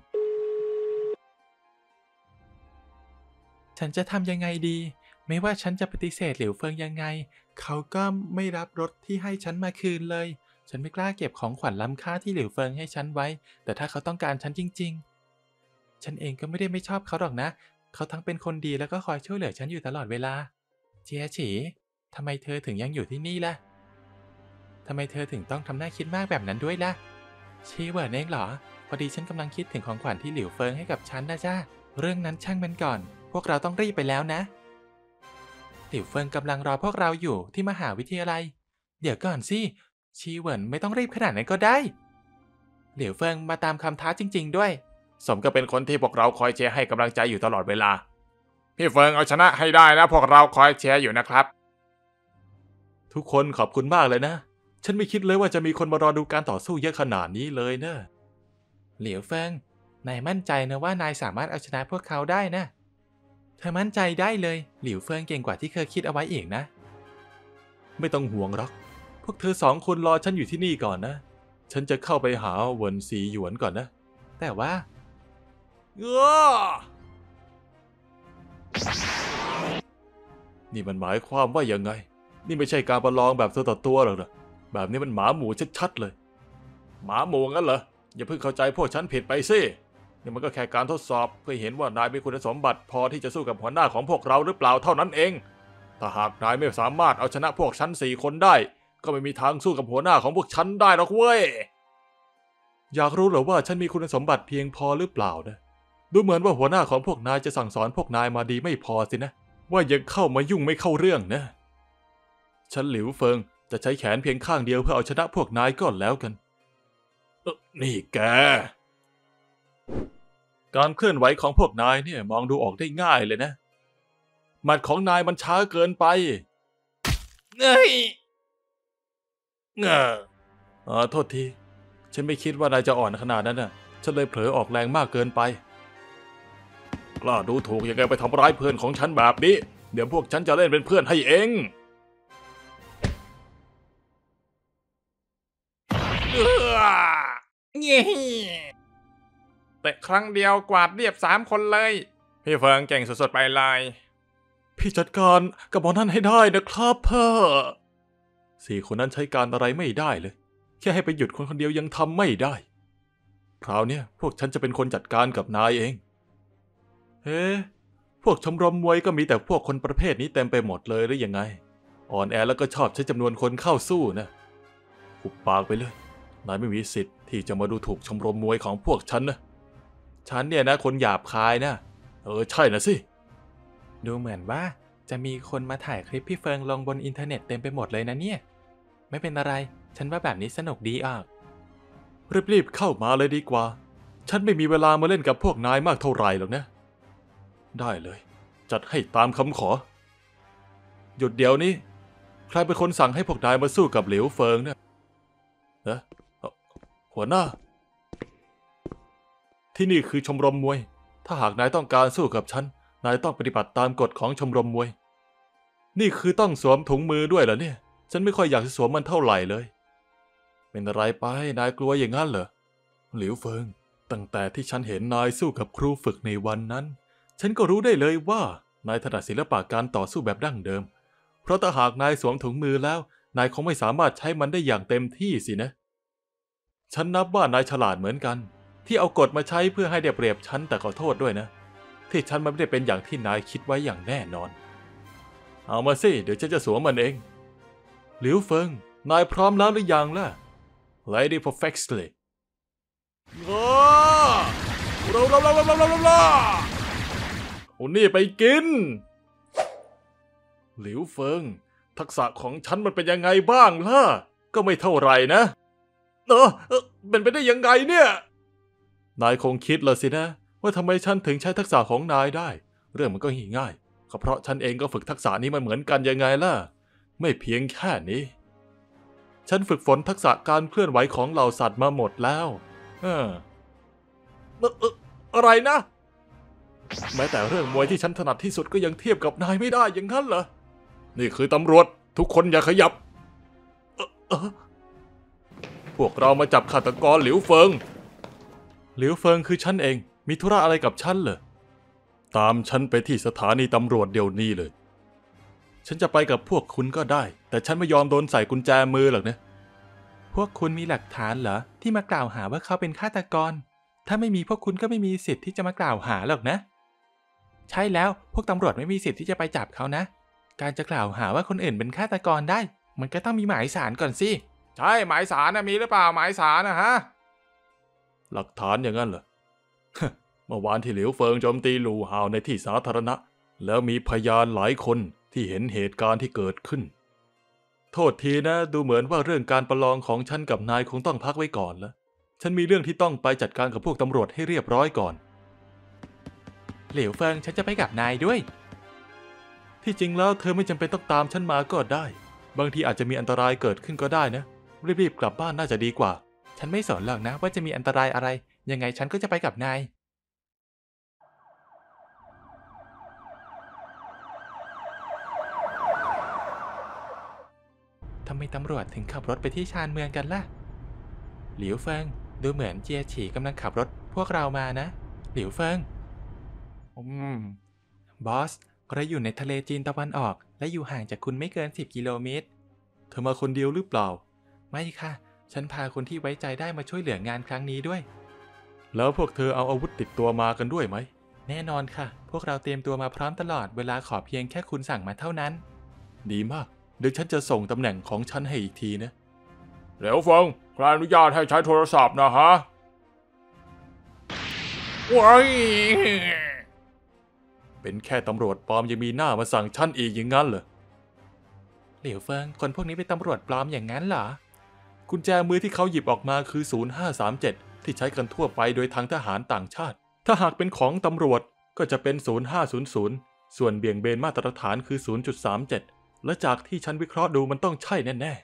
ฉันจะทำยังไงดีไม่ว่าฉันจะปฏิเสธหลิวเฟิงยังไงเขาก็ไม่รับรถที่ให้ฉันมาคืนเลยฉันไม่กล้าเก็บของขวัญล้ำค่าที่หลิวเฟิงให้ฉันไว้แต่ถ้าเขาต้องการฉันจริงๆฉันเองก็ไม่ได้ไม่ชอบเขาหรอกนะเขาทั้งเป็นคนดีแล้วก็คอยช่วยเหลือฉันอยู่ตลอดเวลาเจียฉีทำไมเธอถึงยังอยู่ที่นี่ล่ะทำไมเธอถึงต้องทำหน้าคิดมากแบบนั้นด้วยล่ะชีเหวินเองเหรอพอดีฉันกำลังคิดถึงของขวัญที่หลิวเฟิงให้กับฉันนะจ้าเรื่องนั้นช่างมันก่อนพวกเราต้องรีบไปแล้วนะหลิวเฟิงกำลังรอพวกเราอยู่ที่มหาวิทยาลัยเดี๋ยวก่อนสิชีเหวินไม่ต้องรีบขนาดนั้นก็ได้หลิวเฟิงมาตามคำท้าจริงๆด้วยสมกับเป็นคนที่พวกเราคอยเชียร์ให้กำลังใจอยู่ตลอดเวลาพี่เฟิงเอาชนะให้ได้นะพวกเราคอยเชียร์อยู่นะครับทุกคนขอบคุณมากเลยนะฉันไม่คิดเลยว่าจะมีคนมารอดูการต่อสู้เยอะขนาดนี้เลยเนอะหลิวเฟิงนายมั่นใจนะว่านายสามารถเอาชนะพวกเขาได้นะเธอมั่นใจได้เลยหลิวเฟิงเก่งกว่าที่เคยคิดเอาไว้อีกนะไม่ต้องห่วงหรอกพวกเธอสองคนรอฉันอยู่ที่นี่ก่อนนะฉันจะเข้าไปหาเหวินซีหยวนก่อนนะแต่ว่าเออนี่มันหมายความว่ายังไงนี่ไม่ใช่การประลองแบบตัวต่อตัวหรอกนะแบบนี้มันหมาหมูชัดๆเลยหมาหมูงั้นเหรออย่าเพิ่งเข้าใจพวกฉันผิดไปสินี่มันก็แค่การทดสอบเพื่อเห็นว่านายมีคุณสมบัติพอที่จะสู้กับหัวหน้าของพวกเราหรือเปล่าเท่านั้นเองถ้าหากนายไม่สามารถเอาชนะพวกฉันสี่คนได้ก็ไม่มีทางสู้กับหัวหน้าของพวกฉันได้หรอกเว้ยอยากรู้เหรอว่าฉันมีคุณสมบัติเพียงพอหรือเปล่านะดูเหมือนว่าหัวหน้าของพวกนายจะสั่งสอนพวกนายมาดีไม่พอสินะว่ายังเข้ามายุ่งไม่เข้าเรื่องนะฉันหลิวเฟิงจะใช้แขนเพียงข้างเดียวเพื่อเอาชนะพวกนายก็แล้วกันเออนี่แกการเคลื่อนไหวของพวกนายเนี่ยมองดูออกได้ง่ายเลยนะหมัดของนายมันช้าเกินไปเอ้ยเงออ๋อโทษทีฉันไม่คิดว่านายจะอ่อนขนาดนั้นน่ะฉันเลยเผลอออกแรงมากเกินไปกล้าดูถูกยังไงไปทำร้ายเพื่อนของฉันแบบนี้เดี๋ยวพวกฉันจะเล่นเป็นเพื่อนให้เองเออเงี้ยแต่ครั้งเดียวกวาดเรียบสามคนเลยพี่เฟิงเก่งสุดๆไปเลยพี่จัดการกับหมอนั่นให้ได้นะครับพ่อสี่คนนั้นใช้การอะไรไม่ได้เลยแค่ให้ไปหยุดคนคนเดียวยังทำไม่ได้คราวนี้พวกฉันจะเป็นคนจัดการกับนายเองเฮ้พวกชมรมมวยก็มีแต่พวกคนประเภทนี้เต็มไปหมดเลยหรือยังไงอ่อนแอแล้วก็ชอบใช้จำนวนคนเข้าสู้นะหุบปากไปเลยนายไม่มีสิทธิ์ที่จะมาดูถูกชมรมมวยของพวกฉันนะฉันเนี่ยนะคนหยาบคายนะเออใช่นะสิดูเหมือนว่าจะมีคนมาถ่ายคลิปพี่เฟิงลงบนอินเทอร์เน็ตเต็มไปหมดเลยนะเนี่ยไม่เป็นอะไรฉันว่าแบบนี้สนุกดีอ่ะรีบๆเข้ามาเลยดีกว่าฉันไม่มีเวลามาเล่นกับพวกนายมากเท่าไหร่หรอกนะได้เลยจัดให้ตามคำขอหยุดเดี๋ยวนี้ใครเป็นคนสั่งให้พวกนายมาสู้กับหลิวเฟิงเนี่ยนะหัวหน้าที่นี่คือชมรมมวยถ้าหากนายต้องการสู้กับฉันนายต้องปฏิบัติตามกฎของชมรมมวยนี่คือต้องสวมถุงมือด้วยเหรอเนี่ยฉันไม่ค่อยอยากจะสวมมันเท่าไหร่เลยเป็นอะไรไปนายกลัวอย่างนั้นเหรอหลิวเฟิงตั้งแต่ที่ฉันเห็นนายสู้กับครูฝึกในวันนั้นฉันก็รู้ได้เลยว่านายถนัดศิลปะการต่อสู้แบบดั้งเดิมเพราะถ้าหากนายสวมถุงมือแล้วนายคงไม่สามารถใช้มันได้อย่างเต็มที่สินะฉันนับว่านายฉลาดเหมือนกันที่เอากฎมาใช้เพื่อให้ได้เปรียบฉันแต่ขอโทษด้วยนะที่ฉันมันไม่ได้เป็นอย่างที่นายคิดไว้อย่างแน่นอนเอามาสิเดี๋ยวฉันจะสวมมันเองหลิวเฟิงนายพร้อมแล้วหรือยังล่ะ Lady Perfectly ว้าเราเราเราเราเราเราเราเอานี่ไปกินหลิวเฟิงทักษะของฉันมันเป็นยังไงบ้างล่ะก็ไม่เท่าไหร่นะเออเออเป็นไปได้ยังไงเนี่ยนายคงคิดละสินะว่าทำไมฉันถึงใช้ทักษะของนายได้เรื่องมันก็ง่ายๆก็เพราะฉันเองก็ฝึกทักษะนี้มาเหมือนกันยังไงล่ะไม่เพียงแค่นี้ฉันฝึกฝนทักษะการเคลื่อนไหวของเหล่าสัตว์มาหมดแล้วเออเออเอออะไรนะแม้แต่เรื่องมวยที่ฉันถนัดที่สุดก็ยังเทียบกับนายไม่ได้อย่างนั้นเหรอนี่คือตำรวจทุกคนอย่าขยับเออเออพวกเรามาจับฆาตกรหลิวเฟิงหลิวเฟิงคือฉันเองมีธุระอะไรกับฉันเหรอตามฉันไปที่สถานีตำรวจเดี๋ยวนี้เลยฉันจะไปกับพวกคุณก็ได้แต่ฉันไม่ยอมโดนใส่กุญแจมือหรอกนะพวกคุณมีหลักฐานเหรอที่มากล่าวหาว่าเขาเป็นฆาตกรถ้าไม่มีพวกคุณก็ไม่มีสิทธิ์ที่จะมากล่าวหาหรอกนะใช่แล้วพวกตำรวจไม่มีสิทธิ์ที่จะไปจับเขานะการจะกล่าวหาว่าคนอื่นเป็นฆาตกรได้มันก็ต้องมีหมายศาลก่อนสิใช่หมายศาลนะมีหรือเปล่าหมายศาลนะฮะหลักฐานอย่างนั้นเหรอ เมื่อวานที่หลิวเฟิงโจมตีหลู่ฮาวในที่สาธารณะแล้วมีพยานหลายคนที่เห็นเหตุการณ์ที่เกิดขึ้นโทษทีนะดูเหมือนว่าเรื่องการประลองของฉันกับนายคงต้องพักไว้ก่อนแล้วฉันมีเรื่องที่ต้องไปจัดการกับพวกตำรวจให้เรียบร้อยก่อนหลิวเฟิงฉันจะไปกับนายด้วยที่จริงแล้วเธอไม่จำเป็นต้องตามฉันมาก็ได้บางทีอาจจะมีอันตรายเกิดขึ้นก็ได้นะรีบๆกลับบ้านน่าจะดีกว่าฉันไม่สนหรอกนะว่าจะมีอันตรายอะไรยังไงฉันก็จะไปกับนายทำไมตำรวจถึงขับรถไปที่ชานเมืองกันล่ะหลิวเฟิงดูเหมือนเจียฉีกำลังขับรถพวกเรามานะหลิวเฟิงอืมบอสเราอยู่ในทะเลจีนตะวันออกและอยู่ห่างจากคุณไม่เกินสิบกิโลเมตรเธอมาคนเดียวหรือเปล่าไม่ค่ะฉันพาคนที่ไว้ใจได้มาช่วยเหลืองานครั้งนี้ด้วยแล้วพวกเธอเอาอาวุธติดตัวมากันด้วยไหมแน่นอนค่ะพวกเราเตรียมตัวมาพร้อมตลอดเวลาขอเพียงแค่คุณสั่งมาเท่านั้นดีมากเดี๋ยวฉันจะส่งตำแหน่งของฉันให้อีกทีนะเดี๋ยวฟังใครอนุญาตให้ใช้โทรศัพท์นะฮะว้ายเป็นแค่ตำรวจปลอมยังมีหน้ามาสั่งฉันอีกอย่างนั้นเหรอเหลียวเฟิงคนพวกนี้เป็นตำรวจปลอมอย่างนั้นเหรอกุญแจมือที่เขาหยิบออกมาคือศูนย์ห้าสามเจ็ดที่ใช้กันทั่วไปโดยทางทหารต่างชาติถ้าหากเป็นของตำรวจก็จะเป็นศูนย์ห้าศูนย์ศูนย์ส่วนเบี่ยงเบนมาตรฐานคือ ศูนย์จุดสามเจ็ด และจากที่ฉันวิเคราะห์ดูมันต้องใช่แน่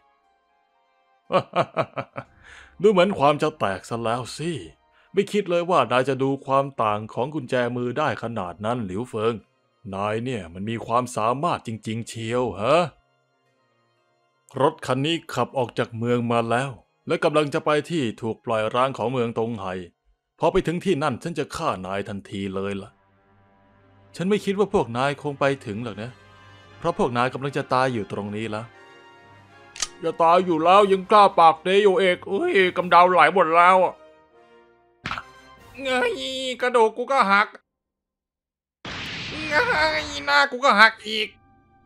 ๆ ดูเหมือนความจะแตกซะแล้วสิไม่คิดเลยว่านายจะดูความต่างของกุญแจมือได้ขนาดนั้นหลิวเฟิงนายเนี่ยมันมีความสามารถจริงๆเชียวฮะรถคันนี้ขับออกจากเมืองมาแล้วและกำลังจะไปที่ถูกปล่อยร้างของเมืองตงไห่พอไปถึงที่นั่นฉันจะฆ่านายทันทีเลยล่ะฉันไม่คิดว่าพวกนายคงไปถึงหรอกนะเพราะพวกนายกำลังจะตายอยู่ตรงนี้แล้วจะตายอยู่แล้วยังกล้าปากเดยอยู่เอกเอ้ยกำเดาไหลหมดแล้วอ่ะเงยกระดูกกูก็หักเงยหน้ากูก็หักอีก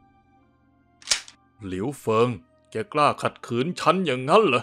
หลิวเฟิงแกกล้าขัดขืนฉันอย่างนั้นเหรอ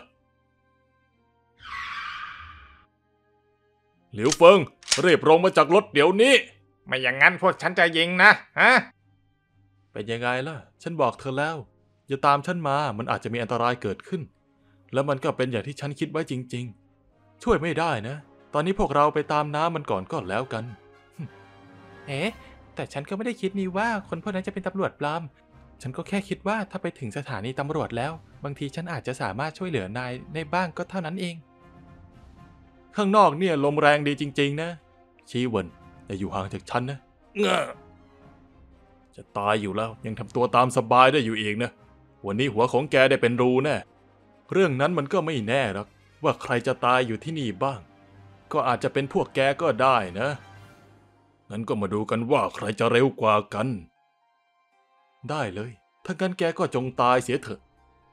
หลิวเฟิงรีบลงมาจากรถเดี๋ยวนี้ไม่อย่างนั้นพวกฉันจะยิงนะฮะเป็นยังไงล่ะฉันบอกเธอแล้วอย่าตามฉันมามันอาจจะมีอันตรายเกิดขึ้นแล้วมันก็เป็นอย่างที่ฉันคิดไว้จริงๆช่วยไม่ได้นะตอนนี้พวกเราไปตามน้ำมันก่อนก็แล้วกันเอ๊ะแต่ฉันก็ไม่ได้คิดนี่ว่าคนพวกนั้นจะเป็นตำรวจปลอมฉันก็แค่คิดว่าถ้าไปถึงสถานีตำรวจแล้วบางทีฉันอาจจะสามารถช่วยเหลือนายได้บ้างก็เท่านั้นเองข้างนอกเนี่ยลมแรงดีจริงๆนะชีเวินอย่าอยู่ห่างจากฉันนะเงอะจะตายอยู่แล้วยังทำตัวตามสบายได้อยู่อีกนะวันนี้หัวของแกได้เป็นรูแน่เรื่องนั้นมันก็ไม่แน่หรอกว่าใครจะตายอยู่ที่นี่บ้างก็อาจจะเป็นพวกแกก็ได้นะงั้นก็มาดูกันว่าใครจะเร็วกว่ากันได้เลยถ้างั้นแกก็จงตายเสียเถอะ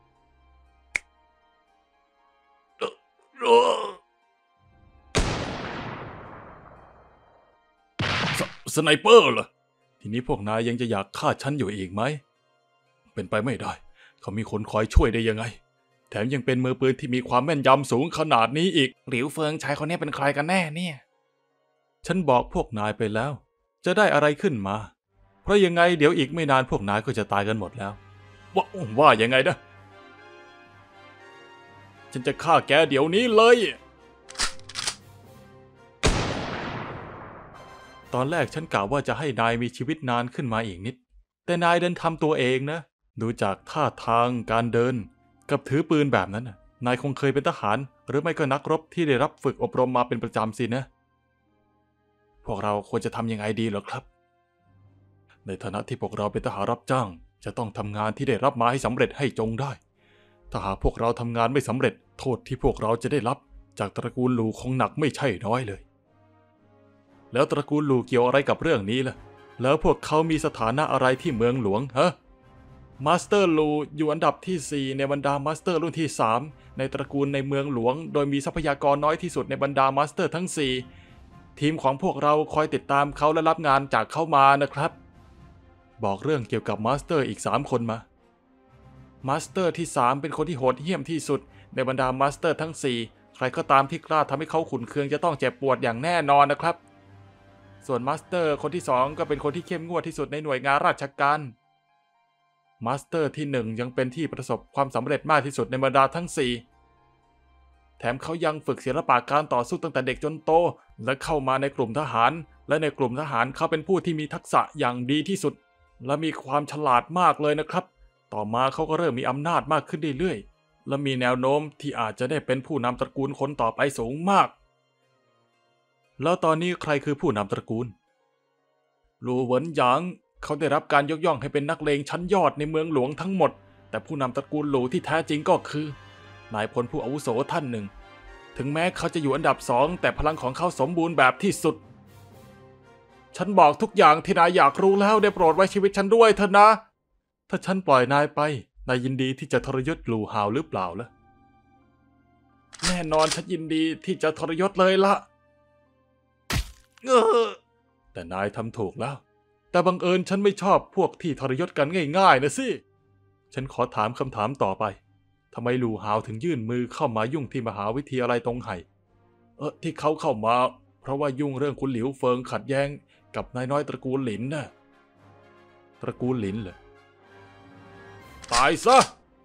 ส, สไนเปอร์เหรอทีนี้พวกนายยังจะอยากฆ่าฉันอยู่อีกไหมเป็นไปไม่ได้เขามีคนคอยช่วยได้ยังไงแถมยังเป็นมือปืนที่มีความแม่นยำสูงขนาดนี้อีกหลิวเฟิงชายคนนี้เป็นใครกันแน่เนี่ยฉันบอกพวกนายไปแล้วจะได้อะไรขึ้นมาเพราะยังไงเดี๋ยวอีกไม่นานพวกนายก็จะตายกันหมดแล้วว่าว่ายังไงนะฉันจะฆ่าแกเดี๋ยวนี้เลยตอนแรกฉันกล่าวว่าจะให้นายมีชีวิตนานขึ้นมาอีกนิดแต่นายเดินทำตัวเองนะดูจากท่าทางการเดินกับถือปืนแบบนั้นนายคงเคยเป็นทหารหรือไม่ก็นักรบที่ได้รับฝึกอบรมมาเป็นประจำสินะพวกเราควรจะทำยังไงดีเหรอครับในฐานะที่พวกเราเป็นทหารรับจ้างจะต้องทำงานที่ได้รับมาให้สำเร็จให้จงได้ถ้าหากพวกเราทำงานไม่สำเร็จโทษที่พวกเราจะได้รับจากตระกูลหลู่คงหนักไม่ใช่น้อยเลยแล้วตระกูลหลู่เกี่ยวอะไรกับเรื่องนี้ล่ะแล้วพวกเขามีสถานะอะไรที่เมืองหลวงฮะมาสเตอร์ลูอยู่อันดับที่สี่ในบรรดามาสเตอร์รุ่นที่สามในตระกูลในเมืองหลวงโดยมีทรัพยากรน้อยที่สุดในบรรดามาสเตอร์ทั้งสี่ทีมของพวกเราคอยติดตามเขาและรับงานจากเขามานะครับบอกเรื่องเกี่ยวกับมาสเตอร์อีกสามคนมามาสเตอร์ที่สามเป็นคนที่โหดเหี้ยมที่สุดในบรรดามาสเตอร์ทั้งสี่ใครก็ตามที่กล้าทำให้เขาขุ่นเคืองจะต้องเจ็บปวดอย่างแน่นอนนะครับส่วนมาสเตอร์คนที่สองก็เป็นคนที่เข้มงวดที่สุดในหน่วยงานราชการมาสเตอร์ที่หนึ่งยังเป็นที่ประสบความสำเร็จมากที่สุดในบรรดาทั้งสี่แถมเขายังฝึกศิลปะการต่อสู้ตั้งแต่เด็กจนโตและเข้ามาในกลุ่มทหารและในกลุ่มทหารเขาเป็นผู้ที่มีทักษะอย่างดีที่สุดและมีความฉลาดมากเลยนะครับต่อมาเขาก็เริ่มมีอำนาจมากขึ้นเรื่อยๆและมีแนวโน้มที่อาจจะได้เป็นผู้นำตระกูลคนต่อไปสูงมากแล้วตอนนี้ใครคือผู้นำตระกูลลู่เหวินหยางเขาได้รับการยกย่องให้เป็นนักเลงชั้นยอดในเมืองหลวงทั้งหมดแต่ผู้นำตระกูลหลู่ที่แท้จริงก็คือนายพลผู้อาวุโสท่านหนึ่งถึงแม้เขาจะอยู่อันดับสองแต่พลังของเขาสมบูรณ์แบบที่สุดฉันบอกทุกอย่างที่นายอยากรู้แล้วได้โปรดไว้ชีวิตฉันด้วยเถอะนะถ้าฉันปล่อยนายไปนายยินดีที่จะทรยศหลู่หาวหรือเปล่าล่ะแน่นอนฉันยินดีที่จะทรยศเลยละเออแต่นายทำถูกแล้วแต่บังเอิญฉันไม่ชอบพวกที่ทรยศกันง่ายๆนะสิฉันขอถามคำถามต่อไปทำไมหลู่หาวถึงยื่นมือเข้ามายุ่งที่มหาวิทยาลัยตงไห่เออที่เขาเข้ามาเพราะว่ายุ่งเรื่องคุณหลิวเฟิงขัดแย้งกับนายน้อยตระกูลหลินนะตระกูลหลินเหรอตายซะ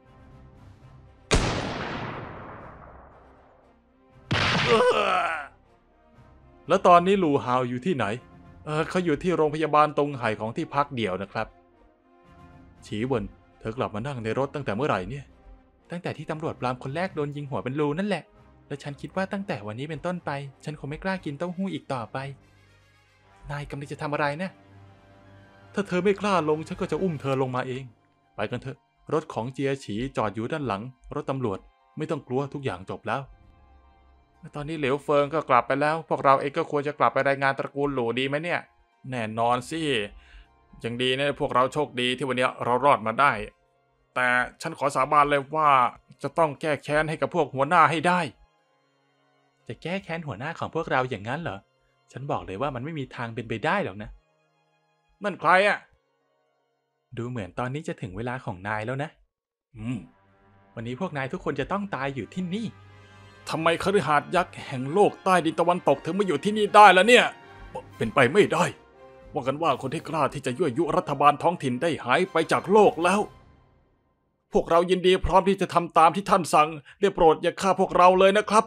แล้วตอนนี้หลู่หาวอยู่ที่ไหนเออเขาอยู่ที่โรงพยาบาลตงไห่ของที่พักเดี่ยวนะครับฉีเวินเธอกลับมานั่งในรถตั้งแต่เมื่อไหร่เนี่ยตั้งแต่ที่ตำรวจปรามคนแรกโดนยิงหัวเป็นรูนั่นแหละและฉันคิดว่าตั้งแต่วันนี้เป็นต้นไปฉันคงไม่กล้ากินเต้าหู้อีกต่อไปนายกำลังจะทำอะไรนะถ้าเธอไม่กล้าลงฉันก็จะอุ้มเธอลงมาเองไปกันเถอะรถของเจียฉีจอดอยู่ด้านหลังรถตำรวจไม่ต้องกลัวทุกอย่างจบแล้วตอนนี้เหลียวเฟิงก็กลับไปแล้วพวกเราเองก็ควรจะกลับไปรายงานตระกูลหลู่ดีไหมเนี่ยแน่นอนสิยังดีนะพวกเราโชคดีที่วันนี้เรารอดมาได้แต่ฉันขอสาบานเลยว่าจะต้องแก้แค้นให้กับพวกหัวหน้าให้ได้จะแก้แค้นหัวหน้าของพวกเราอย่างนั้นเหรอฉันบอกเลยว่ามันไม่มีทางเป็นไปได้หรอกนะนั่นใครอ่ะดูเหมือนตอนนี้จะถึงเวลาของนายแล้วนะอืมวันนี้พวกนายทุกคนจะต้องตายอยู่ที่นี่ทำไมคฤหาสน์ยักษ์แห่งโลกใต้ดินตะวันตกถึงมาอยู่ที่นี่ได้ล่ะเนี่ยเป็นไปไม่ได้ว่ากันว่าคนที่กล้าที่จะยั่วยุรัฐบาลท้องถิ่นได้หายไปจากโลกแล้วพวกเรายินดีพร้อมที่จะทำตามที่ท่านสั่งได้โปรดอย่าฆ่าพวกเราเลยนะครับ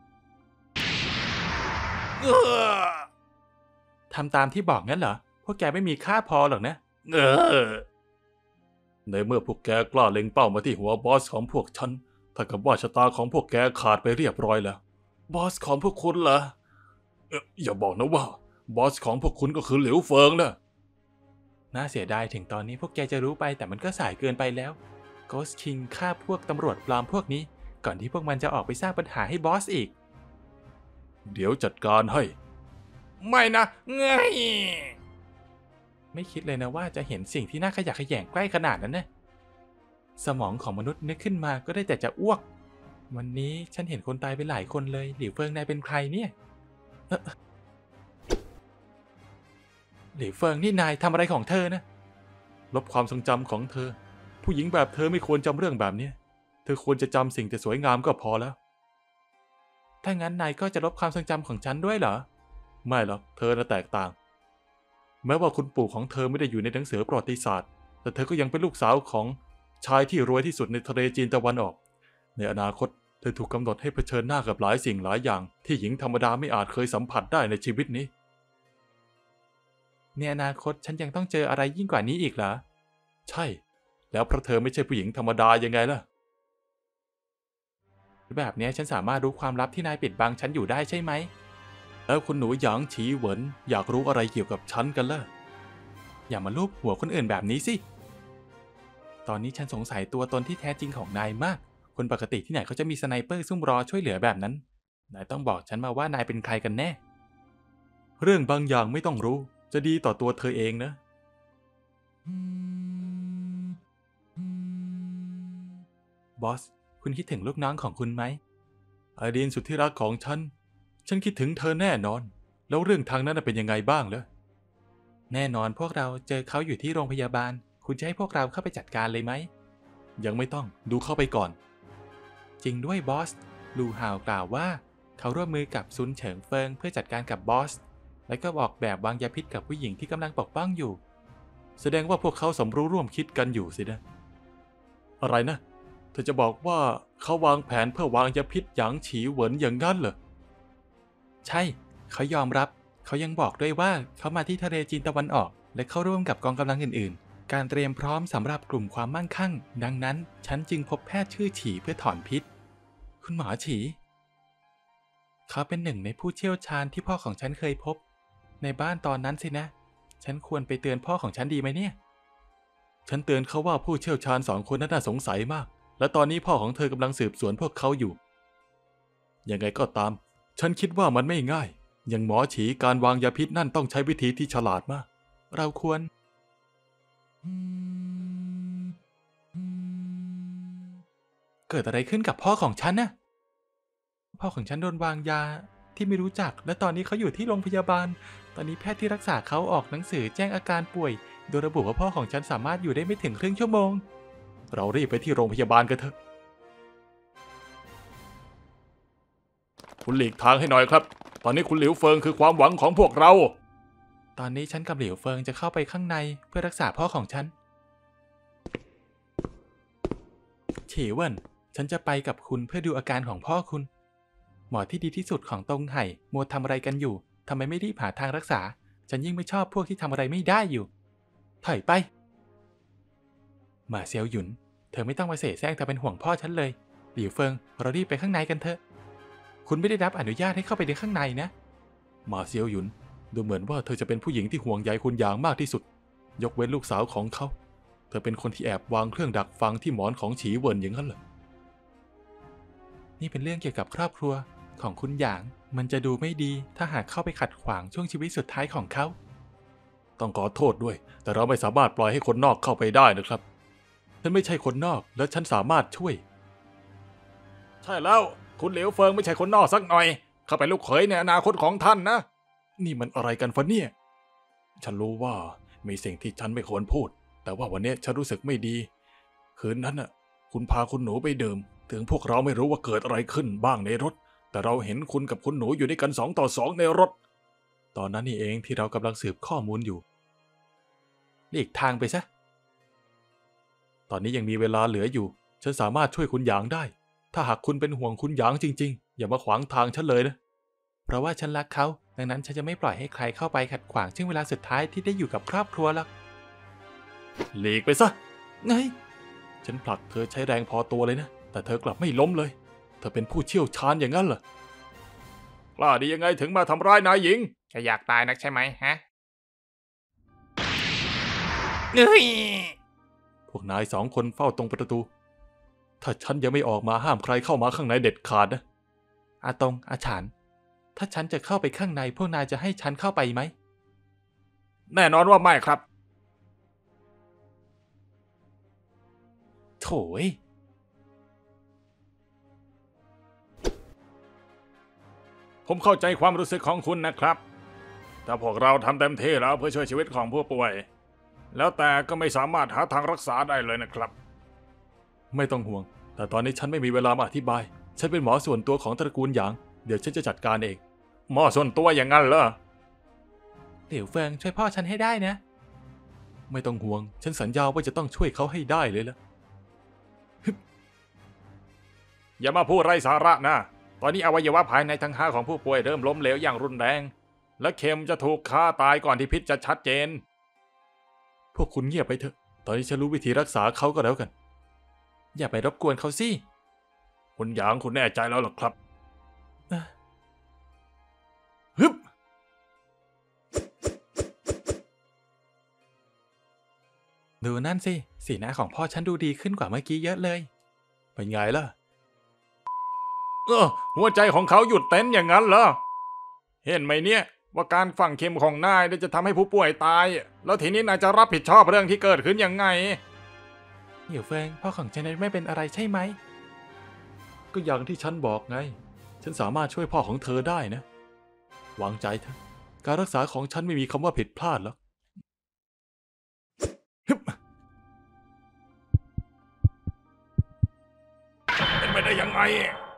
ทำตามที่บอกงั้นเหรอพวกแกไม่มีค่าพอหรอกนะเออในเมื่อพวกแกกล้าเล็งเป้ามาที่หัวบอสของพวกฉันถ้ากับว่าชะตาของพวกแกขาดไปเรียบร้อยแล้วบอสของพวกคุณเหรอเอ่ออย่าบอกนะว่าบอสของพวกคุณก็คือเหลียวเฟิงนะน่าเสียดายถึงตอนนี้พวกแกจะรู้ไปแต่มันก็สายเกินไปแล้วGhost King ฆ่าพวกตำรวจปลอมพวกนี้ก่อนที่พวกมันจะออกไปสร้างปัญหาให้บอสอีกเดี๋ยวจัดการให้ไม่นะไงไม่คิดเลยนะว่าจะเห็นสิ่งที่น่าขยะแขยงใกล้ขนาดนั้นนะสมองของมนุษย์นึกขึ้นมาก็ได้แต่จะอ้วกวันนี้ฉันเห็นคนตายไปหลายคนเลยหลิวเฟิงนายเป็นใครเนี่ยหลิวเฟิงนี่นายทำอะไรของเธอนะลบความทรงจำของเธอผู้หญิงแบบเธอไม่ควรจำเรื่องแบบนี้เธอควรจะจำสิ่งที่สวยงามก็พอแล้วถ้างั้นนายก็จะลบความทรงจำของฉันด้วยเหรอไม่หรอกเธอน่ะแตกต่างแม้ว่าคุณปู่ของเธอไม่ได้อยู่ในหนังสือประวัติศาสตร์แต่เธอก็ยังเป็นลูกสาวของชายที่รวยที่สุดในทะเลจีนตะวันออกในอนาคตเธอถูกกำหนดให้เผชิญหน้ากับหลายสิ่งหลายอย่างที่หญิงธรรมดาไม่อาจเคยสัมผัสได้ในชีวิตนี้ในอนาคตฉันยังต้องเจออะไรยิ่งกว่านี้อีกเหรอใช่แล้วเพราะเธอไม่ใช่ผู้หญิงธรรมดายังไงล่ะแบบนี้ฉันสามารถรู้ความลับที่นายปิดบังฉันอยู่ได้ใช่ไหมแล้วคุณหนูหยางฉีเหวินอยากรู้อะไรเกี่ยวกับฉันกันล่ะอย่ามาลูบหัวคนอื่นแบบนี้สิตอนนี้ฉันสงสัยตัวตนที่แท้จริงของนายมากคนปกติที่ไหนเขาจะมีสไนเปอร์ซุ่มรอช่วยเหลือแบบนั้นนายต้องบอกฉันมาว่านายเป็นใครกันแน่เรื่องบางอย่างไม่ต้องรู้จะดีต่อตัวเธอเองนะบอสคุณคิดถึงลูกน้องของคุณไหมไอรีนสุดที่รักของฉันฉันคิดถึงเธอแน่นอนแล้วเรื่องทางนั้นเป็นยังไงบ้างล่ะแน่นอนพวกเราเจอเขาอยู่ที่โรงพยาบาลคุณจะให้พวกเราเข้าไปจัดการเลยไหมยังไม่ต้องดูเข้าไปก่อนจริงด้วยบอสลูฮาวกล่าวว่าเขาร่วมมือกับซุนเฉิงเฟิงเพื่อจัดการกับบอสและก็ออกแบบวางยาพิษกับผู้หญิงที่กำลังปกป้องอยู่แสดงว่าพวกเขาสมรู้ร่วมคิดกันอยู่สินะอะไรนะเธอจะบอกว่าเขาวางแผนเพื่อวางยาพิษหยางฉีเหวินอย่างนั้นเหรอใช่เขายอมรับเขายังบอกด้วยว่าเขามาที่ทะเลจีนตะวันออกและเข้าร่วมกับกองกำลังอื่นๆการเตรียมพร้อมสำหรับกลุ่มความมั่งคั่งดังนั้นฉันจึงพบแพทย์ชื่อฉีเพื่อถอนพิษคุณหมอฉีเขาเป็นหนึ่งในผู้เชี่ยวชาญที่พ่อของฉันเคยพบในบ้านตอนนั้นสินะฉันควรไปเตือนพ่อของฉันดีไหมเนี่ยฉันเตือนเขาว่าผู้เชี่ยวชาญสองคนนั้นน่าสงสัยมากและตอนนี้พ่อของเธอกำลังสืบสวนพวกเขาอยู่ยังไงก็ตามฉันคิดว่ามันไม่ง่ายอย่างหมอฉีการวางยาพิษนั่นต้องใช้วิธีที่ฉลาดมากเราควรเกิดอะไรขึ้นกับพ่อของฉันน่ะพ่อของฉันโดนวางยาที่ไม่รู้จักและตอนนี้เขาอยู่ที่โรงพยาบาลตอนนี้แพทย์ที่รักษาเขาออกหนังสือแจ้งอาการป่วยโดยระบุว่าพ่อของฉันสามารถอยู่ได้ไม่ถึงครึ่งชั่วโมงเรารีบไปที่โรงพยาบาลกันเถอะคุณหลีกทางให้หน่อยครับตอนนี้คุณหลิวเฟิงคือความหวังของพวกเราตอนนี้ฉันกับหลิวเฟิงจะเข้าไปข้างในเพื่อรักษาพ่อของฉันฉีเวินฉันจะไปกับคุณเพื่อดูอาการของพ่อคุณหมอที่ดีที่สุดของตงไห่มัวทำอะไรกันอยู่ทำไมไม่รีบหาทางรักษาฉันยิ่งไม่ชอบพวกที่ทำอะไรไม่ได้อยู่ถอยไปมาเซียวหยุนเธอไม่ต้องมาเสแสร้งเธอเป็นห่วงพ่อฉันเลยหลิวเฟิงเรารีบไปข้างในกันเถอะคุณไม่ได้รับอนุญาตให้เข้าไปในข้างในนะมาเซียวหยุนดูเหมือนว่าเธอจะเป็นผู้หญิงที่ห่วงใยคุณอย่างมากที่สุดยกเว้นลูกสาวของเขาเธอเป็นคนที่แอบวางเครื่องดักฟังที่หมอนของฉีเวินอย่างนั้นเหรอนี่เป็นเรื่องเกี่ยวกับครอบครัวของคุณหยางมันจะดูไม่ดีถ้าหากเข้าไปขัดขวางช่วงชีวิตสุดท้ายของเขาต้องขอโทษด้วยแต่เราไม่สามารถปล่อยให้คนนอกเข้าไปได้นะครับฉันไม่ใช่คนนอกและฉันสามารถช่วยใช่แล้วคุณเหลียวเฟิงไม่ใช่คนนอกสักหน่อยเขาเป็นลูกเขยในอนาคตของท่านนะนี่มันอะไรกันฟะเนี่ยฉันรู้ว่ามีสิ่งที่ฉันไม่ควรพูดแต่ว่าวันนี้ฉันรู้สึกไม่ดีคืนนั้นน่ะคุณพาคุณหนูไปดื่มถึงพวกเราไม่รู้ว่าเกิดอะไรขึ้นบ้างในรถแต่เราเห็นคุณกับคุณหนูอยู่ด้วยกันสองต่อสองในรถตอนนั้นนี่เองที่เรากำลังสืบข้อมูลอยู่หลีกทางไปซะตอนนี้ยังมีเวลาเหลืออยู่ฉันสามารถช่วยคุณหยางได้ถ้าหากคุณเป็นห่วงคุณหยางจริงๆอย่ามาขวางทางฉันเลยนะเพราะว่าฉันรักเขาดังนั้นฉันจะไม่ปล่อยให้ใครเข้าไปขัดขวางช่วงเวลาสุดท้ายที่ได้อยู่กับครอบครัวหรอกหลีกไปซะไงฉันผลักเธอใช้แรงพอตัวเลยนะแต่เธอกลับไม่ล้มเลยเธอเป็นผู้เชี่ยวชาญอย่างนั้นเหรอกล้าดียังไงถึงมาทำร้ายนายหญิงแกอยากตายนักใช่ไหมฮะเฮ้ยพวกนายสองคนเฝ้าตรงประตูถ้าฉันยังไม่ออกมาห้ามใครเข้ามาข้างในเด็ดขาดนะอาตงอาฉานถ้าฉันจะเข้าไปข้างในพวกนายจะให้ฉันเข้าไปไหมแน่นอนว่าไม่ครับโถยผมเข้าใจความรู้สึกของคุณนะครับแต่พวกเราทำเต็มที่แล้วเพื่อช่วยชีวิตของผู้ป่วยแล้วแต่ก็ไม่สามารถหาทางรักษาได้เลยนะครับไม่ต้องห่วงแต่ตอนนี้ฉันไม่มีเวลามาอธิบายฉันเป็นหมอส่วนตัวของตระกูลหยางเดี๋ยวฉันจะจัดการเองหมอส่วนตัวอย่างนั้นเหรอหลิวเฟิงช่วยพ่อฉันให้ได้นะไม่ต้องห่วงฉันสัญญาว่าจะต้องช่วยเขาให้ได้เลยละอย่ามาพูดไร้สาระนะตอนนี้อวัยวะภายในทั้งห้าของผู้ป่วยเริ่มล้มเหลวอย่างรุนแรงและเข็มจะถูกฆ่าตายก่อนที่พิษจะชัดเจนพวกคุณเงียบไปเถอะตอนนี้ฉันรู้วิธีรักษาเขาก็แล้วกันอย่าไปรบกวนเขาสิคุณหยางคุณแน่ใจแล้วหรอครับฮึบดูนั่นสิสีหน้าของพ่อฉันดูดีขึ้นกว่าเมื่อกี้เยอะเลยเป็นไงล่ะเออหัวใจของเขาหยุดเต้นอย่างนั้นเหรอเห็นไหมเนี่ยว่าการฝังเข็มของนายจะทำให้ผู้ป่วยตายแล้วทีนี้นายจะรับผิดชอบเรื่องที่เกิดขึ้นยังไงเหลียวเฟิงพ่อของฉันไม่เป็นอะไรใช่ไหมก็อย่างที่ฉันบอกไงฉันสามารถช่วยพ่อของเธอได้นะวางใจเถอะการรักษาของฉันไม่มีคำว่าผิดพลาดหรอกเป็นไปได้ยังไง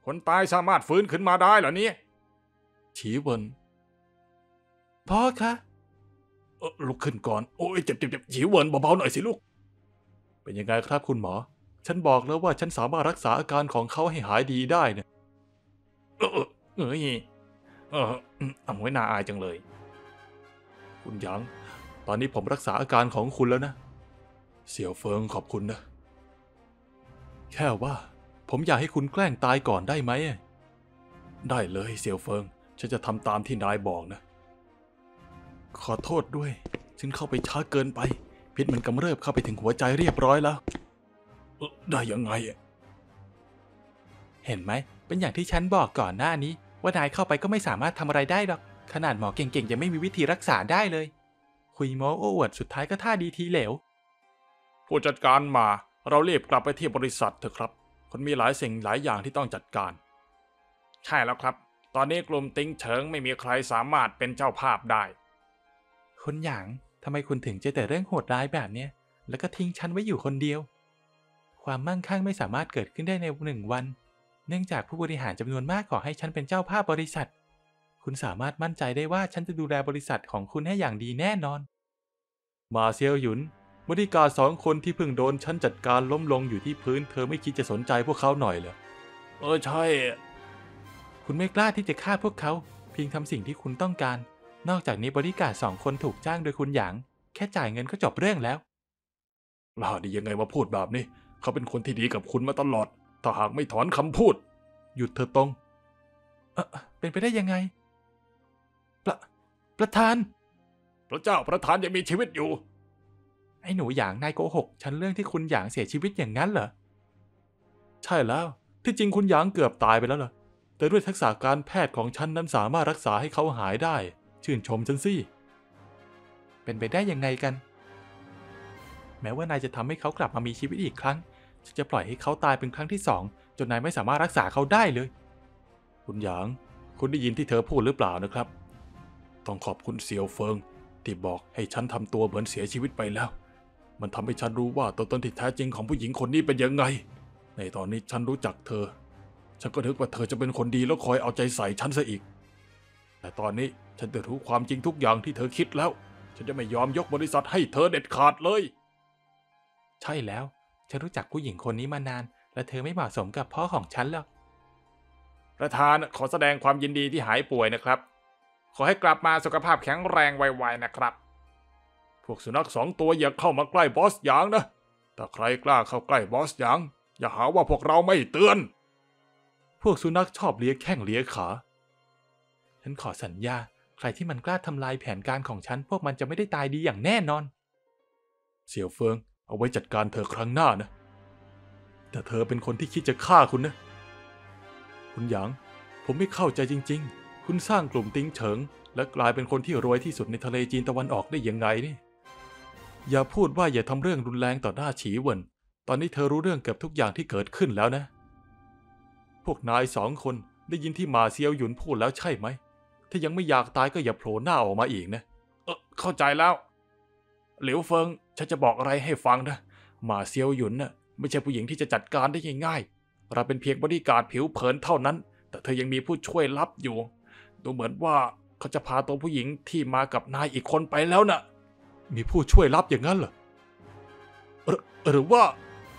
คนตายสามารถฟื้นขึ้นมาได้เหรอเนี่ยฉีเวินพ่อคะเออลุกขึ้นก่อนโอ้ยเจ็บเจ็บเจ็บฉีเวินเบาๆหน่อยสิลูกเป็นยังไงครับคุณหมอฉันบอกแล้วว่าฉันสามารถรักษาอาการของเขาให้หายดีได้เนี่ยเออเออเอ้ยเออเอาไว้น่าอายจังเลยคุณหยางตอนนี้ผมรักษาอาการของคุณแล้วนะเสี่ยวเฟิงขอบคุณนะแค่ว่าผมอยากให้คุณแกล้งตายก่อนได้ไหมได้เลยเสี่ยวเฟิงฉันจะทำตามที่นายบอกนะขอโทษด้วยฉันเข้าไปช้าเกินไปพิษมันกำเริบเข้าไปถึงหัวใจเรียบร้อยแล้วได้ยังไงเห็นไหมเป็นอย่างที่ฉันบอกก่อนหน้านี้ว่านายเข้าไปก็ไม่สามารถทำอะไรได้หรอกขนาดหมอเก่งๆยังไม่มีวิธีรักษาได้เลยคุยโม้โอ้อวดสุดท้ายก็ท่าดีทีเหลวผู้จัดการมาเรารีบกลับไปที่บริษัทเถอะครับคนมีหลายสิ่งหลายอย่างที่ต้องจัดการใช่แล้วครับตอนนี้กลุ่มติ้งเฉิงไม่มีใครสามารถเป็นเจ้าภาพได้คุณหยางทำไมคุณถึงเจอแต่เรื่องโหดร้ายแบบเนี้ยแล้วก็ทิ้งฉันไว้อยู่คนเดียวความมั่งคั่งไม่สามารถเกิดขึ้นได้ในหนึ่งวันเนื่องจากผู้บริหารจำนวนมากขอให้ฉันเป็นเจ้าภาพบริษัทคุณสามารถมั่นใจได้ว่าฉันจะดูแลบริษัทของคุณให้อย่างดีแน่นอนมาเซียวหยุนบริการสองคนที่เพิ่งโดนฉันจัดการล้มลงอยู่ที่พื้นเธอไม่คิดจะสนใจพวกเขาหน่อยเหรอเออใช่คุณไม่กล้าที่จะฆ่าพวกเขาเพียงทำสิ่งที่คุณต้องการนอกจากนี้บริการสองคนถูกจ้างโดยคุณหยางแค่จ่ายเงินก็จบเรื่องแล้วล่าดียังไงมาพูดแบบนี้เขาเป็นคนที่ดีกับคุณมาตลอดถ้าหากไม่ถอนคำพูดหยุดเธอตรงเออเป็นไปได้ยังไงประประธานพระเจ้าประธานยังมีชีวิตอยู่ไอ้หนูหยางนายโกหกฉันเรื่องที่คุณหยางเสียชีวิตอย่างนั้นเหรอใช่แล้วที่จริงคุณหยางเกือบตายไปแล้วล่ะแต่ด้วยทักษะการแพทย์ของฉันนั้นสามารถรักษาให้เขาหายได้ชื่นชมฉันสิเป็นไปได้ยังไงกันแม้ว่านายจะทำให้เขากลับมามีชีวิตอีกครั้งฉันจะปล่อยให้เขาตายเป็นครั้งที่สองจนนายไม่สามารถรักษาเขาได้เลยคุณหยางคุณได้ยินที่เธอพูดหรือเปล่านะครับต้องขอบคุณเสี่ยวเฟิงที่บอกให้ฉันทำตัวเหมือนเสียชีวิตไปแล้วมันทำให้ฉันรู้ว่าตัวตนที่แท้จริงของผู้หญิงคนนี้เป็นยังไงในตอนนี้ฉันรู้จักเธอฉันก็นึกว่าเธอจะเป็นคนดีแล้วคอยเอาใจใส่ฉันซะอีกแต่ตอนนี้ฉันได้รู้ความจริงทุกอย่างที่เธอคิดแล้วฉันจะไม่ยอมยกบริษัทให้เธอเด็ดขาดเลยใช่แล้วฉันรู้จักผู้หญิงคนนี้มานานและเธอไม่เหมาะสมกับพ่อของฉันหรอกประธานขอแสดงความยินดีที่หายป่วยนะครับขอให้กลับมาสุขภาพแข็งแรงไวๆนะครับพวกสุนัขสองตัวอย่าเข้ามาใกล้บอสหยางนะถ้าใครกล้าเข้าใกล้บอสหยางอย่าหาว่าพวกเราไม่เตือนพวกสุนัขชอบเลียแข้งเลียขาฉันขอสัญญาใครที่มันกล้าทำลายแผนการของฉันพวกมันจะไม่ได้ตายดีอย่างแน่นอนเสี่ยวเฟิงเอาไว้จัดการเธอครั้งหน้านะแต่เธอเป็นคนที่คิดจะฆ่าคุณนะคุณหยางผมไม่เข้าใจจริงๆคุณสร้างกลุ่มติ้งเฉิงและกลายเป็นคนที่รวยที่สุดในทะเลจีนตะวันออกได้ยังไงนี่อย่าพูดว่าอย่าทำเรื่องรุนแรงต่อหน้าฉีเหวินตอนนี้เธอรู้เรื่องเกือบทุกอย่างที่เกิดขึ้นแล้วนะพวกนายสองคนได้ยินที่มาเซียวหยุนพูดแล้วใช่ไหมถ้ายังไม่อยากตายก็อย่าโผล่หน้าออกมาอีกนะเออเข้าใจแล้วเหลียวเฟิงฉันจะบอกอะไรให้ฟังนะมาเซียวหยุนน่ะไม่ใช่ผู้หญิงที่จะจัดการได้ง่ายๆเราเป็นเพียงบริการผิวเผินเท่านั้นแต่เธอยังมีผู้ช่วยลับอยู่ดูเหมือนว่าเขาจะพาตัวผู้หญิงที่มากับนายอีกคนไปแล้วนะมีผู้ช่วยลับอย่างนั้นเหรอหรือหรือว่า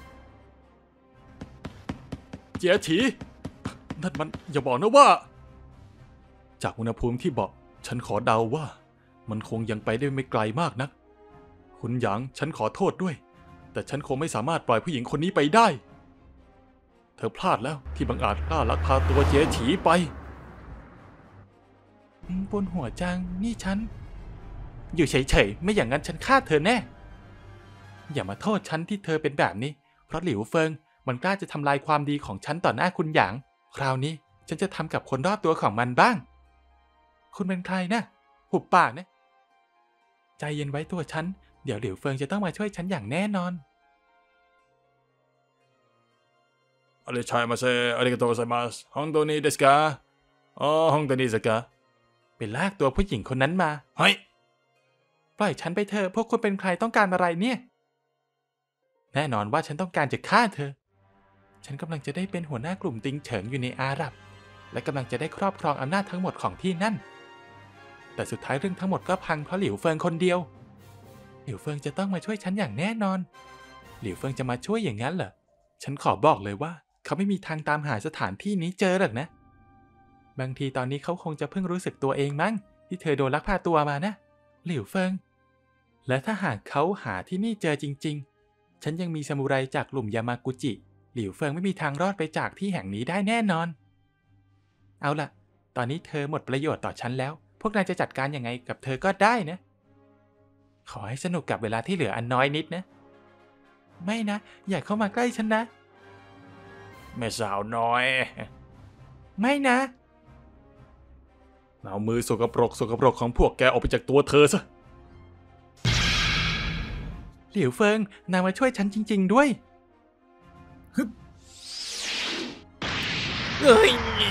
เจี๋ยฉีนั่นมันอย่าบอกนะว่าจากอุณหภูมิที่บอกฉันขอเดาว่ามันคงยังไปได้ไม่ไกลมากนักคุณหยางฉันขอโทษด้วยแต่ฉันคงไม่สามารถปล่อยผู้หญิงคนนี้ไปได้เธอพลาดแล้วที่บังอาจกล้าลักพาตัวเจี๋ยฉีไปบนหัวจังนี่ฉันอยู่เฉยๆไม่อย่างนั้นฉันฆ่าเธอแน่อย่ามาโทษฉันที่เธอเป็นแบบนี้เพราะหลิวเฟิงมันกล้าจะทำลายความดีของฉันต่อหน้าคุณหยางคราวนี้ฉันจะทำกับคนรอบตัวของมันบ้างคุณเป็นใครนะหุบปากนะใจเย็นไว้ตัวฉันเดี๋ยวหลิวเฟิงจะต้องมาช่วยฉันอย่างแน่นอนอะไรใช่มาเซอาริกาโตไซมัสฮองโตนิเดสกาอ๋อฮองโตนิสกาไปลากตัวผู้หญิงคนนั้นมาเฮ้ยปล่อยฉันไปเถอะพวกคุณเป็นใครต้องการอะไรเนี่ยแน่นอนว่าฉันต้องการจะฆ่าเธอฉันกำลังจะได้เป็นหัวหน้ากลุ่มติงเฉิงอยู่ในอาหรับ และกำลังจะได้ครอบครองอำนาจทั้งหมดของที่นั่นแต่สุดท้ายเรื่องทั้งหมดก็พังเพราะหลิวเฟิงคนเดียวหลิวเฟิงจะต้องมาช่วยฉันอย่างแน่นอนหลิวเฟิงจะมาช่วยอย่างนั้นเหรอฉันขอบอกเลยว่าเขาไม่มีทางตามหาสถานที่นี้เจอหรอกนะบางทีตอนนี้เขาคงจะเพิ่งรู้สึกตัวเองมั้งที่เธอโดนลักพาตัวมานะหลิวเฟิงและถ้าหากเขาหาที่นี่เจอจริงๆฉันยังมีซามูไรจากกลุ่มยามากุจิหลิวเฟิงไม่มีทางรอดไปจากที่แห่งนี้ได้แน่นอนเอาล่ะตอนนี้เธอหมดประโยชน์ต่อฉันแล้วพวกนายจะจัดการยังไงกับเธอก็ได้นะขอให้สนุกกับเวลาที่เหลืออันน้อยนิดนะไม่นะอย่าเข้ามาใกล้ฉันนะแม่สาวน้อยไม่นะเอามือสกปรกสกปรกของพวกแกออกไปจากตัวเธอซะหลิวเฟิงนายมาช่วยฉันจริงๆด้วยฮึบเอ้ย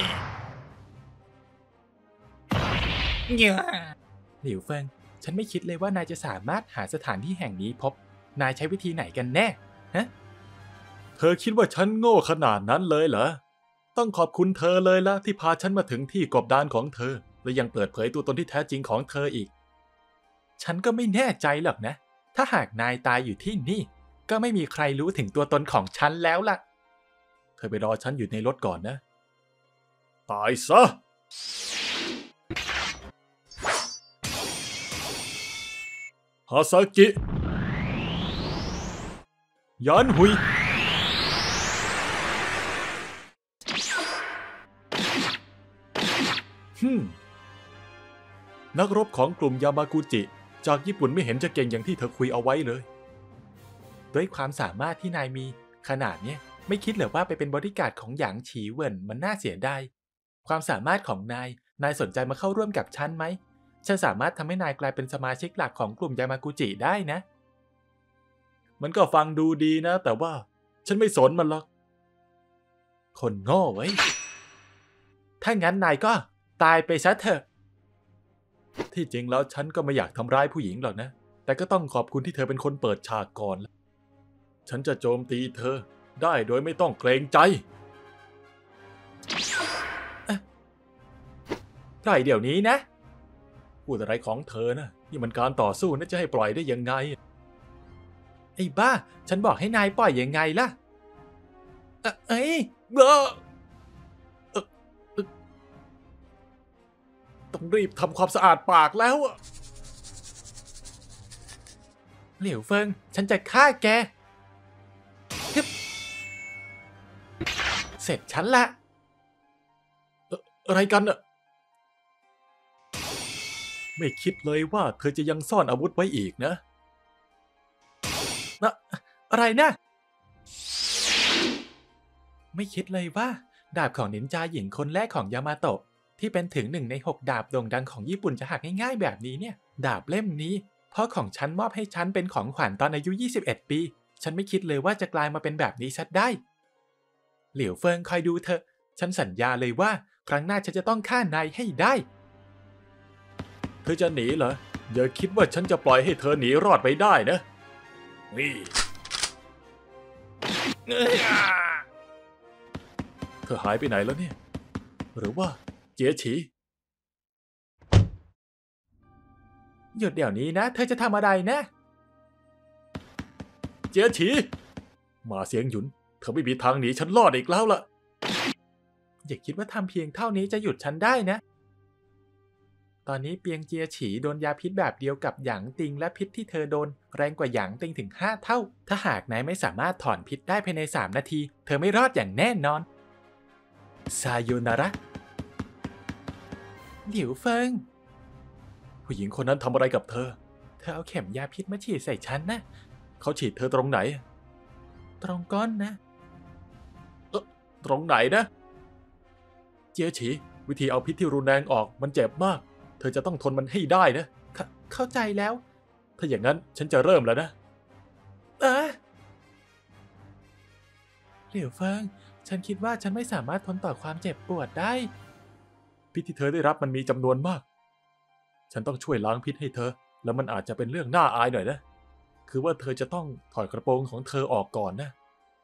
หลิวเฟิงฉันไม่คิดเลยว่านายจะสามารถหาสถานที่แห่งนี้พบนายใช้วิธีไหนกันแน่ฮะเธอคิดว่าฉันโง่ขนาดนั้นเลยเหรอต้องขอบคุณเธอเลยละที่พาฉันมาถึงที่กบดานของเธอและยังเปิดเผยตัวตนที่แท้จริงของเธออีกฉันก็ไม่แน่ใจหรอกนะถ้าหากนายตายอยู่ที่นี่ก็ไม่มีใครรู้ถึงตัวตนของฉันแล้วล่ะเธอไปรอฉันอยู่ในรถก่อนนะตายซะฮาซากิยานหุยฮึมนักรบของกลุ่มยามากุจิจากญี่ปุ่นไม่เห็นจะเก่งอย่างที่เธอคุยเอาไว้เลยด้วยความสามารถที่นายมีขนาดเนี้ยไม่คิดเหรอว่าไปเป็นบอดี้การ์ดของหยางฉีเหวินมันน่าเสียดายความสามารถของนายนายสนใจมาเข้าร่วมกับฉันไหมฉันสามารถทำให้นายกลายเป็นสมาชิกหลักของกลุ่มยามากุจิได้นะมันก็ฟังดูดีนะแต่ว่าฉันไม่สนมันหรอกคนโง่เว้ยถ้างั้นนายก็ตายไปซะเถอะที่จริงแล้วฉันก็ไม่อยากทำร้ายผู้หญิงหรอกนะแต่ก็ต้องขอบคุณที่เธอเป็นคนเปิดฉากก่อนฉันจะโจมตีเธอได้โดยไม่ต้องเกรงใจปล่อยเดี๋ยวนี้นะพูดอะไรของเธอนะนี่มันการต่อสู้นะจะให้ปล่อยได้ยังไงไอ้บ้าฉันบอกให้นายปล่อยยังไงล่ะเอ้ยเออต้องรีบทำความสะอาดปากแล้วเหลียวเฟิงฉันจะฆ่าแกเสร็จฉันละอะไรกันอะไม่คิดเลยว่าเธอจะยังซ่อนอาวุธไว้อีกนะนะอะไรนะไม่คิดเลยว่าดาบของนินจาหญิงคนแรกของยามาโตะที่เป็นถึงหนึ่งในหกดาบโด่งดังของญี่ปุ่นจะหักง่ายๆแบบนี้เนี่ยดาบเล่มนี้พ่อของฉันมอบให้ฉันเป็นของขวัญตอนอายุยี่สิบเอ็ดปีฉันไม่คิดเลยว่าจะกลายมาเป็นแบบนี้ซะได้เหลียวเฟิงคอยดูเถอะฉันสัญญาเลยว่าครั้งหน้าฉันจะต้องฆ่านายให้ได้เธอจะหนีเหรออย่าคิดว่าฉันจะปล่อยให้เธอหนีรอดไปได้นะนี่เธอหายไปไหนแล้วเนี่ยหรือว่าเจี๋ยฉีหยุดเดี๋ยวนี้นะเธอจะทำอะไรนะเจี๋ยฉีมาเสียงหยุนเธอไม่มีทางหนีฉันรอดอีกแล้วล่ะอย่าคิดว่าทำเพียงเท่านี้จะหยุดฉันได้นะตอนนี้เปียงเจียฉีโดนยาพิษแบบเดียวกับหยางติงและพิษที่เธอโดนแรงกว่าหยางติงถึงห้าเท่าถ้าหากนายไม่สามารถถอนพิษได้ภายในสามนาทีเธอไม่รอดอย่างแน่นอนซาโยนาระหลิวเฟิงผู้หญิงคนนั้นทำอะไรกับเธอเธอเอาเข็มยาพิษมาฉีดใส่ฉันนะเขาฉีดเธอตรงไหนตรงก้นนะเออตรงไหนนะเจี๋ยฉีวิธีเอาพิษที่รุนแรงออกมันเจ็บมากเธอจะต้องทนมันให้ได้นะเข้าใจแล้วถ้าอย่างนั้นฉันจะเริ่มแล้วนะเออเหลียวเฟิงฉันคิดว่าฉันไม่สามารถทนต่อความเจ็บปวดได้พิษที่เธอได้รับมันมีจำนวนมากฉันต้องช่วยล้างพิษให้เธอแล้วมันอาจจะเป็นเรื่องน่าอายหน่อยนะคือว่าเธอจะต้องถอดกระโปรงของเธอออกก่อนนะ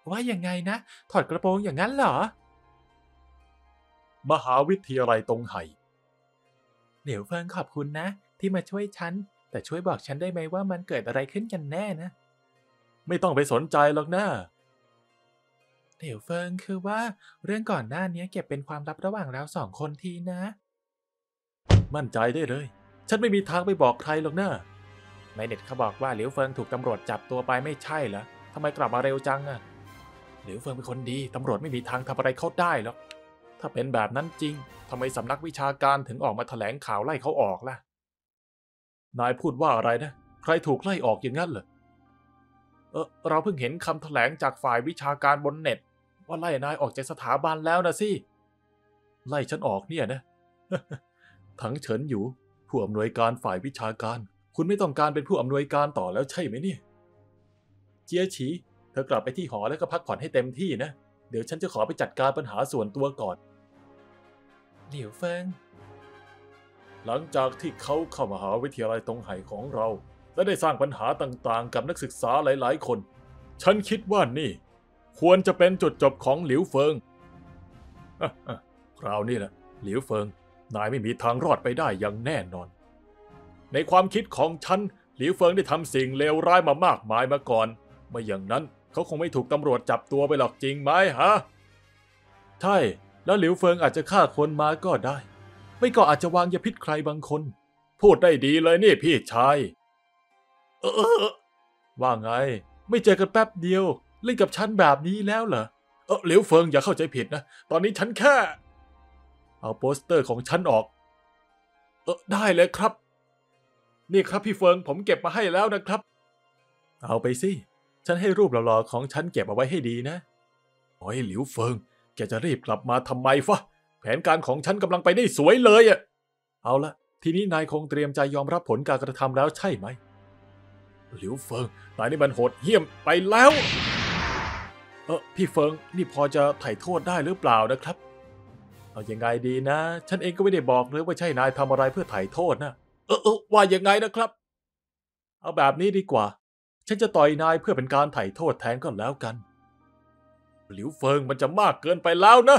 ว่ายังไงนะถอดกระโปรงอย่างนั้นเหรอมหาวิทยาลัยตงไห่เหลียวเฟิงขอบคุณนะที่มาช่วยฉันแต่ช่วยบอกฉันได้ไหมว่ามันเกิดอะไรขึ้นกันแน่นะไม่ต้องไปสนใจหรอกนะเหลียวเฟิงคือว่าเรื่องก่อนหน้านี้เก็บเป็นความลับระหว่างเราสองคนทีนะมั่นใจได้เลยฉันไม่มีทางไปบอกใครหรอกนะในเน็ตเขาบอกว่าเหลียวเฟิงถูกตำรวจจับตัวไปไม่ใช่เหรอทำไมกลับมาเร็วจังอะเหลียวเฟิงเป็นคนดีตำรวจไม่มีทางทำอะไรเขาได้หรอกถ้าเป็นแบบนั้นจริงทำไมสำนักวิชาการถึงออกมาแถลงข่าวไล่เขาออกล่ะนายพูดว่าอะไรนะใครถูกไล่ออกอย่างนั้นเหรอเออเราเพิ่งเห็นคำแถลงจากฝ่ายวิชาการบนเน็ตว่าไล่นายออกจากสถาบันแล้วนะสิไล่ฉันออกเนี่ยนะ ถังเฉินอยู่ผู้อำนวยการฝ่ายวิชาการคุณไม่ต้องการเป็นผู้อำนวยการต่อแล้วใช่ไหมเนี่ยเจียฉีเธอกลับไปที่หอแล้วก็พักผ่อนให้เต็มที่นะเดี๋ยวฉันจะขอไปจัดการปัญหาส่วนตัวก่อนเหลียวเฟิงหลังจากที่เขาเข้ามหาวิทยาลัยตงไห่ของเราและได้สร้างปัญหาต่างๆกับนักศึกษาหลายๆคนฉันคิดว่านี่ควรจะเป็นจุดจบของหลิวเฟิงคราวนี้แหละหลิวเฟิงนายไม่มีทางรอดไปได้อย่างแน่นอนในความคิดของฉันหลิวเฟิงได้ทำสิ่งเลวร้ายมามากมายมาก่อนไม่อย่างนั้นเขาคงไม่ถูกตำรวจจับตัวไปหรอกจริงไหมฮะใช่แล้วหลิวเฟิงอาจจะฆ่าคนมาก็ได้ไม่ก็อาจจะวางยาพิษใครบางคนพูดได้ดีเลยนี่พี่ชายเออว่าไงไม่เจอกันแป๊บเดียวเล่นกับฉันแบบนี้แล้วเหรอเออหลิวเฟิงอย่าเข้าใจผิดนะตอนนี้ฉันแค่เอาโปสเตอร์ของฉันออกเออได้เลยครับนี่ครับพี่เฟิงผมเก็บมาให้แล้วนะครับเอาไปสิฉันให้รูปหล่อๆของฉันเก็บเอาไว้ให้ดีนะโอ้ยหลิวเฟิงแกจะรีบกลับมาทำไมฟะแผนการของฉันกำลังไปได้สวยเลยอะเอาละทีนี้นายคงเตรียมใจยอมรับผลการกระทำแล้วใช่ไหมหลิวเฟิงนายนี่มันโหดเหี้ยมไปแล้วเออพี่เฟิงนี่พอจะไถ่โทษได้หรือเปล่านะครับเอายังไงดีนะฉันเองก็ไม่ได้บอกเลยว่าใช่นายทำอะไรเพื่อไถ่โทษนะเออเออว่ายังไงนะครับเอาแบบนี้ดีกว่าฉันจะต่อยนายเพื่อเป็นการไถ่โทษแทนก็แล้วกันหลิวเฟิงมันจะมากเกินไปแล้วนะ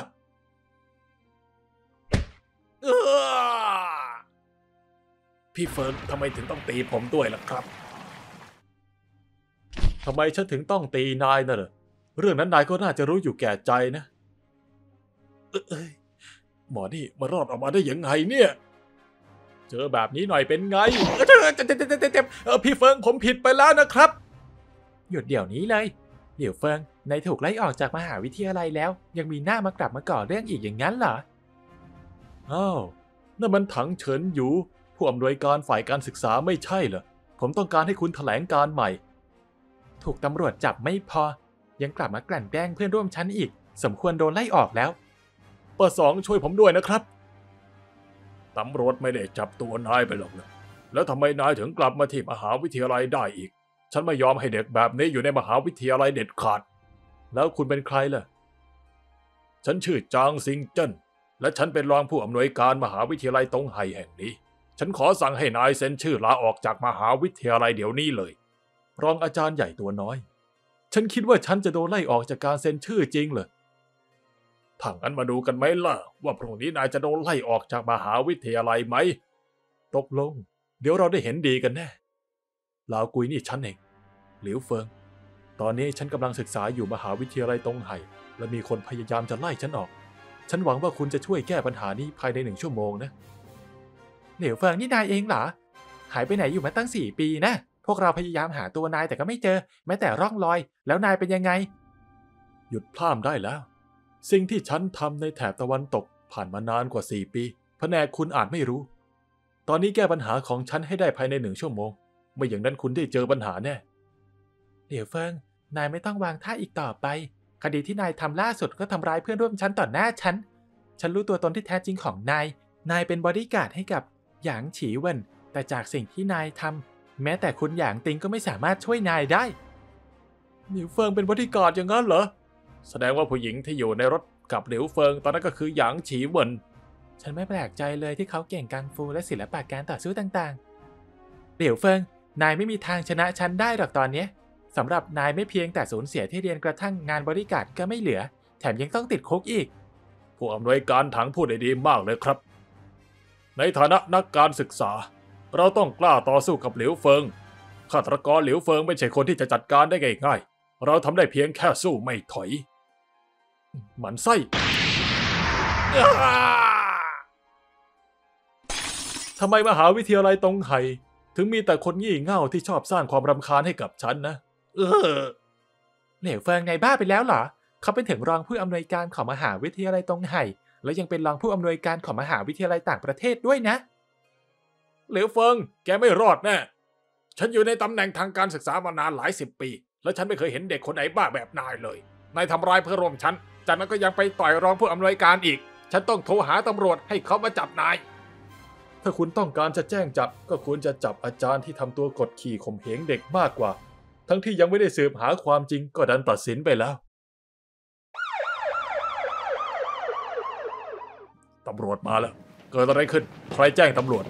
พี่เฟิงทำไมถึงต้องตีผมด้วยล่ะครับทำไมฉันถึงต้องตีนายน่ะเหรอเรื่องนั้นนายก็น่าจะรู้อยู่แก่ใจนะเอ้ยหมอนี่มารอดออกมาได้ยังไงเนี่ยเจอแบบนี้หน่อยเป็นไงเจ็บเจ็บเจ็บเจ็บเออพี่เฟิงผมผิดไปแล้วนะครับหยุดเดี๋ยวนี้เลยเหลียวเฟิงนายถูกไล่ออกจากมหาวิทยาลัยแล้วยังมีหน้ามากลับมาก่อเรื่องอีกอย่างนั้นเหรออ้าวนั่นมันถังเฉินอยู่ผู้อำนวยการฝ่ายการศึกษาไม่ใช่เหรอผมต้องการให้คุณแถลงการใหม่ถูกตำรวจจับไม่พอยังกลับมากลั่นแกล้งเพื่อนร่วมชั้นอีกสมควรโดนไล่ออกแล้วเปอร์สองช่วยผมด้วยนะครับตำรวจไม่ได้จับตัวนายไปหรอกนะแล้วทำไมนายถึงกลับมาที่มหาวิทยาลัยได้อีกฉันไม่ยอมให้เด็กแบบนี้อยู่ในมหาวิทยาลัยเด็ดขาดแล้วคุณเป็นใครล่ะฉันชื่อจางซิงเจิ้นและฉันเป็นรองผู้อำนวยการมหาวิทยาลัยตงไห่แห่งนี้ฉันขอสั่งให้นายเซ็นชื่อลาออกจากมหาวิทยาลัยเดี๋ยวนี้เลยรองอาจารย์ใหญ่ตัวน้อยฉันคิดว่าฉันจะโดนไล่ออกจากการเซ็นชื่อจริงเหรอถ้างั้นมาดูกันไหมล่ะว่าพรุ่งนี้นายจะโดนไล่ออกจากมหาวิทยาลัยไหมตกลงเดี๋ยวเราได้เห็นดีกันแน่ลาวกุยนี่ฉันเองหลิวเฟิงตอนนี้ฉันกำลังศึกษาอยู่มหาวิทยาลัยตงไห่และมีคนพยายามจะไล่ฉันออกฉันหวังว่าคุณจะช่วยแก้ปัญหานี้ภายในหนึ่งชั่วโมงนะเหลียวเฟิงนี่นายเองเหรอหายไปไหนอยู่มาตั้งสี่ปีนะพวกเราพยายามหาตัวนายแต่ก็ไม่เจอแม้แต่ร่องรอยแล้วนายเป็นยังไงหยุดพร่ำได้แล้วสิ่งที่ฉันทำในแถบตะวันตกผ่านมานานกว่าสี่ปีแผนกคุณอาจไม่รู้ตอนนี้แก้ปัญหาของฉันให้ได้ภายในหนึ่งชั่วโมงไม่อย่างนั้นคุณได้เจอปัญหาแน่เหลียวเฟิงนายไม่ต้องวางท่าอีกต่อไปคดีที่นายทำล่าสุดก็ทำร้ายเพื่อนร่วมชั้นต่อหน้าฉันฉันรู้ตัวตนที่แท้จริงของนายนายเป็นบอดี้การ์ดให้กับหยางฉีเวินแต่จากสิ่งที่นายทำแม้แต่คุณหยางติงก็ไม่สามารถช่วยนายได้หลิวเฟิงเป็นบอดี้การ์ดอย่างนั้นเหรอแสดงว่าผู้หญิงที่อยู่ในรถกับหลิวเฟิงตอนนั้นก็คือหยางฉีเวินฉันไม่แปลกใจเลยที่เขาเก่งกังฟูและศิลปะการต่อสู้ต่างๆเหลียวเฟิงนายไม่มีทางชนะฉันได้หรอกตอนนี้สำหรับนายไม่เพียงแต่สูญเสียที่เรียนกระทั่งงานบริการก็ไม่เหลือแถมยังต้องติดคุกอีกผู้อำนวยการถังพูดได้ดีมากเลยครับในฐานะนักการศึกษาเราต้องกล้าต่อสู้กับหลิวเฟิงฆาตกรหลิวเฟิงไม่ใช่คนที่จะจัดการได้ง่ายๆเราทำได้เพียงแค่สู้ไม่ถอยหมันไส้ทำไมมหาวิทยาลัยตงไห่ถึงมีแต่คนงี่เง่าที่ชอบสร้างความรำคาญให้กับฉันนะเออเหลวเฟิงไงบ้าไปแล้วเหรอเขาเป็นถึงรองผู้อำนวยการของมหาวิทยาลัยตงไห่และยังเป็นรองผู้อำนวยการของมหาวิทยาลัยต่างประเทศด้วยนะเหลวเฟิงแกไม่รอดแน่ฉันอยู่ในตำแหน่งทางการศึกษามานานหลายสิบปีและฉันไม่เคยเห็นเด็กคนไหนบ้าแบบนายเลยนายทำร้ายเพื่อนร่วมชั้นจากนั้นก็ยังไปต่อยรองผู้อำนวยการอีกฉันต้องโทรหาตำรวจให้เขามาจับนายถ้าคุณต้องการจะแจ้งจับก็ควรจะจับอาจารย์ที่ทำตัวกดขี่ข่มเหงเด็กมากกว่าทั้งที่ยังไม่ได้สืบหาความจริงก็ดันตัดสินไปแล้วตำรวจมาแล้วเกิดอะไรขึ้นใครแจ้งตำรวจ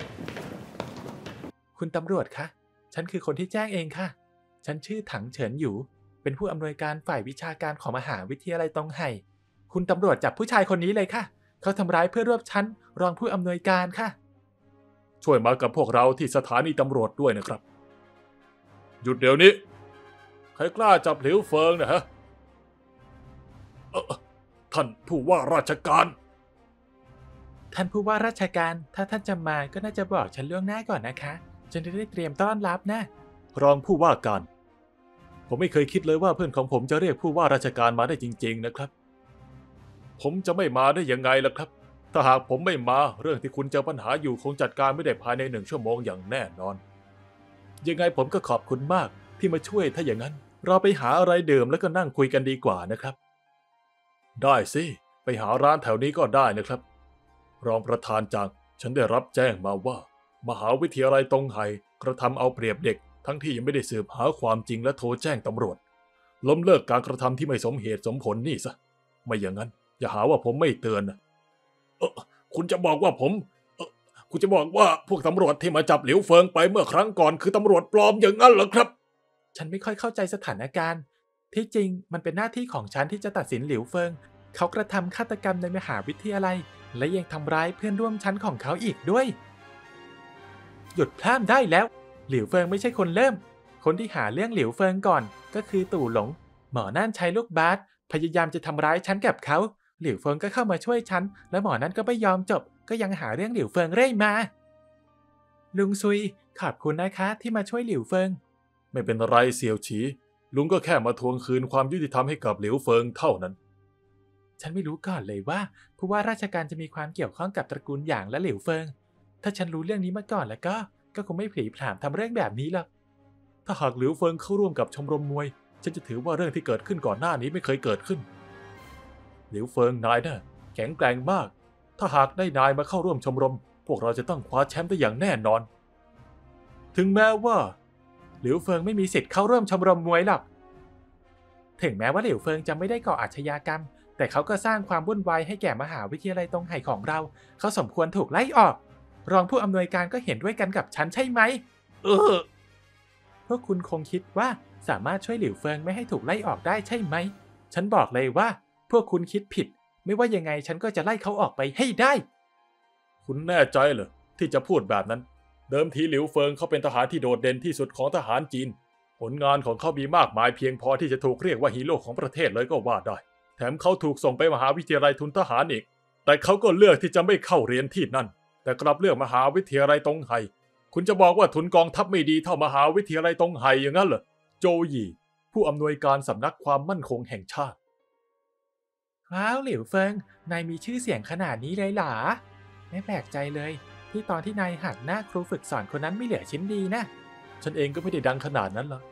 คุณตำรวจคะฉันคือคนที่แจ้งเองค่ะฉันชื่อถังเฉินหยูเป็นผู้อำนวยการฝ่ายวิชาการของมหาวิทยาลัยตงไห่คุณตำรวจจับผู้ชายคนนี้เลยค่ะเขาทำร้ายเพื่อนร่วมชั้นรองผู้อำนวยการค่ะช่วยมากับพวกเราที่สถานีตำรวจด้วยนะครับหยุดเดี๋ยวนี้ใครกล้าจับหลิวเฟิงนะฮะเอ่อท่านผู้ว่าราชการท่านผู้ว่าราชการถ้าท่านจะมาก็น่าจะบอกฉันล่วงหน้าก่อนนะคะฉันจะได้เตรียมต้อนรับนะรองผู้ว่าการผมไม่เคยคิดเลยว่าเพื่อนของผมจะเรียกผู้ว่าราชการมาได้จริงๆนะครับผมจะไม่มาได้ยังไงล่ะครับถ้าหากผมไม่มาเรื่องที่คุณเจอปัญหาอยู่คงจัดการไม่ได้ภายในหนึ่งชั่วโมงอย่างแน่นอนยังไงผมก็ขอบคุณมากที่มาช่วยถ้าอย่างนั้นเราไปหาอะไรดื่มแล้วก็นั่งคุยกันดีกว่านะครับได้สิไปหาร้านแถวนี้ก็ได้นะครับรองประธานจางฉันได้รับแจ้งมาว่ามหาวิทยาลัยตงไห่กระทำเอาเปรียบเด็กทั้งที่ยังไม่ได้สืบหาความจริงและโทรแจ้งตำรวจล้มเลิกการกระทำที่ไม่สมเหตุสมผลนี่ซะไม่อย่างนั้นอย่าหาว่าผมไม่เตือนนะเออคุณจะบอกว่าผมเออคุณจะบอกว่าพวกตำรวจที่มาจับหลิวเฟิงไปเมื่อครั้งก่อนคือตำรวจปลอมอย่างนั้นเหรอครับฉันไม่ค่อยเข้าใจสถานการณ์ที่จริงมันเป็นหน้าที่ของฉันที่จะตัดสินหลิวเฟิงเขากระทำฆาตกรรมในมหาวิทยาลัยและยังทำร้ายเพื่อนร่วมชั้นของเขาอีกด้วยหยุดพร่ำได้แล้วหลิวเฟิงไม่ใช่คนเริ่มคนที่หาเรื่องหลิวเฟิงก่อนก็คือตู่หลงหมอนั่นใช้ลูกบาสพยายามจะทำร้ายฉันกับเขาหลิวเฟิงก็เข้ามาช่วยฉันและหมอนั่นก็ไม่ยอมจบก็ยังหาเรื่องหลิวเฟิงเรื่อยมาลุงซุยขอบคุณนะคะที่มาช่วยหลิวเฟิงไม่เป็นไรเสี่ยวฉีลุงก็แค่มาทวงคืนความยุติธรรมให้กับหลิวเฟิงเท่านั้นฉันไม่รู้ก่อนเลยว่าผู้ว่าราชการจะมีความเกี่ยวข้องกับตระกูลหยางและหลิวเฟิงถ้าฉันรู้เรื่องนี้มาก่อนแล้วก็ก็คงไม่ผลีผลามทำเรื่องแบบนี้หรอกถ้าหากหลิวเฟิงเข้าร่วมกับชมรมมวยฉันจะถือว่าเรื่องที่เกิดขึ้นก่อนหน้านี้ไม่เคยเกิดขึ้นหลิวเฟิงนายน่ะแข็งแกร่งมากถ้าหากได้นายมาเข้าร่วมชมรมพวกเราจะต้องคว้าแชมป์ได้อย่างแน่นอนถึงแม้ว่าหลิวเฟิงไม่มีสิทธิ์เข้าร่วมชมรมมวยหรอกถึงแม้ว่าหลิวเฟิงจะไม่ได้ก่ออาชญากรรมแต่เขาก็สร้างความวุ่นวายให้แก่มหาวิทยาลัยตงไห่ของเราเขาสมควรถูกไล่ออกรองผู้อำนวยการก็เห็นด้วยกันกับฉันใช่ไหมเออพวกคุณคงคิดว่าสามารถช่วยหลิวเฟิงไม่ให้ถูกไล่ออกได้ใช่ไหมฉันบอกเลยว่าพวกคุณคิดผิดไม่ว่ายังไงฉันก็จะไล่เขาออกไปให้ได้คุณแน่ใจเหรอที่จะพูดแบบนั้นเดิมทีหลิวเฟิงเขาเป็นทหารที่โดดเด่นที่สุดของทหารจีนผลงานของเขามีมากมายเพียงพอที่จะถูกเรียกว่าฮีโร่ของประเทศเลยก็ว่าได้แถมเขาถูกส่งไปมหาวิทยาลัยทุนทหารอีกแต่เขาก็เลือกที่จะไม่เข้าเรียนที่นั่นแต่กลับเลือกมหาวิทยาลัยตงไห่คุณจะบอกว่าทุนกองทัพไม่ดีเท่ามหาวิทยาลัยตงไห่อย่างนั้นเหรอโจหยี่ผู้อำนวยการสำนักความมั่นคงแห่งชาติว้าวหลิวเฟิงนายมีชื่อเสียงขนาดนี้เลยเหรอไม่แปลกใจเลยที่ตอนที่นายหักหน้าครูฝึกสอนคนนั้นไม่เหลือชิ้นดีนะฉันเองก็ไม่ได้ดังขนาดนั้นหรอก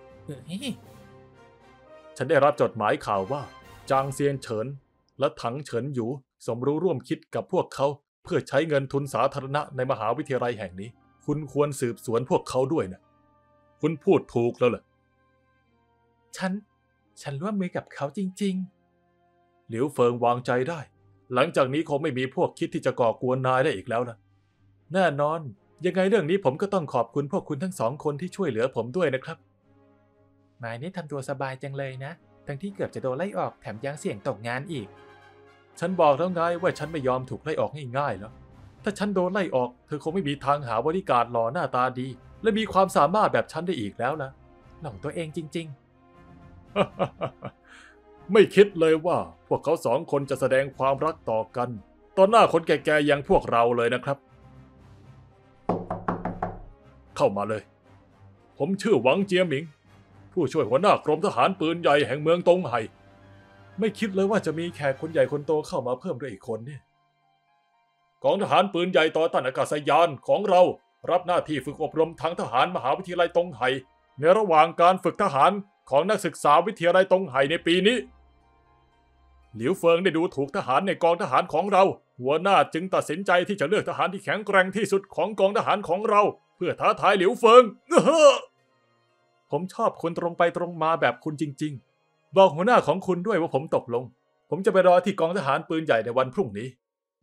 ฉันได้รับจดหมายข่าวว่าจางเซียนเฉินและถังเฉินหยูสมรู้ร่วมคิดกับพวกเขาเพื่อใช้เงินทุนสาธารณะในมหาวิทยาลัยแห่งนี้คุณควรสืบสวนพวกเขาด้วยนะคุณพูดถูกแล้วล่ะฉันฉันร่วมมือกับเขาจริงๆหลิวเฟิงวางใจได้หลังจากนี้คงไม่มีพวกคิดที่จะก่อกวนนายได้อีกแล้วนะแน่นอนยังไงเรื่องนี้ผมก็ต้องขอบคุณพวกคุณทั้งสองคนที่ช่วยเหลือผมด้วยนะครับนายนี่ทำตัวสบายจังเลยนะ ทั้งที่เกือบจะโดนไล่ออกแถมยังเสี่ยงตกงานอีกฉันบอกแล้วไงว่าฉันไม่ยอมถูกไล่ออกง่ายๆแล้วถ้าฉันโดนไล่ออกเธอคงไม่มีทางหาบริการหล่อหน้าตาดีและมีความสามารถแบบฉันได้อีกแล้วนะหลงตัวเองจริงๆ ไม่คิดเลยว่าพวกเขาสองคนจะแสดงความรักต่อกันต่อหน้าคนแก่ๆอย่างพวกเราเลยนะครับเข้ามาเลยผมชื่อหวังเจียหมิงผู้ช่วยหัวหน้ากรมทหารปืนใหญ่แห่งเมืองตงไห่ไม่คิดเลยว่าจะมีแขกคนใหญ่คนโตเข้ามาเพิ่มด้วยอีกคนเนี่ยกองทหารปืนใหญ่ต่อต้านอากาศยานของเรารับหน้าที่ฝึกอบรมทางทหารมหาวิทยาลัยตงไห่ในระหว่างการฝึกทหารของนักศึกษาวิทยาลัยตงไห่ในปีนี้หลิวเฟิงได้ดูถูกทหารในกองทหารของเราหัวหน้าจึงตัดสินใจที่จะเลือกทหารที่แข็งแกร่งที่สุดของกองทหารของเราเพื่อท้าทายหลิวเฟิงผมชอบคนตรงไปตรงมาแบบคุณจริงๆบอกหัวหน้าของคุณด้วยว่าผมตกลงผมจะไปรอที่กองทหารปืนใหญ่ในวันพรุ่งนี้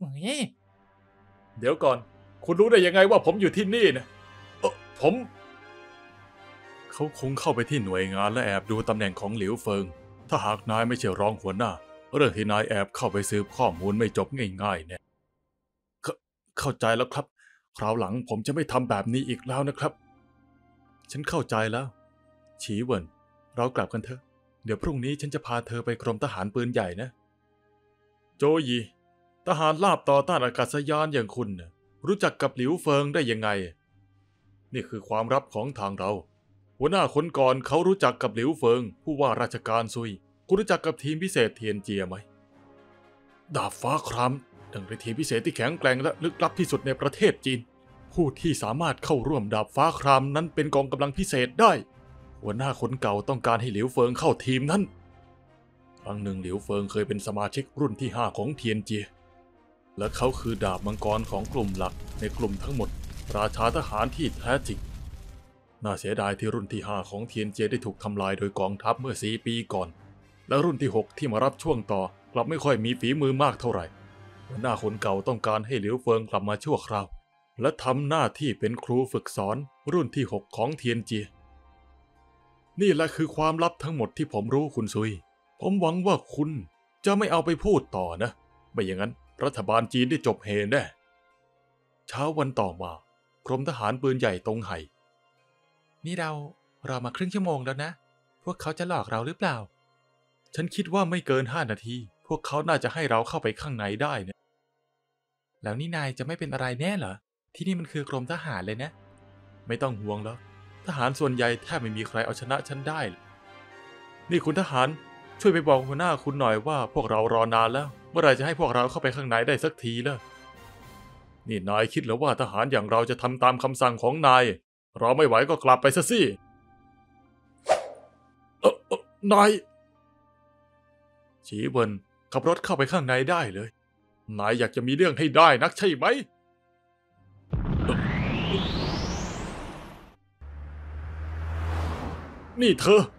เดี๋ยวก่อนคุณรู้ได้ยังไงว่าผมอยู่ที่นี่นะเออผมเขาคงเข้าไปที่หน่วยงานและแอบดูตำแหน่งของหลิวเฟิงถ้าหากนายไม่ใช่รองหัวหน้าเรื่องที่นายแอบเข้าไปสืบข้อมูลไม่จบง่ายๆเนี่ยเข้าใจแล้วครับคราวหลังผมจะไม่ทำแบบนี้อีกแล้วนะครับฉันเข้าใจแล้วฉีเหวินเรากลับกันเถอะเดี๋ยวพรุ่งนี้ฉันจะพาเธอไปกรมทหารปืนใหญ่นะโจยีทหารลาบต่อต้านอากาศยานอย่างคุณนะรู้จักกับหลิวเฟิงได้ยังไงนี่คือความลับของทางเราหัวหน้าคนก่อนเขารู้จักกับหลิวเฟิงผู้ว่าราชการซุยคุณรู้จักกับทีมพิเศษเทียนเจียไหมดาบฟ้าครามหนึ่งในทีมพิเศษที่แข็งแกร่งและลึกลับที่สุดในประเทศจีนผู้ที่สามารถเข้าร่วมดาบฟ้าครามนั้นเป็นกองกำลังพิเศษได้หัวหน้าคนเก่าต้องการให้หลิวเฟิงเข้าทีมนั้นครั้งหนึ่งหลิวเฟิงเคยเป็นสมาชิกรุ่นที่ห้าของเทียนเจียและเขาคือดาบมังกรของกลุ่มหลักในกลุ่มทั้งหมดราชาทหารที่แท้จริงน่าเสียดายที่รุ่นที่ห้าของเทียนเจียได้ถูกทำลายโดยกองทัพเมื่อสี่ปีก่อนและรุ่นที่หกที่มารับช่วงต่อกลับไม่ค่อยมีฝีมือมากเท่าไหร่หัวหน้าคนเก่าต้องการให้หลิวเฟิงกลับมาชั่วคราวและทำหน้าที่เป็นครูฝึกสอนรุ่นที่หกของเทียนเจียนี่แหละคือความลับทั้งหมดที่ผมรู้คุณซุยผมหวังว่าคุณจะไม่เอาไปพูดต่อนะไม่อย่างนั้นรัฐบาลจีนได้จบเฮแน่เช้าวันต่อมากรมทหารปืนใหญ่ตงไห่นี่เรารอมาครึ่งชั่วโมงแล้วนะพวกเขาจะหลอกเราหรือเปล่าฉันคิดว่าไม่เกินห้านาทีพวกเขาน่าจะให้เราเข้าไปข้างในได้นะแล้วนี่นายจะไม่เป็นอะไรแน่เหรอที่นี่มันคือกรมทหารเลยนะไม่ต้องห่วงแล้วทหารส่วนใหญ่แทบไม่มีใครเอาชนะฉันได้นี่คุณทหารช่วยไปบอกหัวหน้าคุณหน่อยว่าพวกเรารอนานแล้วเมื่อไหร่จะให้พวกเราเข้าไปข้างในได้สักทีล่ะนี่นายคิดหรือว่าทหารอย่างเราจะทำตามคำสั่งของนายรอไม่ไหวก็กลับไปซะสิเออเออนายฉีเวินขับรถเข้าไปข้างในได้เลยนายอยากจะมีเรื่องให้ได้นักใช่ไหมนี่เธอ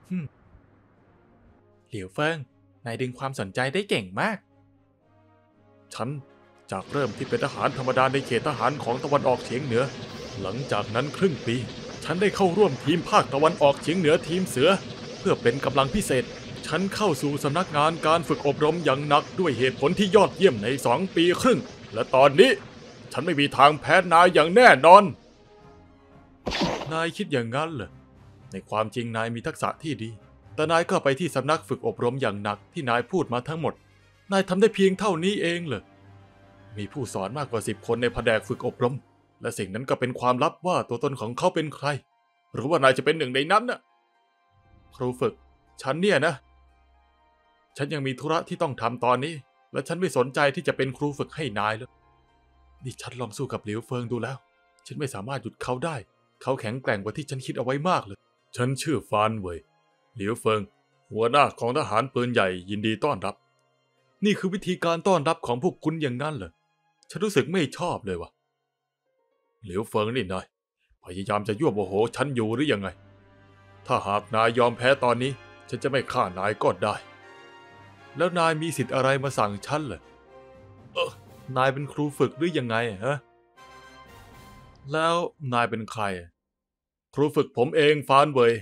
หลิวเฟิงนายดึงความสนใจได้เก่งมากฉันจากเริ่มที่เป็นทหารธรรมดาในเขตทหารของตะวันออกเฉียงเหนือหลังจากนั้นครึ่งปีฉันได้เข้าร่วมทีมภาคตะวันออกเฉียงเหนือทีมเสือเพื่อเป็นกำลังพิเศษฉันเข้าสู่สำนักงานการฝึกอบรมอย่างหนักด้วยเหตุผลที่ยอดเยี่ยมในสองปีครึ่งและตอนนี้ฉันไม่มีทางแพ้นายอย่างแน่นอนนายคิดอย่างนั้นเหรอในความจริงนายมีทักษะที่ดีแต่นายก็ไปที่สำนักฝึกอบรมอย่างหนักที่นายพูดมาทั้งหมดนายทำได้เพียงเท่านี้เองเหรอมีผู้สอนมากกว่าสิบคนในแผนกฝึกอบรมและสิ่งนั้นก็เป็นความลับว่าตัวตนของเขาเป็นใครหรือว่านายจะเป็นหนึ่งในนั้นน่ะครูฝึกฉันเนี่ยนะฉันยังมีธุระที่ต้องทำตอนนี้และฉันไม่สนใจที่จะเป็นครูฝึกให้นายเลยนี่ฉันลองสู้กับหลิวเฟิงดูแล้วฉันไม่สามารถหยุดเขาได้เขาแข็งแกร่งกว่าที่ฉันคิดเอาไว้มากเลยฉันชื่อฟานเว่ยหลิวเฟิงหัวหน้าของทหารปืนใหญ่ยินดีต้อนรับนี่คือวิธีการต้อนรับของพวกคุณอย่างนั้นเหรอฉันรู้สึกไม่ชอบเลยวะหลิวเฟิงนี่นายพยายามจะยั่วโมโหฉันอยู่หรือยังไงถ้าหากนายยอมแพ้ตอนนี้ฉันจะไม่ฆ่านายก็ได้แล้วนายมีสิทธิ์อะไรมาสั่งฉันเหรอเออนายเป็นครูฝึกหรือยังไงฮะแล้วนายเป็นใครครูฝึกผมเองฟานเว่ย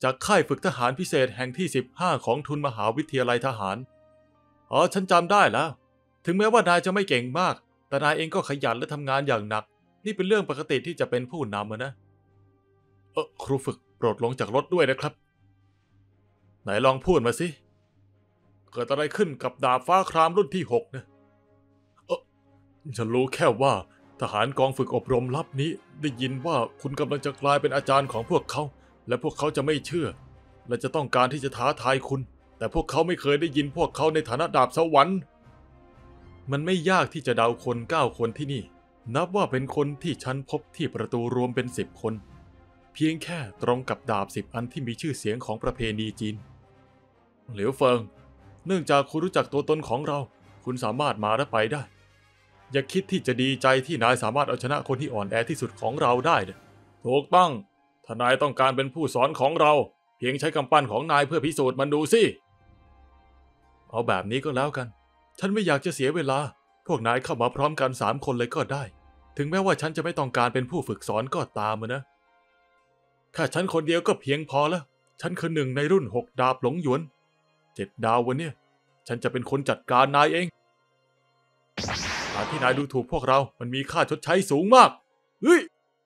จากค่ายฝึกทหารพิเศษแห่งที่สิบห้าของทุนมหาวิทยาลัยทหารอ๋อฉันจำได้แล้วถึงแม้ว่านายจะไม่เก่งมากแต่นายเองก็ขยันและทำงานอย่างหนักนี่เป็นเรื่องปกติที่จะเป็นผู้นำนะเออครูฝึกโปรดลงจากรถด้วยนะครับไหนลองพูดมาสิเกิดอะไรขึ้นกับดาบฟ้าครามรุ่นที่หกนะเออฉันรู้แค่ว่าทหารกองฝึกอบรมลับนี้ได้ยินว่าคุณกำลังจะกลายเป็นอาจารย์ของพวกเขาและพวกเขาจะไม่เชื่อและจะต้องการที่จะท้าทายคุณแต่พวกเขาไม่เคยได้ยินพวกเขาในฐานะดาบสวรรค์มันไม่ยากที่จะเดาคนเก้าคนที่นี่นับว่าเป็นคนที่ฉันพบที่ประตูรวมเป็นสิบคนเพียงแค่ตรงกับดาบสิบอันที่มีชื่อเสียงของประเพณีจีนเหลียวเฟิงเนื่องจากคุณรู้จักตัวตนของเราคุณสามารถมาและไปได้อย่าคิดที่จะดีใจที่นายสามารถเอาชนะคนที่อ่อนแอที่สุดของเราได้นะถูกต้องถ้านายต้องการเป็นผู้สอนของเราเพียงใช้กำปั้นของนายเพื่อพิสูจน์มันดูสิเอาแบบนี้ก็แล้วกันฉันไม่อยากจะเสียเวลาพวกนายเข้ามาพร้อมกันสามคนเลยก็ได้ถึงแม้ว่าฉันจะไม่ต้องการเป็นผู้ฝึกสอนก็ตามนะแค่ฉันคนเดียวก็เพียงพอแล้วฉันคือหนึ่งในรุ่นหกดาบหลงหยวนเจ็ดดาววันนี้ฉันจะเป็นคนจัดการนายเองการที่นายดูถูกพวกเรามันมีค่าชดใช้สูงมากเฮ้ย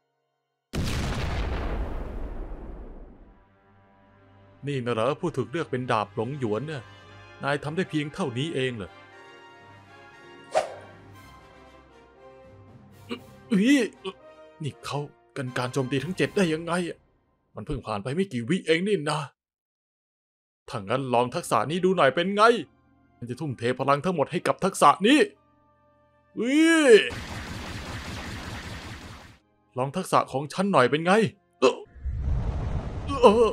นี่นะเหรอผู้ถูกเลือกเป็นดาบหลงหยวนเนี่ยนายทำได้เพียงเท่านี้เองเหรอเฮ้ยนี่เขากันการโจมตีทั้งเจ็ดได้ยังไงมันเพิ่งผ่านไปไม่กี่วิเองนี่นะถ้างั้นลองทักษะนี้ดูหน่อยเป็นไงฉันจะทุ่มเทพลังทั้งหมดให้กับทักษะนี้เฮ้ยลองทักษะของฉันหน่อยเป็นไงเออเออ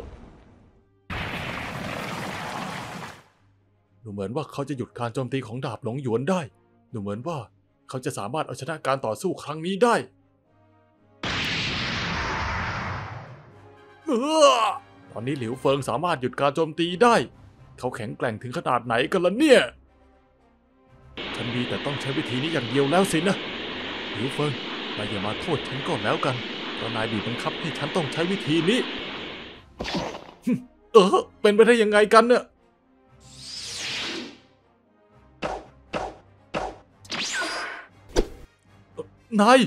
ดูเหมือนว่าเขาจะหยุดการโจมตีของดาบหลงหยวนได้ดูเหมือนว่าเขาจะสามารถเอาชนะการต่อสู้ครั้งนี้ได้เออตอนนี้หลิวเฟิงสามารถหยุดการโจมตีได้เขาแข็งแกร่งถึงขนาดไหนกันล่ะเนี่ยฉันมีแต่ต้องใช้วิธีนี้อย่างเดียวแล้วสินะหลิวเฟิงนายอย่ามาโทษฉันก็แล้วกันเพราะนายบีบบังคับให้ฉันต้องใช้วิธีนี้เออเป็นไปได้ยังไงกันเนี่ยนาย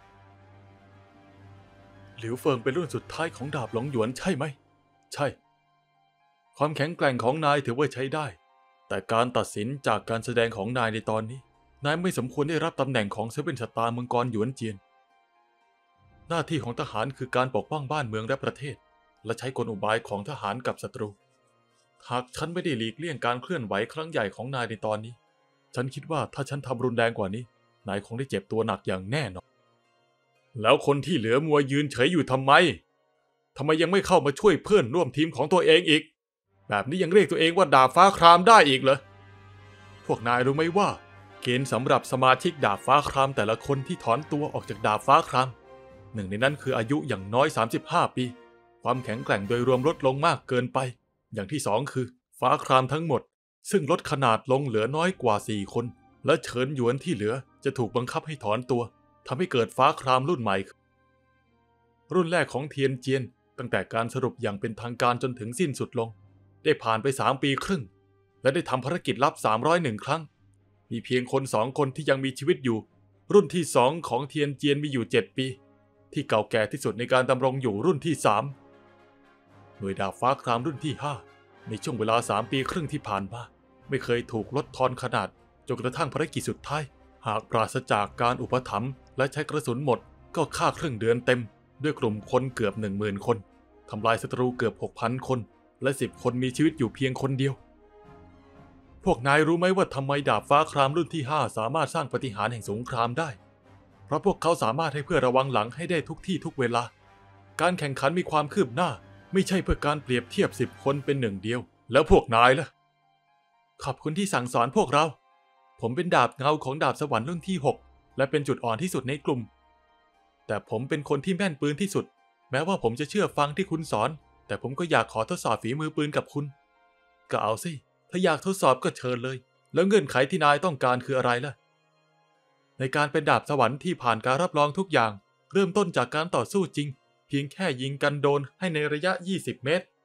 หลิวเฟิงเป็นรุ่นสุดท้ายของดาบหลงหยวนใช่ไหมใช่ความแข็งแกร่งของนายถือว่าใช้ได้แต่การตัดสินจากการแสดงของนายในตอนนี้นายไม่สมควรได้รับตำแหน่งของเซเว่นสตาร์มังกรหยวนเจียนหน้าที่ของทหารคือการปกป้องบ้านเมืองและประเทศและใช้กลอุบายของทหารกับศัตรูหากฉันไม่ได้หลีกเลี่ยงการเคลื่อนไหวครั้งใหญ่ของนายในตอนนี้ฉันคิดว่าถ้าฉันทำรุนแรงกว่านี้นายคงได้เจ็บตัวหนักอย่างแน่นอนแล้วคนที่เหลือมัวยืนเฉยอยู่ทำไมทำไมยังไม่เข้ามาช่วยเพื่อนร่วมทีมของตัวเองอีกแบบนี้ยังเรียกตัวเองว่าดาบฟ้าครามได้อีกเหรอพวกนายรู้ไหมว่าเกณฑ์สำหรับสมาชิกดาบฟ้าครามแต่ละคนที่ถอนตัวออกจากดาบฟ้าครามหนึ่งในนั้นคืออายุอย่างน้อยสามสิบห้าปีความแข็งแกร่งโดยรวมลดลงมากเกินไปอย่างที่สองคือฟ้าครามทั้งหมดซึ่งลดขนาดลงเหลือน้อยกว่าสี่คนและเฉินหยวนที่เหลือจะถูกบังคับให้ถอนตัวทำให้เกิดฟ้าครามรุ่นใหม่รุ่นแรกของเทียนเจียนตั้งแต่การสรุปอย่างเป็นทางการจนถึงสิ้นสุดลงได้ผ่านไปสามปีครึ่งและได้ทำภารกิจลับสามร้อยเอ็ดครั้งมีเพียงคนสองคนที่ยังมีชีวิตอยู่รุ่นที่สองของเทียนเจียนมีอยู่เจ็ดปีที่เก่าแก่ที่สุดในการดำรงอยู่รุ่นที่สามหน่วยดาบฟ้าครามรุ่นที่ห้าในช่วงเวลาสามปีครึ่งที่ผ่านมาไม่เคยถูกลดทอนขนาดจนกระทั่งภารกิจสุดท้ายหากปราศจากการอุปถัมภ์และใช้กระสุนหมดก็ฆ่าครึ่งเดือนเต็มด้วยกลุ่มคนเกือบ หนึ่งหมื่น คนทำลายศัตรูเกือบ หกพัน คนและสิบคนมีชีวิตอยู่เพียงคนเดียวพวกนายรู้ไหมว่าทำไมดาบฟ้าครามรุ่นที่ห้าสามารถสร้างปาฏิหาริย์แห่งสงครามได้เพราะพวกเขาสามารถให้เพื่อระวังหลังให้ได้ทุกที่ทุกเวลาการแข่งขันมีความคืบหน้าไม่ใช่เพื่อการเปรียบเทียบสิบคนเป็นหนึ่งเดียวแล้วพวกนายล่ะขอบคุณที่สั่งสอนพวกเราผมเป็นดาบเงาของดาบสวรรค์รุ่นที่หกและเป็นจุดอ่อนที่สุดในกลุ่มแต่ผมเป็นคนที่แม่นปืนที่สุดแม้ว่าผมจะเชื่อฟังที่คุณสอนแต่ผมก็อยากขอทดสอบฝีมือปืนกับคุณก็เอาสิถ้าอยากทดสอบก็เชิญเลยแล้วเงื่อนไขที่นายต้องการคืออะไรล่ะในการเป็นดาบสวรรค์ที่ผ่านการรับรองทุกอย่างเริ่มต้นจากการต่อสู้จริงเพียงแค่ยิงกันโดนให้ในระยะยี่สิบเมตร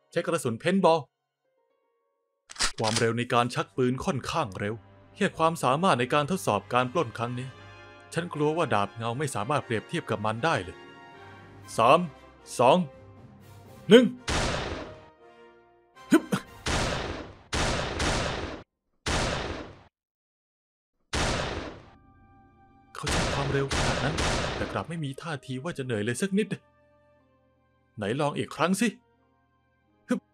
ใช้กระสุนเพนบอลความเร็วในการชักปืนค่อนข้างเร็วแค่ความสามารถในการทดสอบการปล้นครั้งนี้ฉันกลัวว่าดาบเงาไม่สามารถเปรียบเทียบกับมันได้เลยสามสองหนึ่งฮึบเขาใช้ความเร็วขนาดนั้นแต่กลับไม่มีท่าทีว่าจะเหนื่อยเลยสักนิดไหนลองอีกครั้งสิฮึบ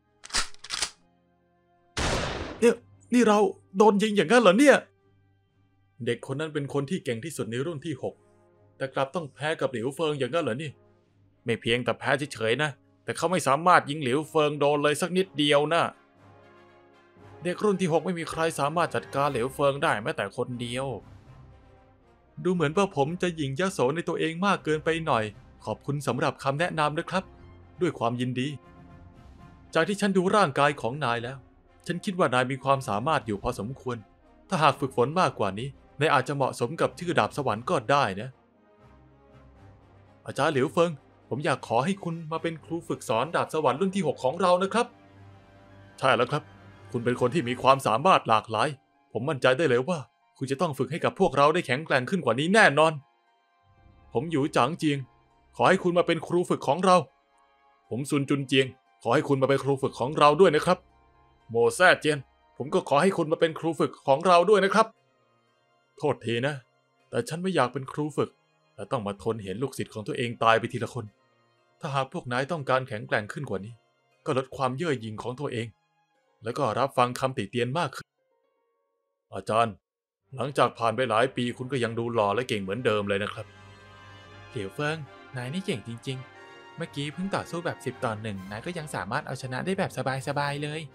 เนี่ยนี่เราโดนยิงอย่างนั้นเหรอเนี่ยเด็กคนนั้นเป็นคนที่เก่งที่สุดในรุ่นที่หกแต่กลับต้องแพ้กับหลิวเฟิงอย่างนั้นเหรอนี่ไม่เพียงแต่แพ้เฉยๆนะแต่เขาไม่สามารถยิงหลิวเฟิงโดนเลยสักนิดเดียวนะเด็กรุ่นที่หกไม่มีใครสามารถจัดการหลิวเฟิงได้แม้แต่คนเดียวดูเหมือนว่าผมจะหยิ่งยโสในตัวเองมากเกินไปหน่อยขอบคุณสำหรับคำแนะนำนะครับด้วยความยินดีจากที่ฉันดูร่างกายของนายแล้วฉันคิดว่านายมีความสามารถอยู่พอสมควรถ้าหากฝึกฝนมากกว่านี้นายอาจจะเหมาะสมกับชื่อดาบสวรรค์ก็ได้นะอาจารย์หลิวเฟิงผมอยากขอให้คุณมาเป็นครูฝึกสอนดาบสวรรค์รุ่นที่หกของเรานะครับใช่แล้วครับคุณเป็นคนที่มีความสามารถหลากหลายผมมั่นใจได้เลยว่าคุณจะต้องฝึกให้กับพวกเราได้แข็งแกร่งขึ้นกว่านี้แน่นอนผมหยูจางเจียงขอให้คุณมาเป็นครูฝึกของเราผมซุนจุนเจียงขอให้คุณมาเป็นครูฝึกของเราด้วยนะครับโมแซ่เจียนผมก็ขอให้คุณมาเป็นครูฝึกของเราด้วยนะครับโทษทีนะแต่ฉันไม่อยากเป็นครูฝึกและต้องมาทนเห็นลูกศิษย์ของตัวเองตายไปทีละคนถ้าหากพวกนายต้องการแข็งแกร่งขึ้นกว่านี้ก็ลดความเย่อหยิ่งของตัวเองแล้วก็รับฟังคำติเตียนมากขึ้นอาจารย์หลังจากผ่านไปหลายปีคุณก็ยังดูหล่อและเก่งเหมือนเดิมเลยนะครับเหลียวเฟิงนายนี่เก่งจริงๆเมื่อกี้เพิ่งต่อสู้แบบสิบต่อหนึ่งนายก็ยังสามารถเอาชนะได้แบบสบายๆเลย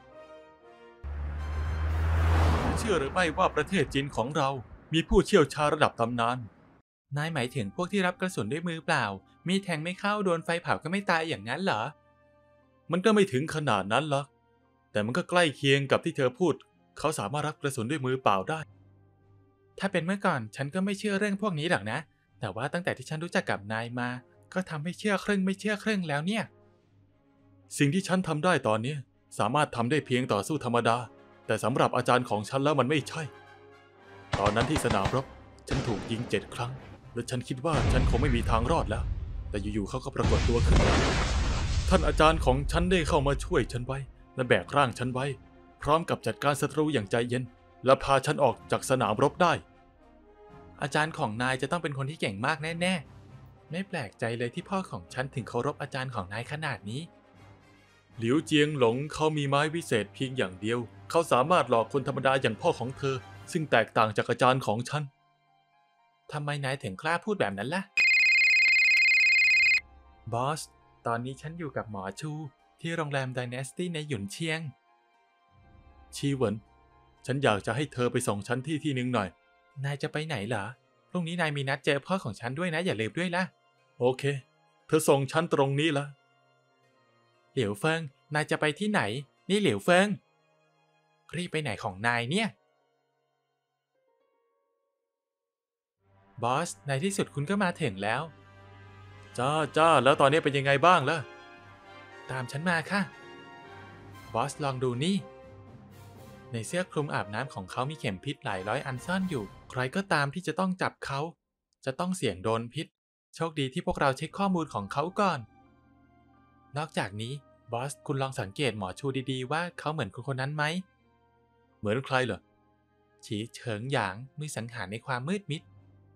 เชื่อหรือไม่ว่าประเทศจีนของเรามีผู้เชี่ยวชาญระดับตำนานนายหมายถึงพวกที่รับกระสุนด้วยมือเปล่ามีแทงไม่เข้าโดนไฟเผาก็ไม่ตายอย่างนั้นเหรอมันก็ไม่ถึงขนาดนั้นหรอกแต่มันก็ใกล้เคียงกับที่เธอพูดเขาสามารถรับกระสุนด้วยมือเปล่าได้ถ้าเป็นเมื่อก่อนฉันก็ไม่เชื่อเรื่องพวกนี้หรอกนะแต่ว่าตั้งแต่ที่ฉันรู้จักกับนายมาก็ทำให้เชื่อครึ่งไม่เชื่อครึ่งแล้วเนี่ยสิ่งที่ฉันทำได้ตอนนี้สามารถทำได้เพียงต่อสู้ธรรมดาแต่สำหรับอาจารย์ของฉันแล้วมันไม่ใช่ตอนนั้นที่สนามรบฉันถูกยิงเจ็ดครั้งและฉันคิดว่าฉันคงไม่มีทางรอดแล้วแต่อยู่ๆเขาก็ปรากฏตัวขึ้นมาท่านอาจารย์ของฉันได้เข้ามาช่วยฉันไว้และแบกร่างฉันไว้พร้อมกับจัดการศัตรูอย่างใจเย็นและพาฉันออกจากสนามรบได้อาจารย์ของนายจะต้องเป็นคนที่เก่งมากแน่ๆไม่แปลกใจเลยที่พ่อของฉันถึงเคารพอาจารย์ของนายขนาดนี้หลิวเจียงหลงเขามีไม้วิเศษเพียงอย่างเดียวเขาสามารถหลอกคนธรรมดาอย่างพ่อของเธอซึ่งแตกต่างจากอาจารย์ของฉันทำไมนายถึงกล้าพูดแบบนั้นล่ะบอสตอนนี้ฉันอยู่กับหมอชูที่โรงแรม Dynasty ในหยุนเชียงชีเหวินฉันอยากจะให้เธอไปส่งฉันที่ที่หนึ่งหน่อยนายจะไปไหนเหรอพรุ่งนี้นายมีนัดเจอพ่อของฉันด้วยนะอย่าลืมด้วยล่ะโอเคเธอส่งฉันตรงนี้ละเหลียวเฟิงนายจะไปที่ไหนนี่เหลียวเฟิงรีบไปไหนของนายเนี่ยบอสในที่สุดคุณก็มาถึงแล้วจ้าจ้าแล้วตอนนี้เป็นยังไงบ้างล่ะตามฉันมาค่ะบอสลองดูนี่ในเสื้อคลุมอาบน้ำของเขามีเข็มพิษหลายร้อยอันซ่อนอยู่ใครก็ตามที่จะต้องจับเขาจะต้องเสี่ยงโดนพิษโชคดีที่พวกเราเช็คข้อมูลของเขาก่อนนอกจากนี้บอสคุณลองสังเกตหมอชูดีๆว่าเขาเหมือนคนคนนั้นไหมเหมือนใครเหรอฉีเฉิงหยางมือสังหารในความมืดมิด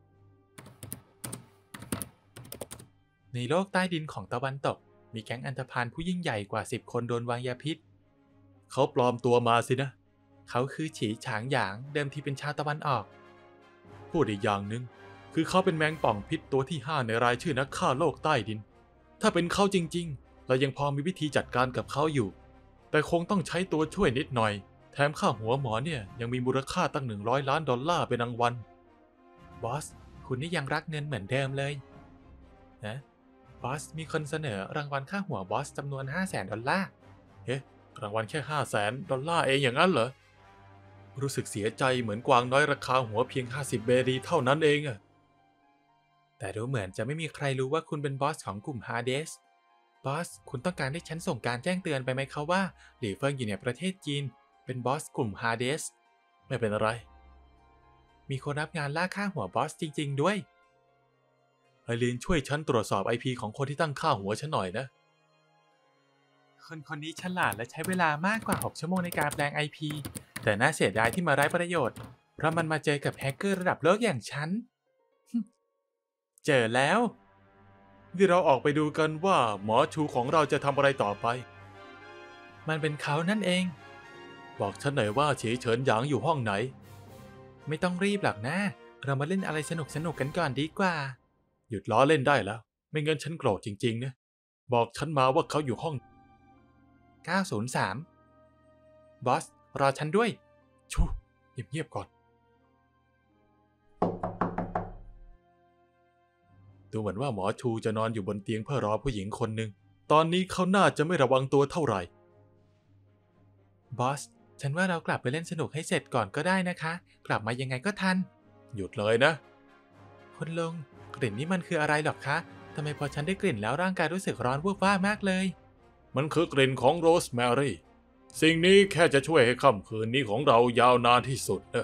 ในโลกใต้ดินของตะวันตกมีแก๊งอันธพาลผู้ยิ่งใหญ่กว่าสิบคนโดนวางยาพิษเขาปลอมตัวมาสินะเขาคือฉีฉางหยางเดิมทีเป็นชาวตะวันออกพูดอีกอย่างหนึ่งคือเขาเป็นแมงป่องพิษตัวที่ห้าในรายชื่อนักฆ่าโลกใต้ดินถ้าเป็นเขาจริงๆเรายังพอมีวิธีจัดการกับเขาอยู่แต่คงต้องใช้ตัวช่วยนิดหน่อยแถมค่าหัวหมอเนี่ยยังมีมูลค่าตั้งหนึ่งร้อยล้านดอลลาร์เป็นรางวัลบอสคุณนี่ยังรักเงินเหมือนเดิมเลยนะบอสมีคนเสนอรางวัลค่าหัวบอสจำนวน ห้าแสน ดอลลาร์เฮ้รางวัลแค่ ห้าแสน ดอลลาร์เองอย่างนั้นเหรอรู้สึกเสียใจเหมือนกวางน้อยราคาหัวเพียงห้าสิบเบรีเท่านั้นเองอะแต่ดูเหมือนจะไม่มีใครรู้ว่าคุณเป็นบอสของกลุ่มฮาเดสบอสคุณต้องการให้ฉันส่งการแจ้งเตือนไปไหมคะว่าหลี่เฟิงอยู่ในประเทศจีนเป็นบอสกลุ่มฮาเดสไม่เป็นอะไรมีคนรับงานล่าค่าหัวบอสจริงๆด้วยไอรีนช่วยฉันตรวจสอบ ไอ พี ของคนที่ตั้งค่าหัวฉันหน่อยนะคนคนนี้ฉลาดและใช้เวลามากกว่าหกชั่วโมงในการแปลง ไอ พี แต่น่าเสียดายที่มาไร้ประโยชน์เพราะมันมาเจอกับแฮกเกอร์ระดับโลกอย่างฉันเจอแล้วที่เราออกไปดูกันว่าหมอชูของเราจะทำอะไรต่อไปมันเป็นเขานั่นเองบอกฉันหน่อยว่าเฉยเฉินหยางอยู่ห้องไหนไม่ต้องรีบหรอกนะเรามาเล่นอะไรสนุกสนุกกันก่อนดีกว่าหยุดล้อเล่นได้แล้วไม่งั้นฉันโกรธจริงๆนะบอกฉันมาว่าเขาอยู่ห้องเก้าศูนย์สามบอสรอฉันด้วยชูเงียบๆก่อนดูเหมือนว่าหมอชูจะนอนอยู่บนเตียงเพื่อรอผู้หญิงคนหนึ่งตอนนี้เขาน่าจะไม่ระวังตัวเท่าไหร่บอสฉันว่าเรากลับไปเล่นสนุกให้เสร็จก่อนก็ได้นะคะกลับมายังไงก็ทันหยุดเลยนะคุณลุงกลิ่นนี้มันคืออะไรหรอคะทำไมพอฉันได้กลิ่นแล้วร่างกายรู้สึกร้อนวูบวาบมากเลยมันคือกลิ่นของโรสแมรี่สิ่งนี้แค่จะช่วยให้ค่ำคืนนี้ของเรายาวนานที่สุดนะ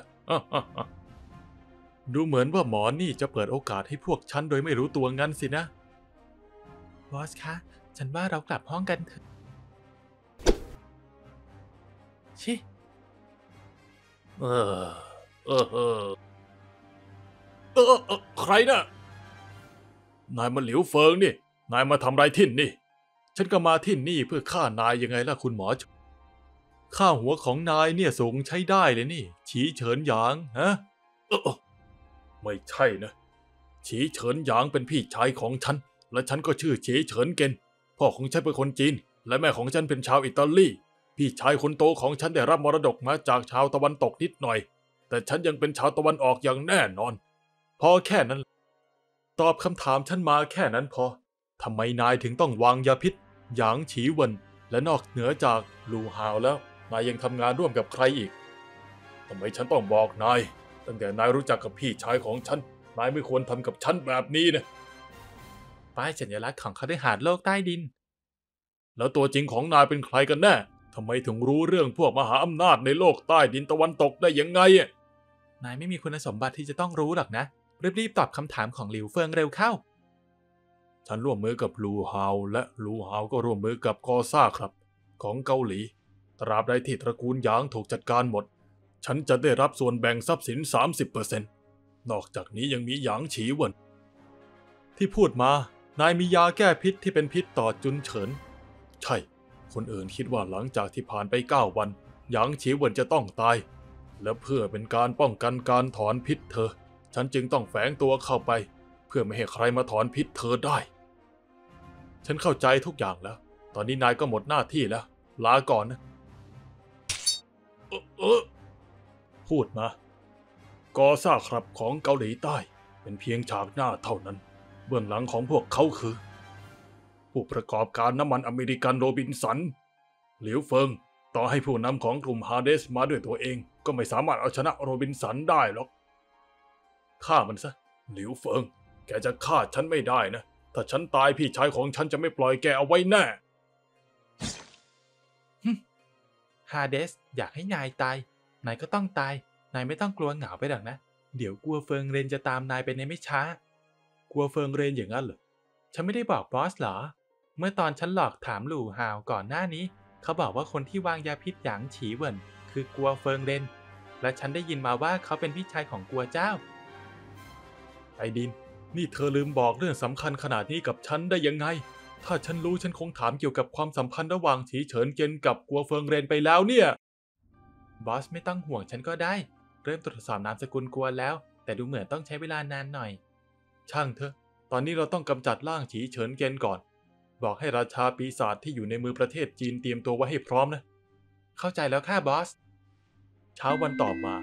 ดูเหมือนว่าหมอนี่จะเปิดโอกาสให้พวกฉันโดยไม่รู้ตัวงั้นสินะบอสคะฉันว่าเรากลับห้องกันเถอะชิเออเออเออเออเออใครน่ะนายมาหลิวเฟิงนี่นายมาทำไรที่นี่ฉันก็มาที่นี่เพื่อฆ่านายยังไงล่ะคุณหมอค่าหัวของนายเนี่ยสูงใช้ได้เลยนี่ฉีเฉินหยางฮะเออไม่ใช่นะฉีเฉินหยางเป็นพี่ชายของฉันและฉันก็ชื่อฉีเฉินเกินพ่อของฉันเป็นคนจีนและแม่ของฉันเป็นชาวอิตาลีพี่ชายคนโตของฉันได้รับมรดกมาจากชาวตะวันตกนิดหน่อยแต่ฉันยังเป็นชาวตะวันออกอย่างแน่นอนพอแค่นั้นตอบคำถามฉันมาแค่นั้นพอทำไมนายถึงต้องวางยาพิษหยางฉีเวินและนอกเหนือจากลูฮาวแล้วนายยังทำงานร่วมกับใครอีกทำไมฉันต้องบอกนายตั้งแต่นายรู้จักกับพี่ชายของฉันนายไม่ควรทำกับฉันแบบนี้นะป้ายสัญลักษณ์ของคฤหาสน์โลกใต้ดินแล้วตัวจริงของนายเป็นใครกันแน่ทำไมถึงรู้เรื่องพวกมหาอำนาจในโลกใต้ดินตะวันตกได้ยังไงอ่ะนายไม่มีคุณสมบัติที่จะต้องรู้หรอกนะรีบๆตอบคำถามของหลิวเฟิงเร็วเข้าฉันร่วมมือกับลูฮาวและลูฮาวก็ร่วมมือกับกอซ่าครับของเกาหลีตราบใดที่ตระกูลหยางถูกจัดการหมดฉันจะได้รับส่วนแบ่งทรัพย์สิน สามสิบเปอร์เซ็นต์ นอกจากนี้ยังมีหยางฉีเวินที่พูดมานายมียาแก้พิษที่เป็นพิษต่อจุนเฉินใช่คนอื่นคิดว่าหลังจากที่ผ่านไปเก้าวันหยางฉีเวินจะต้องตายและเพื่อเป็นการป้องกันการถอนพิษเธอฉันจึงต้องแฝงตัวเข้าไปเพื่อไม่ให้ใครมาถอนพิษเธอได้ฉันเข้าใจทุกอย่างแล้วตอนนี้นายก็หมดหน้าที่แล้วลาก่อนนะเออเออพูดมากอซ่าครับของเกาหลีใต้เป็นเพียงฉากหน้าเท่านั้นเบื้องหลังของพวกเขาคือผู้ประกอบการน้ำมันอเมริกันโรบินสันหลิวเฟิงต่อให้ผู้นำของกลุ่มฮาเดสมาด้วยตัวเองก็ไม่สามารถเอาชนะโรบินสันได้หรอกฆ่ามันซะหลิวเฟิงแกจะฆ่าฉันไม่ได้นะถ้าฉันตายพี่ชายของฉันจะไม่ปล่อยแกเอาไว้แน่ฮาเดสอยากให้นายตายนายก็ต้องตายนายไม่ต้องกลัวเหงาไปหรอกนะเดี๋ยวกลัวเฟิงเรนจะตามนายไปในไม่ช้ากลัวเฟิงเรนอย่างนั้นเหรอฉันไม่ได้บอกบอสเหรอเมื่อตอนฉันหลอกถามหลู่ฮาวก่อนหน้านี้เขาบอกว่าคนที่วางยาพิษหยางฉีเวินคือกลัวเฟิงเรนและฉันได้ยินมาว่าเขาเป็นพี่ชายของกลัวเจ้าไอดินนี่เธอลืมบอกเรื่องสำคัญขนาดนี้กับฉันได้ยังไงถ้าฉันรู้ฉันคงถามเกี่ยวกับความสัมพันธ์ระหว่างฉีเฉินเกินกับกัวเฟิงเรนไปแล้วเนี่ยบอสไม่ต้องห่วงฉันก็ได้เริ่มตรวจสอบนามสกุลกัวแล้วแต่ดูเหมือนต้องใช้เวลานานหน่อยช่างเถอะตอนนี้เราต้องกำจัดร่างฉีเฉินเกินก่อนบอกให้ราชาปีศาจที่อยู่ในมือประเทศจีนเตรียมตัวไว้ให้พร้อมนะเข้าใจแล้วค่ะบอสเช้าวันต่อมา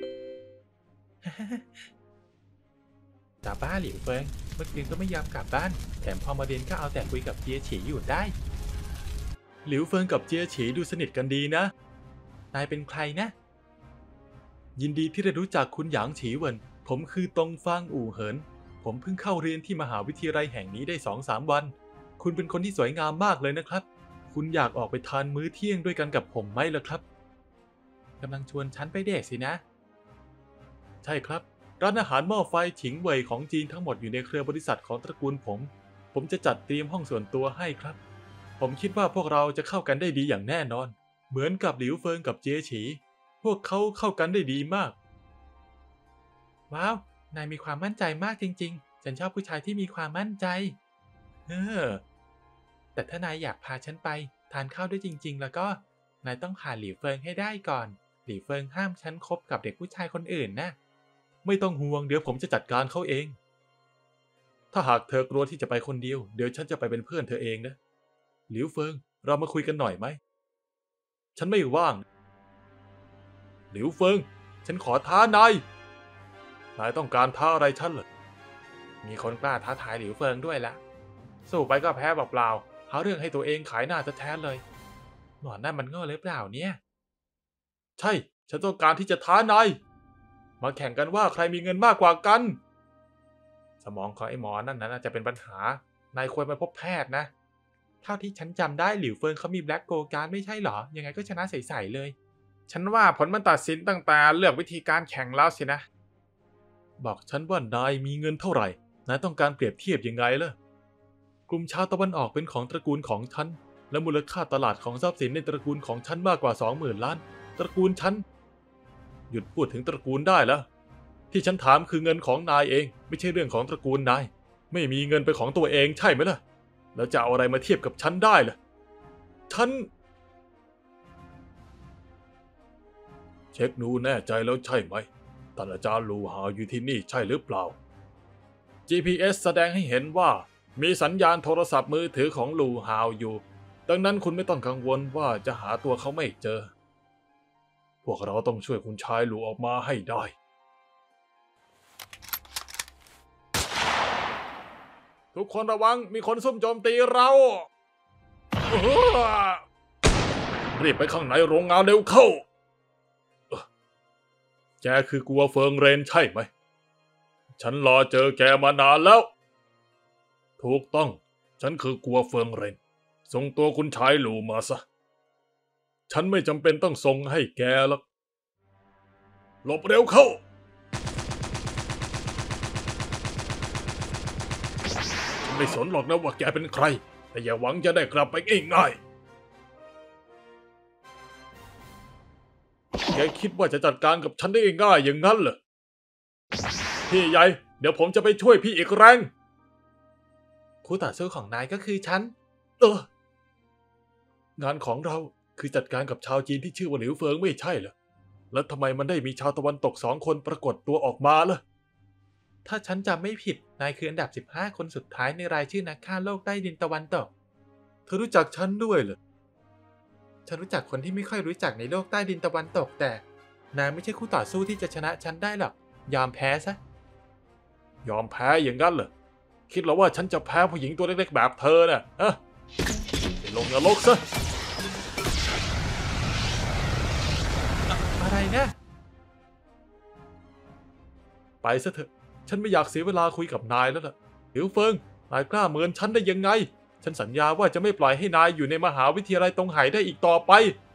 ตาบ้าหลิวเฟิงเมื่อคืนก็ไม่ยอมกลับบ้านแถมพอมาเรียนก็เอาแต่คุยกับเจียฉีอยู่ได้หลิวเฟิงกับเจียฉีดูสนิทกันดีนะนายเป็นใครนะยินดีที่ได้รู้จักคุณหยางฉีเวินผมคือตงฟางอู่เหินผมเพิ่งเข้าเรียนที่มหาวิทยาลัยแห่งนี้ได้ สองถึงสาม วันคุณเป็นคนที่สวยงามมากเลยนะครับคุณอยากออกไปทานมื้อเที่ยงด้วยกันกับผมไหมล่ะครับกำลังชวนฉันไปเดทสินะใช่ครับร้านอาหารหม้อไฟฉิงเว่ยของจีนทั้งหมดอยู่ในเครือบริษัทของตระกูลผมผมจะจัดเตรียมห้องส่วนตัวให้ครับผมคิดว่าพวกเราจะเข้ากันได้ดีอย่างแน่นอนเหมือนกับหลิวเฟิงกับเจียฉีพวกเขาเข้ากันได้ดีมากว้าวนายมีความมั่นใจมากจริงๆฉันชอบผู้ชายที่มีความมั่นใจเออแต่ถ้านายอยากพาฉันไปทานข้าวด้วยจริงๆแล้วก็นายต้องผ่านหลิวเฟิงให้ได้ก่อนหลิวเฟิงห้ามฉันคบกับเด็กผู้ชายคนอื่นนะไม่ต้องห่วงเดี๋ยวผมจะจัดการเขาเองถ้าหากเธอกลัวที่จะไปคนเดียวเดี๋ยวฉันจะไปเป็นเพื่อนเธอเองนะหลิวเฟิงเรามาคุยกันหน่อยไหมฉันไม่ว่างหลิวเฟิงฉันขอท้านายนายต้องการท้าอะไรฉันเหรอมีคนกล้าท้าทายหลิวเฟิงด้วยละสู้ไปก็แพ้เปล่าๆหาเรื่องให้ตัวเองขายหน้าแท้ๆเลยหนอนนั่นมันโง่หรือเปล่าเนี่ยใช่ฉันต้องการที่จะท้านายมาแข่งกันว่าใครมีเงินมากกว่ากันสมองของไอ้หมอนั่นน่าจะเป็นปัญหานายควรไปพบแพทย์นะเท่าที่ฉันจำได้หลิวเฟิงเขามีแบล็กโกการ์ดไม่ใช่เหรอยังไงก็ชนะใสๆเลยฉันว่าผลมันตัดสินตั้งแต่เลือกวิธีการแข่งแล้วสินะบอกฉันว่านายมีเงินเท่าไหร่นายต้องการเปรียบเทียบยังไงล่ะกลุ่มชาวตะวันออกเป็นของตระกูลของฉันและมูลค่าตลาดของทรัพย์สินในตระกูลของฉันมากกว่า สองหมื่น ล้านตระกูลฉันหยุดพูดถึงตระกูลได้แล้วที่ฉันถามคือเงินของนายเองไม่ใช่เรื่องของตระกูลนายไม่มีเงินเป็นของตัวเองใช่ไหมล่ะแล้วจะเอาอะไรมาเทียบกับฉันได้ล่ะฉันเช็คดูแน่ใจแล้วใช่ไหมท่านอาจารย์ลูหาวอยู่ที่นี่ใช่หรือเปล่า จี พี เอส แสดงให้เห็นว่ามีสัญญาณโทรศัพท์มือถือของลูหาวอยู่ดังนั้นคุณไม่ต้องกังวลว่าจะหาตัวเขาไม่เจอพวกเราต้องช่วยคุณชายลูออกมาให้ได้ทุกคนระวังมีคนซุ่มโจมตีเรารีบไปข้างในโรงงานเร็วเข้าแกคือกัวเฟิงเรนใช่ไหมฉันรอเจอแกมานานแล้วถูกต้องฉันคือกัวเฟิงเรนส่งตัวคุณชายหลูมาซะฉันไม่จำเป็นต้องส่งให้แกหรอกหลบเร็วเข้าฉันไม่สนหรอกนะว่าแกเป็นใครแต่อย่าหวังจะได้กลับไปง่ายๆแกคิดว่าจะจัดการกับฉันได้ง่ายๆอย่างนั้นเหรอพี่ใหญ่เดี๋ยวผมจะไปช่วยพี่อีกแรงคู่ต่อสู้ของนายก็คือฉันเอองานของเราคือจัดการกับชาวจีนที่ชื่อว่าหลิวเฟิงไม่ใช่เหรอแล้วทำไมมันได้มีชาวตะวันตกสองคนปรากฏตัวออกมาล่ะถ้าฉันจำไม่ผิดนายคืออันดับสิบห้าคนสุดท้ายในรายชื่อนักฆ่าโลกใต้ดินตะวันตกเธอรู้จักฉันด้วยเหรอฉันรู้จักคนที่ไม่ค่อยรู้จักในโลกใต้ดินตะวันตกแต่นายไม่ใช่คู่ต่อสู้ที่จะชนะฉันได้หรอกยอมแพ้ซะยอมแพ้อย่างนั้นเหรอคิดแล้วว่าฉันจะแพ้ผู้หญิงตัวเล็กๆแบบเธอน่ะฮะไปลงนรกซะอะไรนะไปซะเถอะฉันไม่อยากเสียเวลาคุยกับนายแล้วล่ะหลิวเฟิงนายกล้าเมินฉันได้ยังไงฉันสัญญาว่าจะไม่ปล่อยให้นายอยู่ในมหาวิทยาลัยตงไหได้อีกต่อไป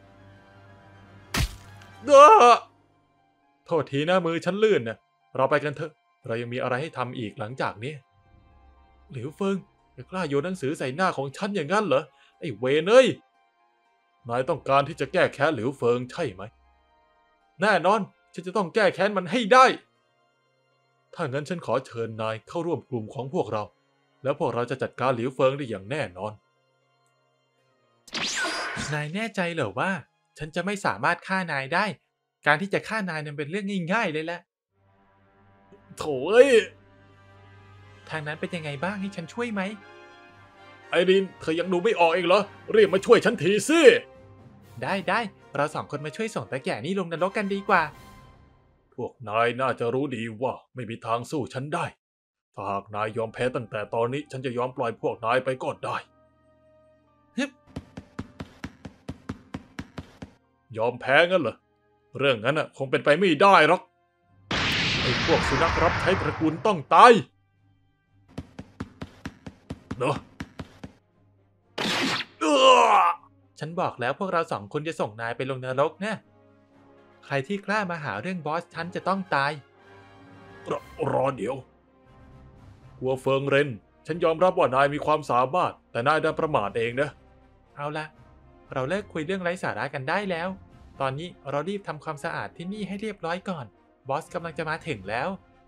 เด้อโทษทีนะมือฉันลื่นนะเราไปกันเถอะเรายังมีอะไรให้ทำอีกหลังจากนี้หลิวเฟิงจะกล้าโยนหนังสือใส่หน้าของฉันอย่างนั้นเหรอไอ้เวรเอ้ยนายต้องการที่จะแก้แค้นหลิวเฟิงใช่ไหมแน่นอนฉันจะต้องแก้แค้นมันให้ได้ถ้างั้นฉันขอเชิญนายเข้าร่วมกลุ่มของพวกเราแล้วพวกเราจะจัดการหลิวเฟิงได้อย่างแน่นอนนายแน่ใจเหรอว่าฉันจะไม่สามารถฆ่านายได้การที่จะฆ่านายนั้นเป็นเรื่องง่ายๆเลยแหละโถ่เอ้ยทางนั้นเป็นยังไงบ้างให้ฉันช่วยไหมไอรินเธอยังดูไม่ออกอีกเหรอรีบมาช่วยฉันทีสิได้ได้เราสองคนมาช่วยส่งตาแก่นี่ลงนรกกันดีกว่าพวกนายน่าจะรู้ดีว่าไม่มีทางสู้ฉันได้ถ้าหากนายยอมแพ้ตั้งแต่ตอนนี้ฉันจะยอมปล่อยพวกนายไปก็ได้ฮึบยอมแพ้งั้นเหรอเรื่องนั้นน่ะคงเป็นไปไม่ได้หรอกไอ้พวกสุนัขรับใช้ตระกูลต้องตายเนอะฉันบอกแล้วพวกเราสองคนจะส่งนายไปลงนรกนะใครที่กล้ามาหาเรื่องบอสฉันจะต้องตายรอรอเดี๋ยวหัวเฟิงเรนฉันยอมรับว่านายมีความสามารถแต่นายดันประมาทเองนะเอาละเราเลิกคุยเรื่องไร้สาระกันได้แล้วตอนนี้เรารีบทำความสะอาดที่นี่ให้เรียบร้อยก่อนบอสกำลังจะมาถึงแล้ว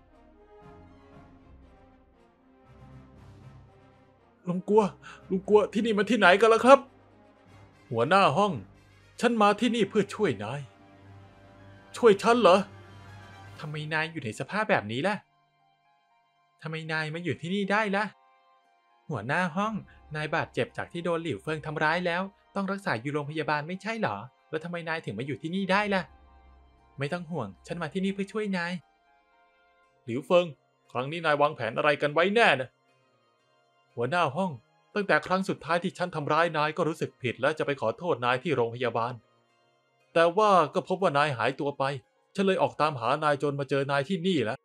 ลุงกัวลุงกัวที่นี่มันที่ไหนกันล่ะครับหัวหน้าห้องฉันมาที่นี่เพื่อช่วยนายช่วยฉันเหรอทำไมนายอยู่ในสภาพแบบนี้ล่ะทำไมนายมาอยู่ที่นี่ได้ล่ะหัวหน้าห้องนายบาดเจ็บจากที่โดนหลิวเฟิงทำร้ายแล้วต้องรักษาอยู่โรงพยาบาลไม่ใช่เหรอแล้วทำไมนายถึงมาอยู่ที่นี่ได้ล่ะไม่ต้องห่วงฉันมาที่นี่เพื่อช่วยนายหลิวเฟิงครั้งนี้นายวางแผนอะไรกันไว้แน่นะหัวหน้าห้องตั้งแต่ครั้งสุดท้ายที่ฉันทำร้ายนายก็รู้สึกผิดและจะไปขอโทษนายที่โรงพยาบาลแต่ว่าก็พบว่านายหายตัวไปฉันเลยออกตามหานายจนมาเจอนายที่นี่แล้ว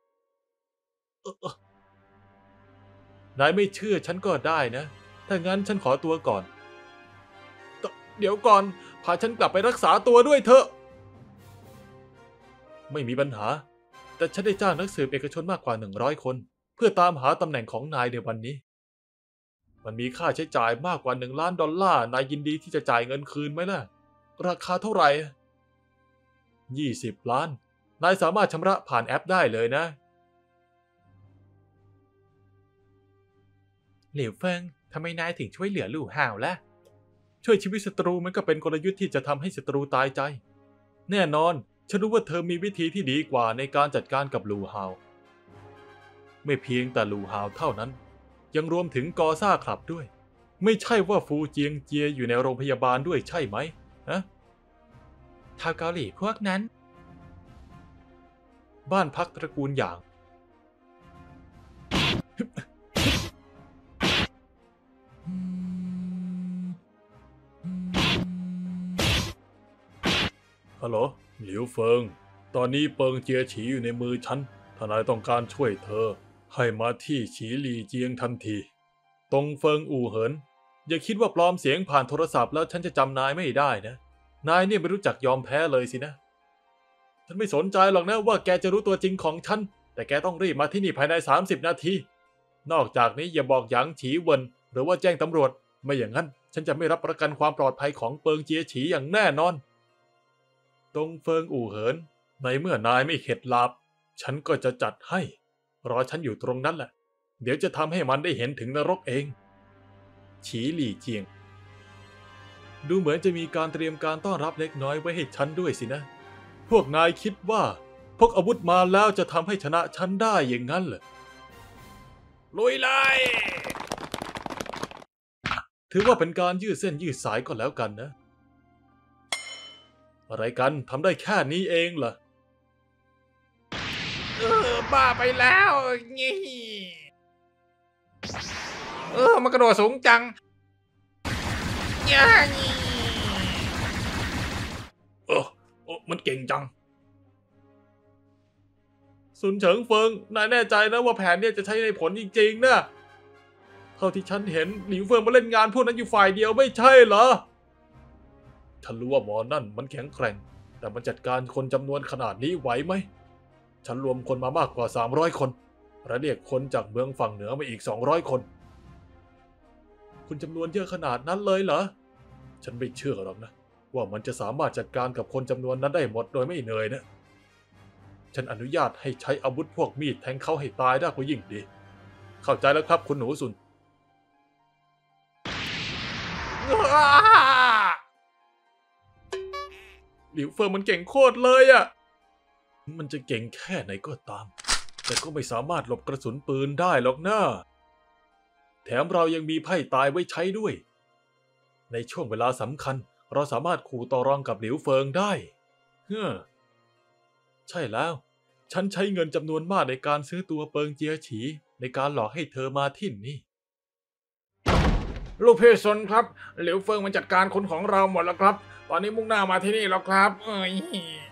นายไม่เชื่อฉันก็ได้นะถ้างั้นฉันขอตัวก่อนเดี๋ยวก่อนพาฉันกลับไปรักษาตัวด้วยเถอะไม่มีปัญหาแต่ฉันได้จ้างนักสืบเอกชนมากกว่าหนึ่งร้อยคนเพื่อตามหาตำแหน่งของนายในวันนี้มันมีค่าใช้จ่ายมากกว่าหนึ่งล้านดอลลาร์นายยินดีที่จะจ่ายเงินคืนไหมล่ะราคาเท่าไหร่ยี่สิบล้านนายสามารถชำระผ่านแอปได้เลยนะหลิวเฟิงทำไมนายถึงช่วยเหลือลู่ห่าวล่ะช่วยชีวิตศัตรูมันก็เป็นกลยุทธ์ที่จะทำให้ศัตรูตายใจแน่นอนฉันรู้ว่าเธอมีวิธีที่ดีกว่าในการจัดการกับลู่ห่าวไม่เพียงแต่ลู่ห่าวเท่านั้นยังรวมถึงกอซ่าคลับด้วยไม่ใช่ว่าฟูเจียงเจียอยู่ในโรงพยาบาลด้วยใช่ไหมฮะชาวเกาหลีพวกนั้นบ้านพักตระกูลหยางฮัลโหลหลิวเฟิงตอนนี้เปิงเจียฉีอยู่ในมือฉันถ้านายต้องการช่วยเธอให้มาที่ฉีหลี่เจียงทันทีตงเฟิงอู่เหินอย่าคิดว่าปลอมเสียงผ่านโทรศัพท์แล้วฉันจะจำนายไม่ได้นะนายเนี่ยไม่รู้จักยอมแพ้เลยสินะฉันไม่สนใจหรอกนะว่าแกจะรู้ตัวจริงของฉันแต่แกต้องรีบมาที่นี่ภายในสามสิบนาทีนอกจากนี้อย่าบอกหยางฉีเวินหรือว่าแจ้งตำรวจไม่อย่างนั้นฉันจะไม่รับประกันความปลอดภัยของเปิงเจียฉีอย่างแน่นอนตงเฟิงอู่เหินในเมื่อนายไม่เข็ดหลาบฉันก็จะจัดให้รอฉันอยู่ตรงนั้นแหละเดี๋ยวจะทำให้มันได้เห็นถึงนรกเองฉีหลี่เจียงดูเหมือนจะมีการเตรียมการต้อนรับเล็กน้อยไว้ให้ฉันด้วยสินะพวกนายคิดว่าพกอาวุธมาแล้วจะทำให้ชนะฉันได้อย่างนั้นเหรอลุยเลยถือว่าเป็นการยืดเส้นยืดสายก็แล้วกันนะอะไรกันทำได้แค่นี้เองเหรอเออบ้าไปแล้วงี้เออมันกระโดดสูงจังย่างี้เออโอ้มันเก่งจังซุนเฉิงเฟิงนายแน่ใจนะว่าแผนเนี่ยจะใช้ในผลจริงๆนะเท่าที่ฉันเห็นหลิวเฟิงมาเล่นงานพวกนั้นอยู่ฝ่ายเดียวไม่ใช่เหรอฉันรู้ว่าหมอนั่นมันแข็งแกร่งแต่มันจัดการคนจำนวนขนาดนี้ไหวไหมฉันรวมคนมามากกว่าสามร้อยคนและเรียกคนจากเมืองฝั่งเหนือมาอีกสองร้อยคนคุณจำนวนเยอะขนาดนั้นเลยเหรอฉันไม่เชื่อหรอกนะว่ามันจะสามารถจัดการกับคนจำนวนนั้นได้หมดโดยไม่เหนื่อยนะฉันอนุญาตให้ใช้อาวุธพวกมีดแทงเขาให้ตายได้ก็ยิ่งดีเข้าใจแล้วครับคุณหนูสุนหลิวเฟิงมันเก่งโคตรเลยอ่ะมันจะเก่งแค่ไหนก็ตามแต่ก็ไม่สามารถหลบกระสุนปืนได้หรอกนะแถมเรายังมีไพ่ตายไว้ใช้ด้วยในช่วงเวลาสำคัญเราสามารถขู่ต่อรองกับหลิวเฟิงได้เฮ้อใช่แล้วฉันใช้เงินจำนวนมากในการซื้อตัวเปิงเจียฉีในการหลอกให้เธอมาที่นี่ลูกพี่ซนครับหลิวเฟิงมันจัดการคนของเราหมดแล้วครับตอนนี้มุ่งหน้ามาที่นี่แล้วครับเอ้ย